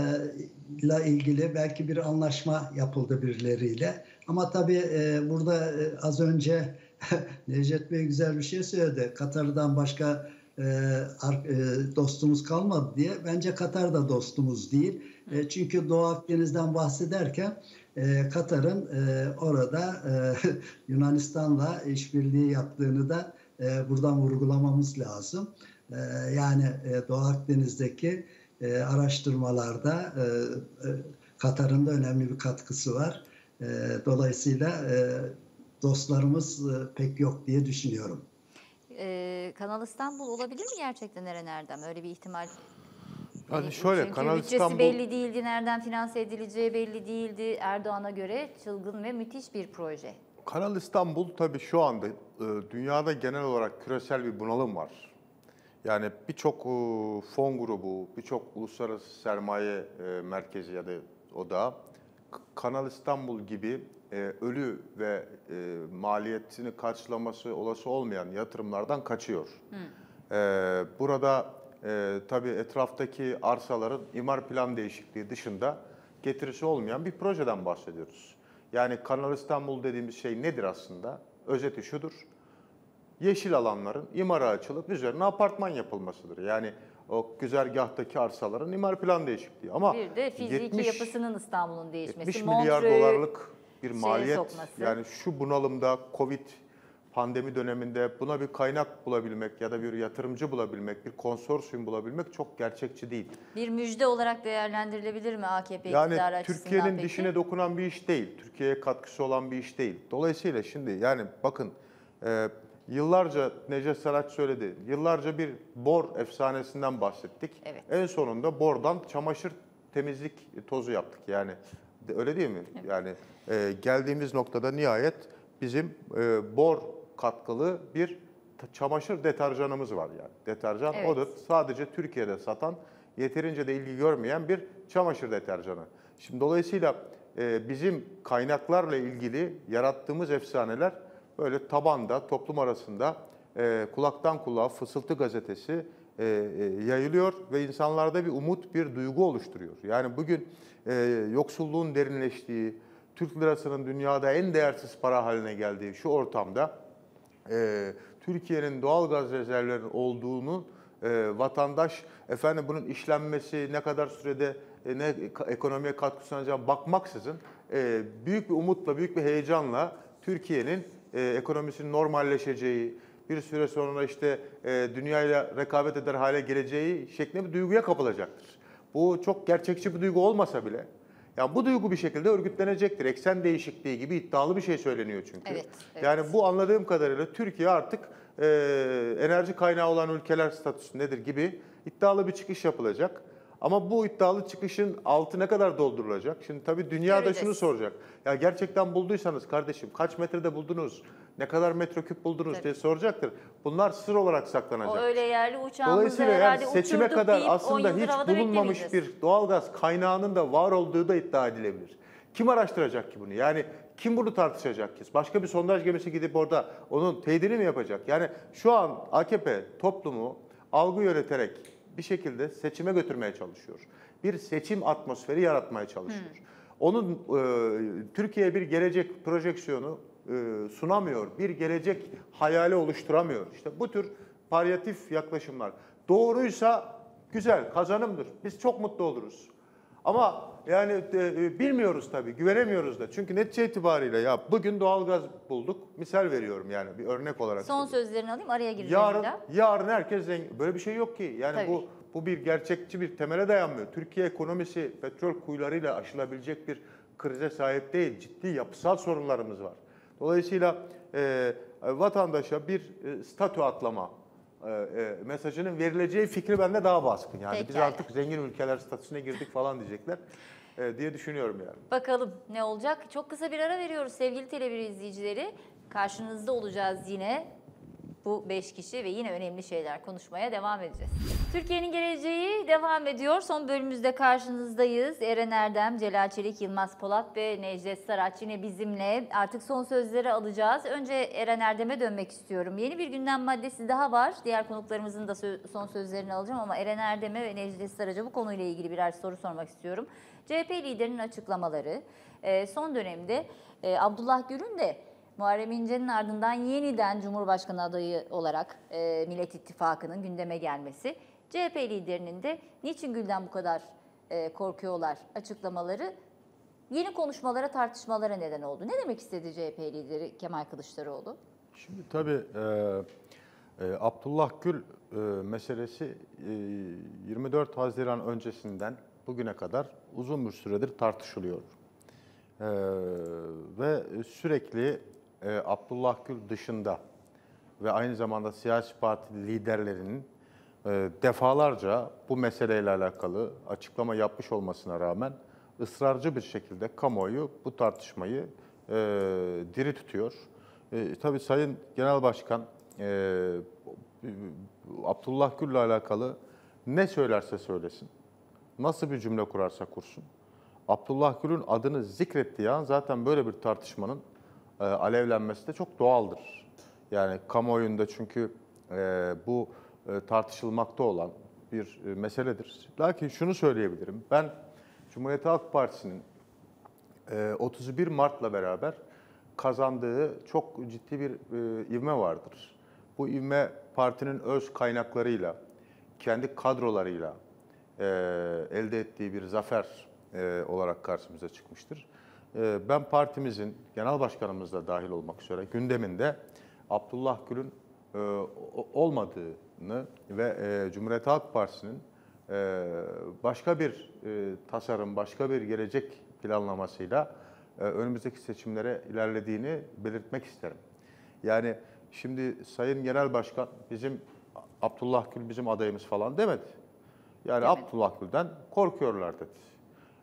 ile ilgili belki bir anlaşma yapıldı birileriyle. Ama tabii e, burada e, az önce Necdet Bey güzel bir şey söyledi. Katar'dan başka e, e, dostumuz kalmadı diye. Bence Katar da dostumuz değil. E, çünkü Doğu Akdeniz'den bahsederken e, Katar'ın e, orada e, Yunanistan'la işbirliği yaptığını da e, buradan vurgulamamız lazım. E, yani e, Doğu Akdeniz'deki E, araştırmalarda e, e, Katar'ın da önemli bir katkısı var. E, dolayısıyla e, dostlarımız e, pek yok diye düşünüyorum. Ee, Kanal İstanbul olabilir mi gerçekten Eren Erdem? Öyle bir ihtimal. Yani şöyle Çünkü Kanal bütçesi İstanbul belli değildi, nereden finanse edileceği belli değildi. Erdoğan'a göre çılgın ve müthiş bir proje. Kanal İstanbul tabii şu anda e, dünyada genel olarak küresel bir bunalım var. Yani birçok fon grubu, birçok uluslararası sermaye merkezi ya da odağı Kanal İstanbul gibi ölü ve maliyetini karşılaması olası olmayan yatırımlardan kaçıyor. Hmm. Burada tabii etraftaki arsaların imar plan değişikliği dışında getirisi olmayan bir projeden bahsediyoruz. Yani Kanal İstanbul dediğimiz şey nedir aslında? Özeti şudur. Yeşil alanların imara açılıp üzerine apartman yapılmasıdır. Yani o güzergahtaki arsaların imar plan değişikliği. Ama bir de fiziki yetmiş, yapısının İstanbul'un değişmesi. yetmiş milyar dolarlık bir maliyet. Sokması. Yani şu bunalımda, Covid pandemi döneminde buna bir kaynak bulabilmek ya da bir yatırımcı bulabilmek, bir konsorsiyum bulabilmek çok gerçekçi değil. Bir müjde olarak değerlendirilebilir mi A K P yani iktidarı açısından Türkiye'nin peki? dişine dokunan bir iş değil. Türkiye'ye katkısı olan bir iş değil. Dolayısıyla şimdi yani bakın e, yıllarca Necdet Saraç söyledi. Yıllarca bir bor efsanesinden bahsettik. Evet. En sonunda bordan çamaşır temizlik tozu yaptık. Yani De- Öyle değil mi? Yani e, geldiğimiz noktada nihayet bizim e, bor katkılı bir t- çamaşır deterjanımız var yani. Deterjan Evet. o da sadece Türkiye'de satan, yeterince de ilgi görmeyen bir çamaşır deterjanı. Şimdi dolayısıyla e, bizim kaynaklarla ilgili yarattığımız efsaneler böyle tabanda, toplum arasında e, kulaktan kulağa fısıltı gazetesi e, e, yayılıyor ve insanlarda bir umut, bir duygu oluşturuyor. Yani bugün e, yoksulluğun derinleştiği, Türk lirasının dünyada en değersiz para haline geldiği şu ortamda e, Türkiye'nin doğal gaz rezervlerinin olduğunu e, vatandaş efendim bunun işlenmesi ne kadar sürede e, ne ekonomiye katkı sunacağına bakmaksızın e, büyük bir umutla, büyük bir heyecanla Türkiye'nin e, ekonomisinin normalleşeceği, bir süre sonra işte e, dünyayla rekabet eder hale geleceği şeklinde bir duyguya kapılacaktır. Bu çok gerçekçi bir duygu olmasa bile, yani bu duygu bir şekilde örgütlenecektir. Eksen değişikliği gibi iddialı bir şey söyleniyor çünkü. Evet, evet. Yani bu anladığım kadarıyla Türkiye artık e, enerji kaynağı olan ülkeler statüsündedir gibi iddialı bir çıkış yapılacak. Ama bu iddialı çıkışın altı ne kadar doldurulacak? Şimdi tabii dünya da Göreceğiz. şunu soracak. Ya gerçekten bulduysanız kardeşim kaç metrede buldunuz? Ne kadar metreküp buldunuz Tabii. diye soracaktır. Bunlar sır olarak saklanacak. O öyle yerli uçağımızı Dolayısıyla yani herhalde seçime uçurduk kadar deyip on aslında yıldır hiç havada bulunmamış beklemeyeceğiz. bir doğalgaz kaynağının da var olduğu da iddia edilebilir. Kim araştıracak ki bunu? Yani kim bunu tartışacak ki? Başka bir sondaj gemisi gidip orada onun teyidini mi yapacak? Yani şu an A K P toplumu algı yöneterek bir şekilde seçime götürmeye çalışıyor. Bir seçim atmosferi yaratmaya çalışıyor. Onun e, Türkiye'ye bir gelecek projeksiyonu e, sunamıyor. Bir gelecek hayali oluşturamıyor. İşte bu tür palyatif yaklaşımlar. Doğruysa güzel, kazanımdır. Biz çok mutlu oluruz. Ama yani e, bilmiyoruz tabii, güvenemiyoruz da. Çünkü netice itibariyle ya bugün doğalgaz bulduk. Misal veriyorum yani bir örnek olarak. Son söyleyeyim. sözlerini alayım, araya gireceğim Yarın, bir daha. yarın herkes zengin. Böyle bir şey yok ki. Yani Tabii. bu bu bir gerçekçi bir temele dayanmıyor. Türkiye ekonomisi petrol kuyularıyla aşılabilecek bir krize sahip değil. Ciddi yapısal sorunlarımız var. Dolayısıyla e, vatandaşa bir e, statü atlama e, e, mesajının verileceği fikri bende daha baskın. Yani biz Pekala. artık zengin ülkeler statüsüne girdik falan diyecekler e, diye düşünüyorum yani. Bakalım ne olacak? Çok kısa bir ara veriyoruz sevgili Tele bir izleyicileri. Karşınızda olacağız yine bu beş kişi ve yine önemli şeyler konuşmaya devam edeceğiz. Türkiye'nin geleceği devam ediyor. Son bölümümüzde karşınızdayız. Eren Erdem, Celal Çelik, Yılmaz Polat ve Necdet Saraç yine bizimle. Artık son sözleri alacağız. Önce Eren Erdem'e dönmek istiyorum. Yeni bir gündem maddesi daha var. Diğer konuklarımızın da sö- son sözlerini alacağım ama Eren Erdem'e ve Necdet Saraç'a bu konuyla ilgili birer soru sormak istiyorum. C H P liderinin açıklamaları, e, son dönemde e, Abdullah Gül'ün de Muharrem İnce'nin ardından yeniden Cumhurbaşkanı adayı olarak e, Millet İttifakı'nın gündeme gelmesi, C H P liderinin de niçin Gül'den bu kadar e, korkuyorlar açıklamaları yeni konuşmalara, tartışmalara neden oldu. Ne demek istedi C H P lideri Kemal Kılıçdaroğlu? Şimdi tabii e, e, Abdullah Gül e, meselesi e, yirmi dört Haziran öncesinden bugüne kadar uzun bir süredir tartışılıyor. E, ve sürekli e, Abdullah Gül dışında ve aynı zamanda siyasi parti liderlerinin e, defalarca bu meseleyle alakalı açıklama yapmış olmasına rağmen ısrarcı bir şekilde kamuoyu bu tartışmayı e, diri tutuyor. E, tabii Sayın Genel Başkan e, Abdullah Gül'le alakalı ne söylerse söylesin, nasıl bir cümle kurarsa kursun, Abdullah Gül'ün adını zikrettiği an zaten böyle bir tartışmanın e, alevlenmesi de çok doğaldır. Yani kamuoyunda çünkü e, bu e, tartışılmakta olan bir e, meseledir. Lakin şunu söyleyebilirim, ben Cumhuriyet Halk Partisi'nin e, otuz bir Mart'la beraber kazandığı çok ciddi bir e, ivme vardır. Bu ivme partinin öz kaynaklarıyla, kendi kadrolarıyla e, elde ettiği bir zafer e, olarak karşımıza çıkmıştır. E, ben partimizin, genel başkanımız da dahil olmak üzere gündeminde Abdullah Gül'ün e, olmadığını ve e, Cumhuriyet Halk Partisi'nin e, başka bir e, tasarım, başka bir gelecek planlamasıyla e, önümüzdeki seçimlere ilerlediğini belirtmek isterim. Yani şimdi Sayın Genel Başkan bizim Abdullah Gül bizim adayımız falan demedi. Yani Demedi. Abdullah Gül'den korkuyorlar dedi.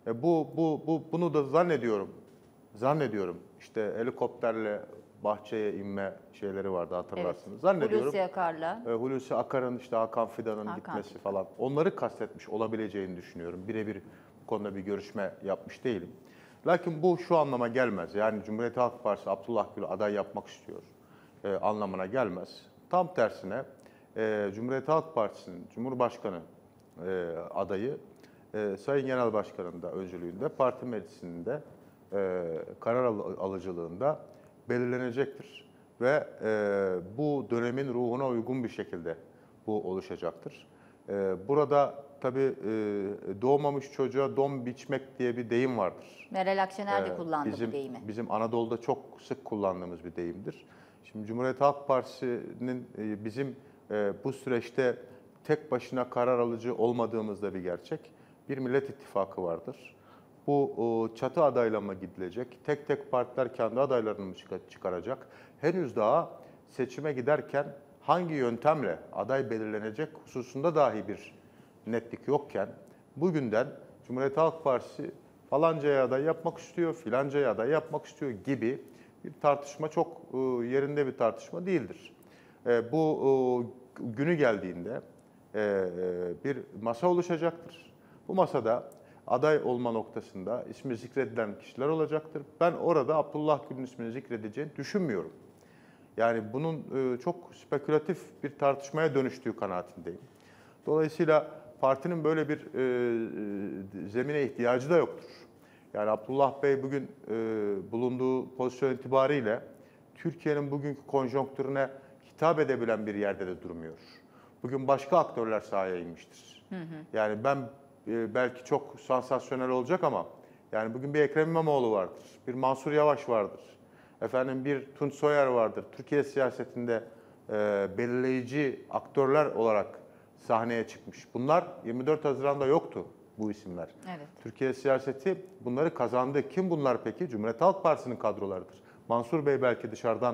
E, bu, bu, bu, bunu da zannediyorum, zannediyorum işte helikopterle bahçeye inme şeyleri vardı hatırlarsınız. Evet. Zannediyorum. Hulusi Akar'la. E, Hulusi Akar'ın işte Hakan Fidan'ın Hakan gitmesi Fidan. falan onları kastetmiş olabileceğini düşünüyorum. Birebir bu konuda bir görüşme yapmış değilim. Lakin bu şu anlama gelmez. Yani Cumhuriyet Halk Partisi Abdullah Gül aday yapmak istiyor e, anlamına gelmez. Tam tersine e, Cumhuriyet Halk Partisi'nin Cumhurbaşkanı e, adayı e, Sayın Genel Başkan'ın da öncülüğünde parti meclisinde e, karar al- alıcılığında belirlenecektir. Ve e, bu dönemin ruhuna uygun bir şekilde bu oluşacaktır. E, burada tabii e, doğmamış çocuğa don biçmek diye bir deyim vardır. Meral Akşener de Ee, kullandı bizim, bu deyimi. Bizim Anadolu'da çok sık kullandığımız bir deyimdir. Şimdi Cumhuriyet Halk Partisi'nin e, bizim e, bu süreçte tek başına karar alıcı olmadığımız da bir gerçek. Bir Millet İttifakı vardır. Bu o, çatı adaylama gidilecek. Tek tek partiler kendi adaylarını mı çıkar- çıkaracak? Henüz daha seçime giderken hangi yöntemle aday belirlenecek hususunda dahi bir netlik yokken bugünden Cumhuriyet Halk Partisi falancaya aday yapmak istiyor, filancaya aday yapmak istiyor gibi bir tartışma çok e, yerinde bir tartışma değildir. E, Bu e, günü geldiğinde e, e, bir masa oluşacaktır. Bu masada aday olma noktasında ismi zikredilen kişiler olacaktır. Ben orada Abdullah Gül'ün ismini zikredeceğini düşünmüyorum. Yani bunun e, çok spekülatif bir tartışmaya dönüştüğü kanaatindeyim. Dolayısıyla partinin böyle bir e, zemine ihtiyacı da yoktur. Yani Abdullah Bey bugün e, bulunduğu pozisyon itibariyle Türkiye'nin bugünkü konjonktürüne hitap edebilen bir yerde de durmuyor. Bugün başka aktörler sahaya inmiştir. Hı hı. Yani ben e, belki çok sansasyonel olacak ama yani bugün bir Ekrem İmamoğlu vardır, bir Mansur Yavaş vardır, efendim bir Tunç Soyer vardır. Türkiye siyasetinde e, belirleyici aktörler olarak sahneye çıkmış. Bunlar yirmi dört Haziran'da yoktu bu isimler. Evet. Türkiye siyaseti bunları kazandı. Kim bunlar peki? Cumhuriyet Halk Partisi'nin kadrolarıdır. Mansur Bey belki dışarıdan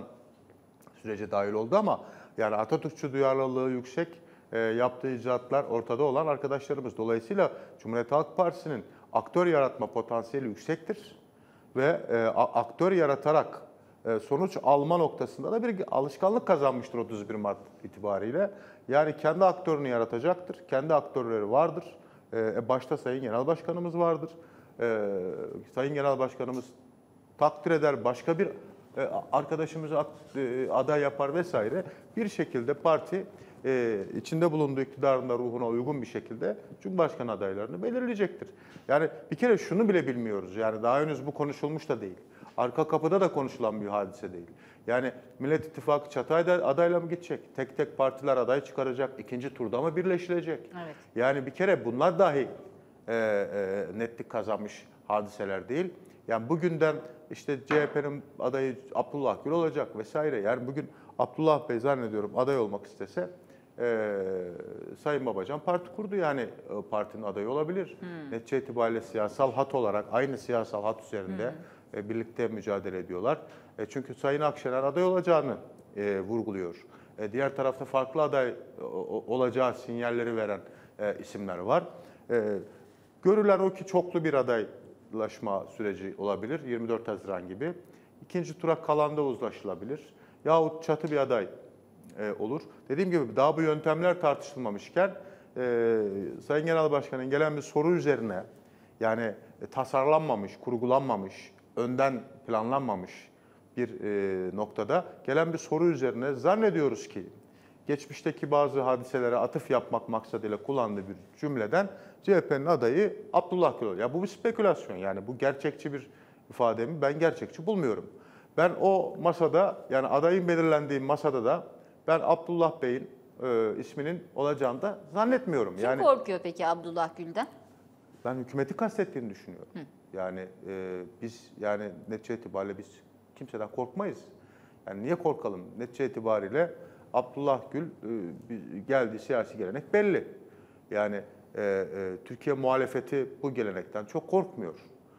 sürece dahil oldu ama yani Atatürkçü duyarlılığı yüksek, e, yaptığı icraatlar ortada olan arkadaşlarımız. Dolayısıyla Cumhuriyet Halk Partisi'nin aktör yaratma potansiyeli yüksektir ve e, a- aktör yaratarak e, sonuç alma noktasında da bir alışkanlık kazanmıştır otuz bir Mart itibariyle. Yani kendi aktörünü yaratacaktır, kendi aktörleri vardır. E, başta Sayın Genel Başkanımız vardır. E, Sayın Genel Başkanımız takdir eder, başka bir e, arkadaşımızı e, aday yapar vesaire. Bir şekilde parti e, içinde bulunduğu iktidarın da ruhuna uygun bir şekilde Cumhurbaşkanı adaylarını belirleyecektir. Yani bir kere şunu bile bilmiyoruz. Yani daha henüz bu konuşulmuş da değil. Arka kapıda da konuşulan bir hadise değil. Yani Millet İttifakı çatı adayla mı gidecek? Tek tek partiler aday çıkaracak. İkinci turda mı birleşilecek? Evet. Yani bir kere bunlar dahi e, e, netlik kazanmış hadiseler değil. Yani bugünden işte C H P'nin adayı Abdullah Gül olacak vesaire. Yani bugün Abdullah Bey zannediyorum aday olmak istese e, Sayın Babacan parti kurdu yani e, partinin adayı olabilir. Hmm. Netice itibariyle siyasal hat olarak aynı siyasal hat üzerinde hmm. e, birlikte mücadele ediyorlar. E, çünkü Sayın Akşener aday olacağını e, vurguluyor. E, diğer tarafta farklı aday e, olacağı sinyalleri veren e, isimler var. E, görülen o ki çoklu bir adaylaşma süreci olabilir yirmi dört Haziran gibi. İkinci tura kalanda uzlaşılabilir. Yahut çatı bir aday e, olur. Dediğim gibi daha bu yöntemler tartışılmamışken e, Sayın Genel Başkan'ın gelen bir soru üzerine yani e, tasarlanmamış, kurgulanmamış, önden planlanmamış bir e, noktada gelen bir soru üzerine zannediyoruz ki geçmişteki bazı hadiselere atıf yapmak maksadıyla kullandığı bir cümleden C H P'nin adayı Abdullah Gül. Ya bu bir spekülasyon yani bu gerçekçi bir ifade mi? Ben gerçekçi bulmuyorum. Ben o masada yani adayın belirlendiği masada da ben Abdullah Bey'in e, isminin olacağını da zannetmiyorum. Kim yani korkuyor peki Abdullah Gül'den? ben hükümeti kastettiğini düşünüyorum. Hı. Yani e, biz yani netice itibariyle biz kimseden korkmayız. Yani niye korkalım? Netice itibariyle Abdullah Gül e, geldiği siyasi gelenek belli. Yani e, e, Türkiye muhalefeti bu gelenekten çok korkmuyor.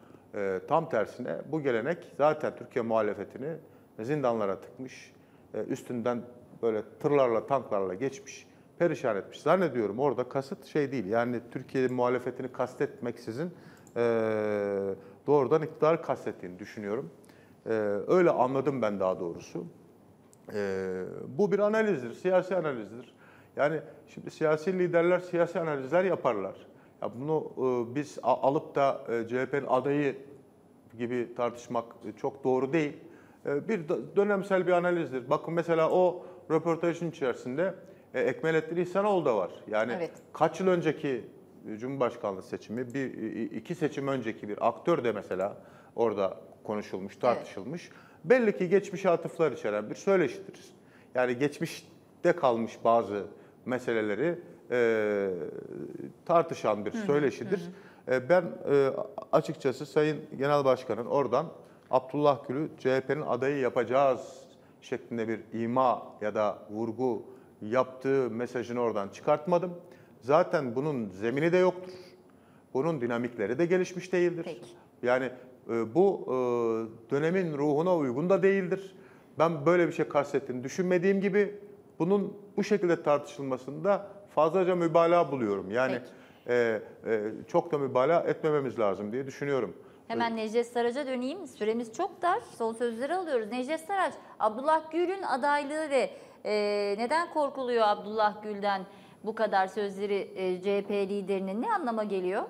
E, tam tersine bu gelenek zaten Türkiye muhalefetini zindanlara tıkmış, e, üstünden böyle tırlarla, tanklarla geçmiş, perişan etmiş. Zannediyorum orada kasıt şey değil. Yani Türkiye muhalefetini kastetmeksizin e, doğrudan iktidarı kastettiğini düşünüyorum. E, öyle anladım ben daha doğrusu. E, bu bir analizdir, siyasi analizdir. Yani şimdi siyasi liderler siyasi analizler yaparlar. Ya bunu e, biz a, alıp da e, C H P'nin adayı gibi tartışmak çok doğru değil. E, bir dönemsel bir analizdir. Bakın mesela o röportajın içerisinde e, Ekmelettin İhsanoğlu da var. Yani Evet. kaç yıl önceki Cumhurbaşkanlığı seçimi, bir iki seçim önceki bir aktör de mesela orada konuşulmuş, tartışılmış. Evet. Belli ki geçmişe atıflar içeren bir söyleşidir. Yani geçmişte kalmış bazı meseleleri e, tartışan bir söyleşidir. Hı hı. E, ben e, açıkçası Sayın Genel Başkan'ın oradan Abdullah Gül'ü C H P'nin adayı yapacağız şeklinde bir ima ya da vurgu yaptığı mesajını oradan çıkartmadım. Zaten bunun zemini de yoktur. Bunun dinamikleri de gelişmiş değildir. Peki. Yani e, bu e, dönemin ruhuna uygun da değildir. Ben böyle bir şey kastettiğini düşünmediğim gibi bunun bu şekilde tartışılmasında fazlaca mübalağa buluyorum. Yani e, e, çok da mübalağa etmememiz lazım diye düşünüyorum. Hemen Necdet Saraç'a döneyim. Süremiz çok dar. Son sözleri alıyoruz. Necdet Saraç, Abdullah Gül'ün adaylığı ve e, neden korkuluyor Abdullah Gül'den bu kadar sözleri e, C H P liderinin ne anlama geliyor?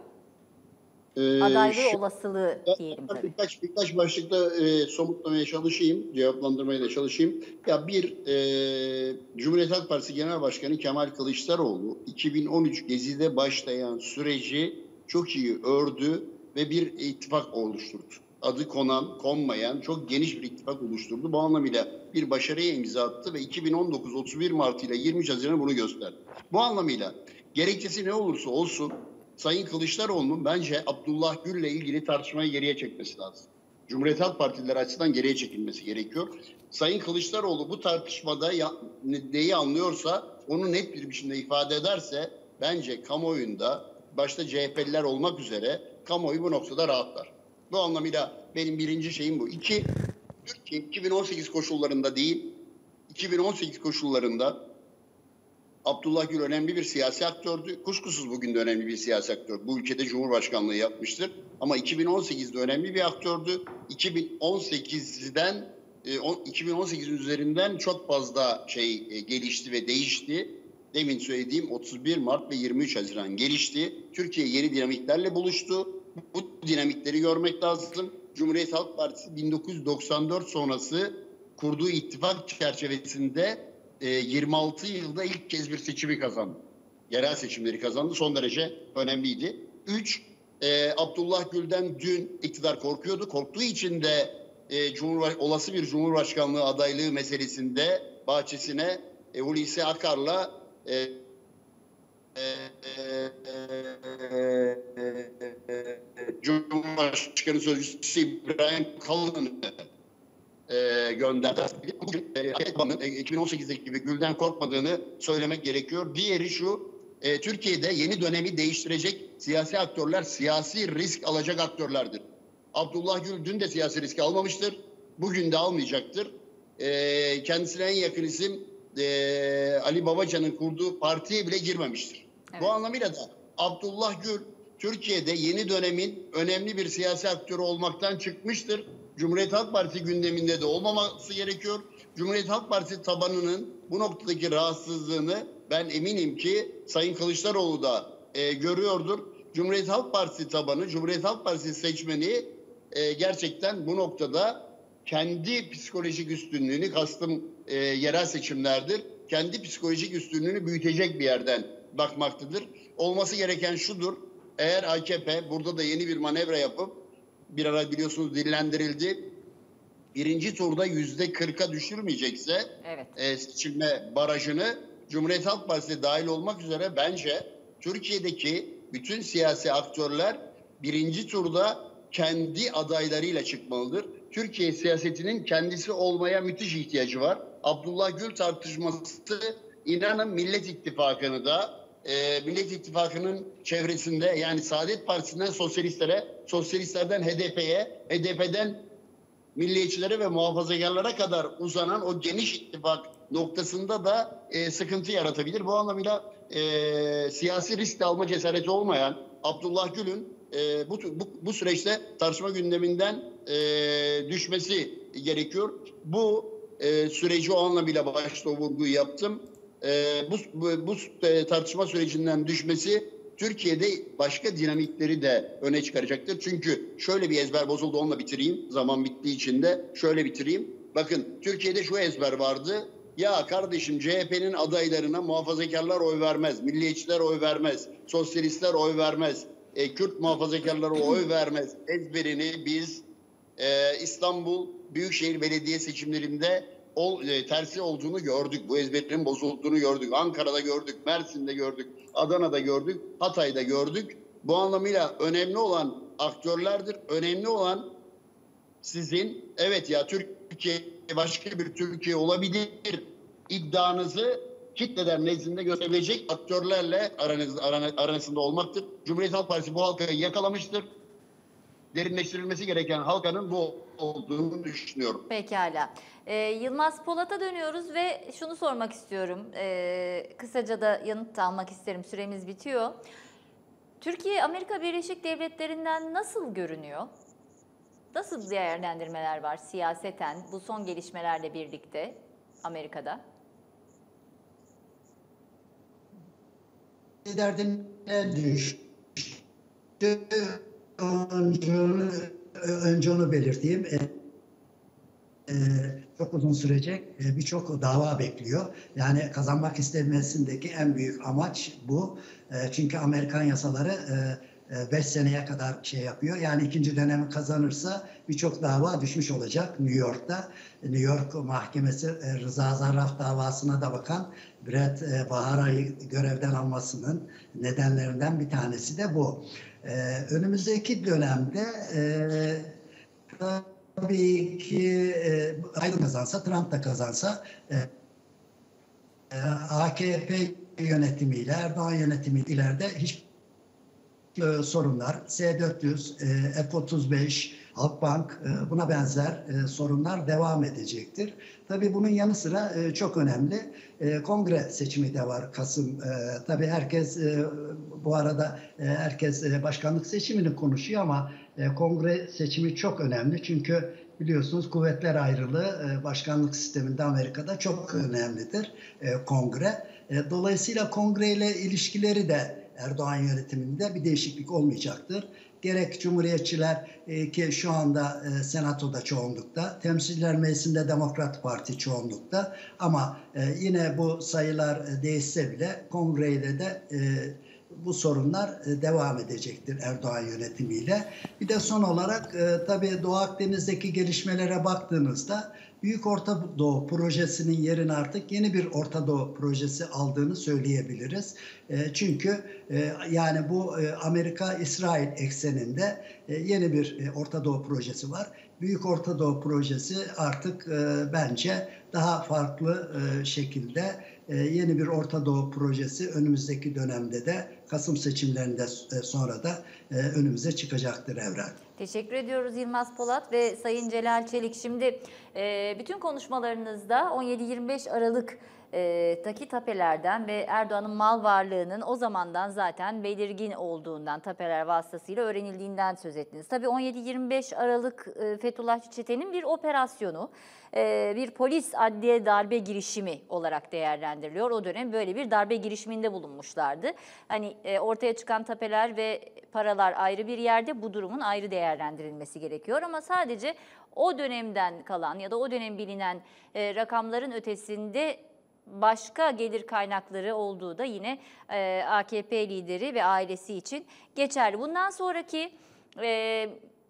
Ee, Adaylığı şu, olasılığı diyelim tabii. Birkaç, birkaç başlıkta e, somutlamaya çalışayım, cevaplandırmaya da çalışayım. Ya bir, e, Cumhuriyet Halk Partisi Genel Başkanı Kemal Kılıçdaroğlu iki bin on üç Gezi'de başlayan süreci çok iyi ördü ve bir ittifak oluşturdu. Adı konan, konmayan çok geniş bir ittifak oluşturdu. Bu anlamıyla bir başarıya imza attı ve iki bin on dokuz otuz bir Mart ile yirmi üç Haziran bunu gösterdi. Bu anlamıyla gerekçesi ne olursa olsun Sayın Kılıçdaroğlu'nun bence Abdullah Gül'le ilgili tartışmayı geriye çekmesi lazım. Cumhuriyet Halk Partilileri açısından geriye çekilmesi gerekiyor. Sayın Kılıçdaroğlu bu tartışmada ya, neyi anlıyorsa onu net bir biçimde ifade ederse bence kamuoyunda başta C H P'liler olmak üzere kamuoyu bu noktada rahatlar. Bu anlamıyla benim birinci şeyim bu. İki, Türkiye iki bin on sekiz koşullarında değil, iki bin on sekiz koşullarında Abdullah Gül önemli bir siyasi aktördü. Kuşkusuz bugün de önemli bir siyasi aktör. Bu ülkede Cumhurbaşkanlığı yapmıştır. Ama iki bin on sekizde önemli bir aktördü. iki bin on sekizden iki bin on sekiz üzerinden çok fazla şey gelişti ve değişti. Demin söylediğim otuz bir Mart ve yirmi üç Haziran gelişti. Türkiye yeni dinamiklerle buluştu. Bu dinamikleri görmek lazım. Cumhuriyet Halk Partisi bin dokuz yüz doksan dört sonrası kurduğu ittifak çerçevesinde yirmi altı yılda ilk kez bir seçimi kazandı. Yerel seçimleri kazandı. Son derece önemliydi. Üç, e, Abdullah Gül'den dün iktidar korkuyordu. Korktuğu için de e, Cumhurbaş olası bir Cumhurbaşkanlığı adaylığı meselesinde bahçesine e, Hulusi Akar'la e, e, e, e, Cumhurbaşkanı Sözcüsü İbrahim Kalın'ı E, gönderdi. Bugün e, iki bin on sekizdeki gibi Gül'den korkmadığını söylemek gerekiyor. Diğeri şu, e, Türkiye'de yeni dönemi değiştirecek siyasi aktörler, siyasi risk alacak aktörlerdir. Abdullah Gül dün de siyasi riski almamıştır, bugün de almayacaktır. E, kendisine en yakın isim e, Ali Babacan'ın kurduğu partiye bile girmemiştir. Evet. Bu anlamıyla da Abdullah Gül Türkiye'de yeni dönemin önemli bir siyasi aktörü olmaktan çıkmıştır. Cumhuriyet Halk Partisi gündeminde de olmaması gerekiyor. Cumhuriyet Halk Partisi tabanının bu noktadaki rahatsızlığını ben eminim ki Sayın Kılıçdaroğlu da e, görüyordur. Cumhuriyet Halk Partisi tabanı, Cumhuriyet Halk Partisi seçmeni e, gerçekten bu noktada kendi psikolojik üstünlüğünü, kastım e, yerel seçimlerdir, kendi psikolojik üstünlüğünü büyütecek bir yerden bakmaktadır. Olması gereken şudur, eğer A K P burada da yeni bir manevra yapıp, bir ara biliyorsunuz dillendirildi, birinci turda yüzde kırka düşürmeyecekse evet. e, seçilme barajını, Cumhuriyet Halk Partisi dahil olmak üzere bence Türkiye'deki bütün siyasi aktörler birinci turda kendi adaylarıyla çıkmalıdır. Türkiye siyasetinin kendisi olmaya müthiş ihtiyacı var. Abdullah Gül tartışması inanın Millet İttifakı'nı da e, Millet İttifakı'nın çevresinde, yani Saadet Partisi'nden sosyalistlere, sosyalistlerden H D P'ye, H D P'den milliyetçilere ve muhafazakarlara kadar uzanan o geniş ittifak noktasında da e, sıkıntı yaratabilir. Bu anlamıyla e, siyasi risk alma cesareti olmayan Abdullah Gül'ün e, bu, bu, bu süreçte tartışma gündeminden e, düşmesi gerekiyor. Bu e, süreci o anlamıyla başta o vurguyu yaptım. E, bu bu, bu e, tartışma sürecinden düşmesi Türkiye'de başka dinamikleri de öne çıkaracaktır. Çünkü şöyle bir ezber bozuldu, onunla bitireyim. Zaman bittiği için de şöyle bitireyim. Bakın, Türkiye'de şu ezber vardı. Ya kardeşim, C H P'nin adaylarına muhafazakarlar oy vermez, milliyetçiler oy vermez, sosyalistler oy vermez, e, Kürt muhafazakarları oy vermez ezberini biz e, İstanbul Büyükşehir Belediye seçimlerinde ol, e, tersi olduğunu gördük. Bu ezberin bozulduğunu gördük. Ankara'da gördük, Mersin'de gördük, Adana'da gördük, Hatay'da gördük. Bu anlamıyla önemli olan aktörlerdir. Önemli olan sizin, evet ya Türkiye başka bir Türkiye olabilir iddianızı kitleler nezdinde gösterebilecek aktörlerle aranız, aran, arasında olmaktır. Cumhuriyet Halk Partisi bu halkayı yakalamıştır. Derinleştirilmesi gereken halkanın bu olduğunu düşünüyorum. Pekala. Ee, Yılmaz Polat'a dönüyoruz ve şunu sormak istiyorum. Ee, kısaca da yanıt da almak isterim. Süremiz bitiyor. Türkiye Amerika Birleşik Devletleri'nden nasıl görünüyor? Nasıl değerlendirmeler var siyaseten bu son gelişmelerle birlikte Amerika'da? Derdine düştü. Önce onu, önce onu belirteyim. E, e, çok uzun sürecek. E, Birçok dava bekliyor. Yani kazanmak istemesindeki en büyük amaç bu. E, çünkü Amerikan yasaları e, beş seneye kadar şey yapıyor. Yani ikinci dönemi kazanırsa birçok dava düşmüş olacak New York'ta. New York Mahkemesi Rıza Zarrab davasına da bakan Brett Bahara'yı görevden almasının nedenlerinden bir tanesi de bu. Ee, önümüzdeki dönemde e, tabii ki e, Biden kazansa, Trump da kazansa e, e, A K P yönetimiyle, Erdoğan yönetimiyle ileride hiç e, sorunlar, S dört yüz, e, F otuz beş, Halkbank, e, buna benzer e, sorunlar devam edecektir. Tabii bunun yanı sıra e, çok önemli e, kongre seçimi de var Kasım. E, tabii herkes e, bu arada e, herkes e, başkanlık seçimini konuşuyor ama e, kongre seçimi çok önemli. Çünkü biliyorsunuz kuvvetler ayrılığı e, başkanlık sisteminde Amerika'da çok önemlidir e, kongre. E, dolayısıyla kongreyle ilişkileri de Erdoğan yönetiminde bir değişiklik olmayacaktır. Gerek Cumhuriyetçiler e, ki şu anda e, Senato'da çoğunlukta, Temsiller Meclisi'nde Demokrat Parti çoğunlukta ama e, yine bu sayılar e, değişse bile kongreyle de e, bu sorunlar e, devam edecektir Erdoğan yönetimiyle. Bir de son olarak e, tabii Doğu Akdeniz'deki gelişmelere baktığınızda Büyük Orta Doğu Projesi'nin yerini artık yeni bir Orta Doğu Projesi aldığını söyleyebiliriz. E, çünkü e, yani bu e, Amerika-İsrail ekseninde e, yeni bir e, Orta Doğu Projesi var. Büyük Orta Doğu Projesi artık e, bence daha farklı e, şekilde e, yeni bir Orta Doğu Projesi önümüzdeki dönemde de Kasım seçimlerinde e, sonra da e, önümüze çıkacaktır Evren. Teşekkür ediyoruz Yılmaz Polat ve Sayın Celal Çelik. Şimdi e, bütün konuşmalarınızda on yedi yirmi beş Aralık e, taki tapelerden ve Erdoğan'ın mal varlığının o zamandan zaten belirgin olduğundan, tapeler vasıtasıyla öğrenildiğinden söz ettiniz. Tabii on yedi yirmi beş Aralık e, Fethullahçı çetenin bir operasyonu, e, bir polis adliye darbe girişimi olarak değerlendiriliyor. O dönem böyle bir darbe girişiminde bulunmuşlardı. Hani e, ortaya çıkan tapeler ve paralar ayrı bir yerde, bu durumun ayrı değerlendirilmesi gerekiyor. Ama sadece o dönemden kalan ya da o dönem bilinen e, rakamların ötesinde başka gelir kaynakları olduğu da yine e, A K P lideri ve ailesi için geçerli. Bundan sonraki e,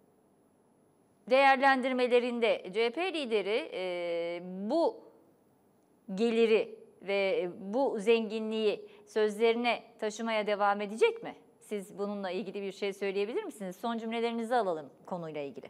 değerlendirmelerinde C H P lideri e, bu geliri ve bu zenginliği sözlerine taşımaya devam edecek mi? Siz bununla ilgili bir şey söyleyebilir misiniz? Son cümlelerinizi alalım konuyla ilgili.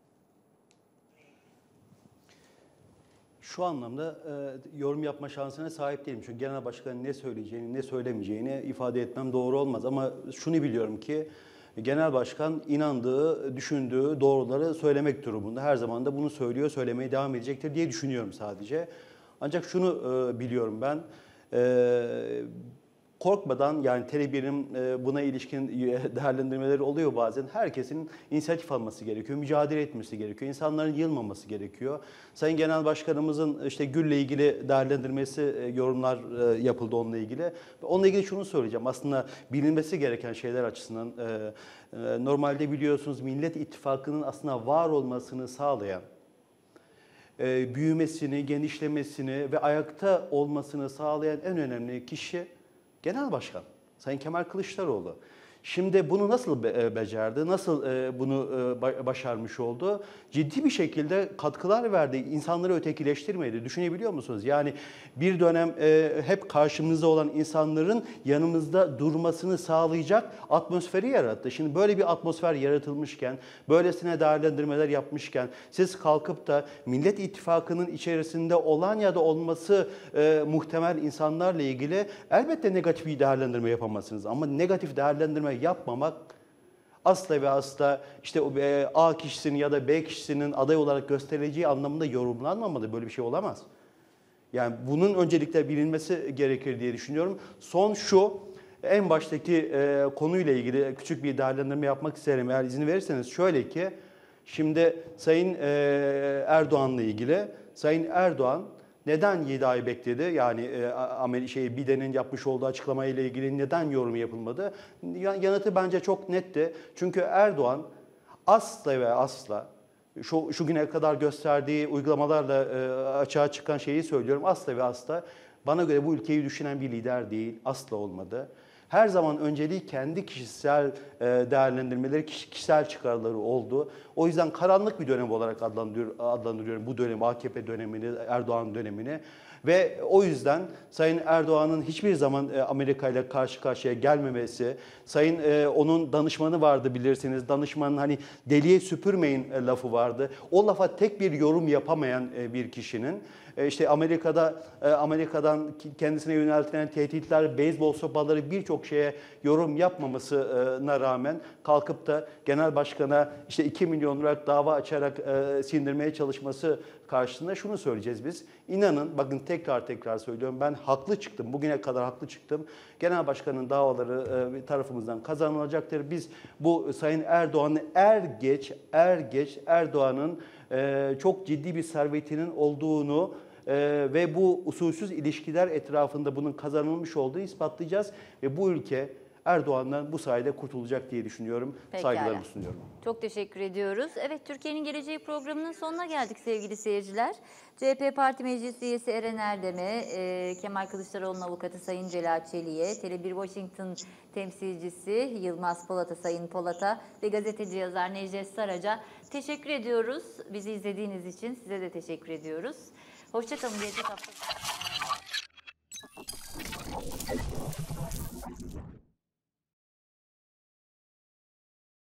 Şu anlamda e, yorum yapma şansına sahip değilim. Çünkü genel başkanın ne söyleyeceğini, ne söylemeyeceğini ifade etmem doğru olmaz. Ama şunu biliyorum ki genel başkan inandığı, düşündüğü doğruları söylemek durumunda. Her zaman da bunu söylüyor, söylemeye devam edecektir diye düşünüyorum sadece. Ancak şunu e, biliyorum ben, e, korkmadan, yani T R B'nin e, buna ilişkin değerlendirmeleri oluyor bazen. Herkesin inisiyatif alması gerekiyor, mücadele etmesi gerekiyor, insanların yılmaması gerekiyor. Sayın Genel Başkanımızın işte Gül'le ilgili değerlendirmesi, e, yorumlar e, yapıldı onunla ilgili. Onunla ilgili şunu söyleyeceğim. Aslında bilinmesi gereken şeyler açısından e, e, normalde biliyorsunuz Millet İttifakı'nın aslında var olmasını sağlayan, e, büyümesini, genişlemesini ve ayakta olmasını sağlayan en önemli kişi Genel Başkan Sayın Kemal Kılıçdaroğlu. Şimdi bunu nasıl be becerdi, nasıl e, bunu e, başarmış oldu? Ciddi bir şekilde katkılar verdi, insanları ötekileştirmedi. Düşünebiliyor musunuz? Yani bir dönem e, hep karşımızda olan insanların yanımızda durmasını sağlayacak atmosferi yarattı. Şimdi böyle bir atmosfer yaratılmışken, böylesine değerlendirmeler yapmışken, siz kalkıp da Millet İttifakı'nın içerisinde olan ya da olması e, muhtemel insanlarla ilgili elbette negatif bir değerlendirme yapamazsınız. Ama negatif değerlendirme yapmamak asla ve asla işte o A kişisinin ya da B kişisinin aday olarak gösterileceği anlamında yorumlanmamalı. Böyle bir şey olamaz. Yani bunun öncelikle bilinmesi gerekir diye düşünüyorum. Son şu, en baştaki e, konuyla ilgili küçük bir değerlendirme yapmak isterim. Eğer izin verirseniz şöyle ki, şimdi Sayın e, Erdoğan'la ilgili, Sayın Erdoğan neden yedi ay bekledi? Yani e, şey, Biden'in yapmış olduğu açıklamayla ilgili neden yorum yapılmadı? Yanıtı bence çok netti. Çünkü Erdoğan asla ve asla şu, şu güne kadar gösterdiği uygulamalarla e, açığa çıkan şeyi söylüyorum. Asla ve asla bana göre bu ülkeyi düşünen bir lider değil. Asla olmadı. Her zaman önceliği kendi kişisel değerlendirmeleri, kişisel çıkarları oldu. O yüzden karanlık bir dönem olarak adlandırıyorum bu dönemi, A K P dönemini, Erdoğan dönemini. Ve o yüzden Sayın Erdoğan'ın hiçbir zaman Amerika ile karşı karşıya gelmemesi, Sayın onun danışmanı vardı bilirsiniz, danışmanın hani deliye süpürmeyin lafı vardı. O lafa tek bir yorum yapamayan bir kişinin, işte Amerika'da Amerika'dan kendisine yöneltilen tehditler, beyzbol sopaları, birçok şeye yorum yapmamasına rağmen kalkıp da genel başkana işte iki milyon liralık dava açarak sindirmeye çalışması karşısında şunu söyleyeceğiz biz. İnanın, bakın tekrar tekrar söylüyorum, ben haklı çıktım. Bugüne kadar haklı çıktım. Genel başkanın davaları tarafımızdan kazanılacaktır. Biz bu Sayın Erdoğan'ı er geç, er geç Erdoğan'ın çok ciddi bir servetinin olduğunu ve bu usulsüz ilişkiler etrafında bunun kazanılmış olduğu ispatlayacağız. Ve bu ülke Erdoğan'dan bu sayede kurtulacak diye düşünüyorum. Pekala. Saygılarımı sunuyorum. Çok teşekkür ediyoruz. Evet, Türkiye'nin Geleceği programının sonuna geldik sevgili seyirciler. C H P Parti Meclis Üyesi Eren Erdem'e, e, Kemal Kılıçdaroğlu'nun avukatı Sayın Celal Çelik'e, Tele bir Washington temsilcisi Yılmaz Polat'a, Sayın Polat'a ve gazeteci yazar Necdet Saraç'a teşekkür ediyoruz. Bizi izlediğiniz için size de teşekkür ediyoruz. Hoşçakalın. Gelecek hafta.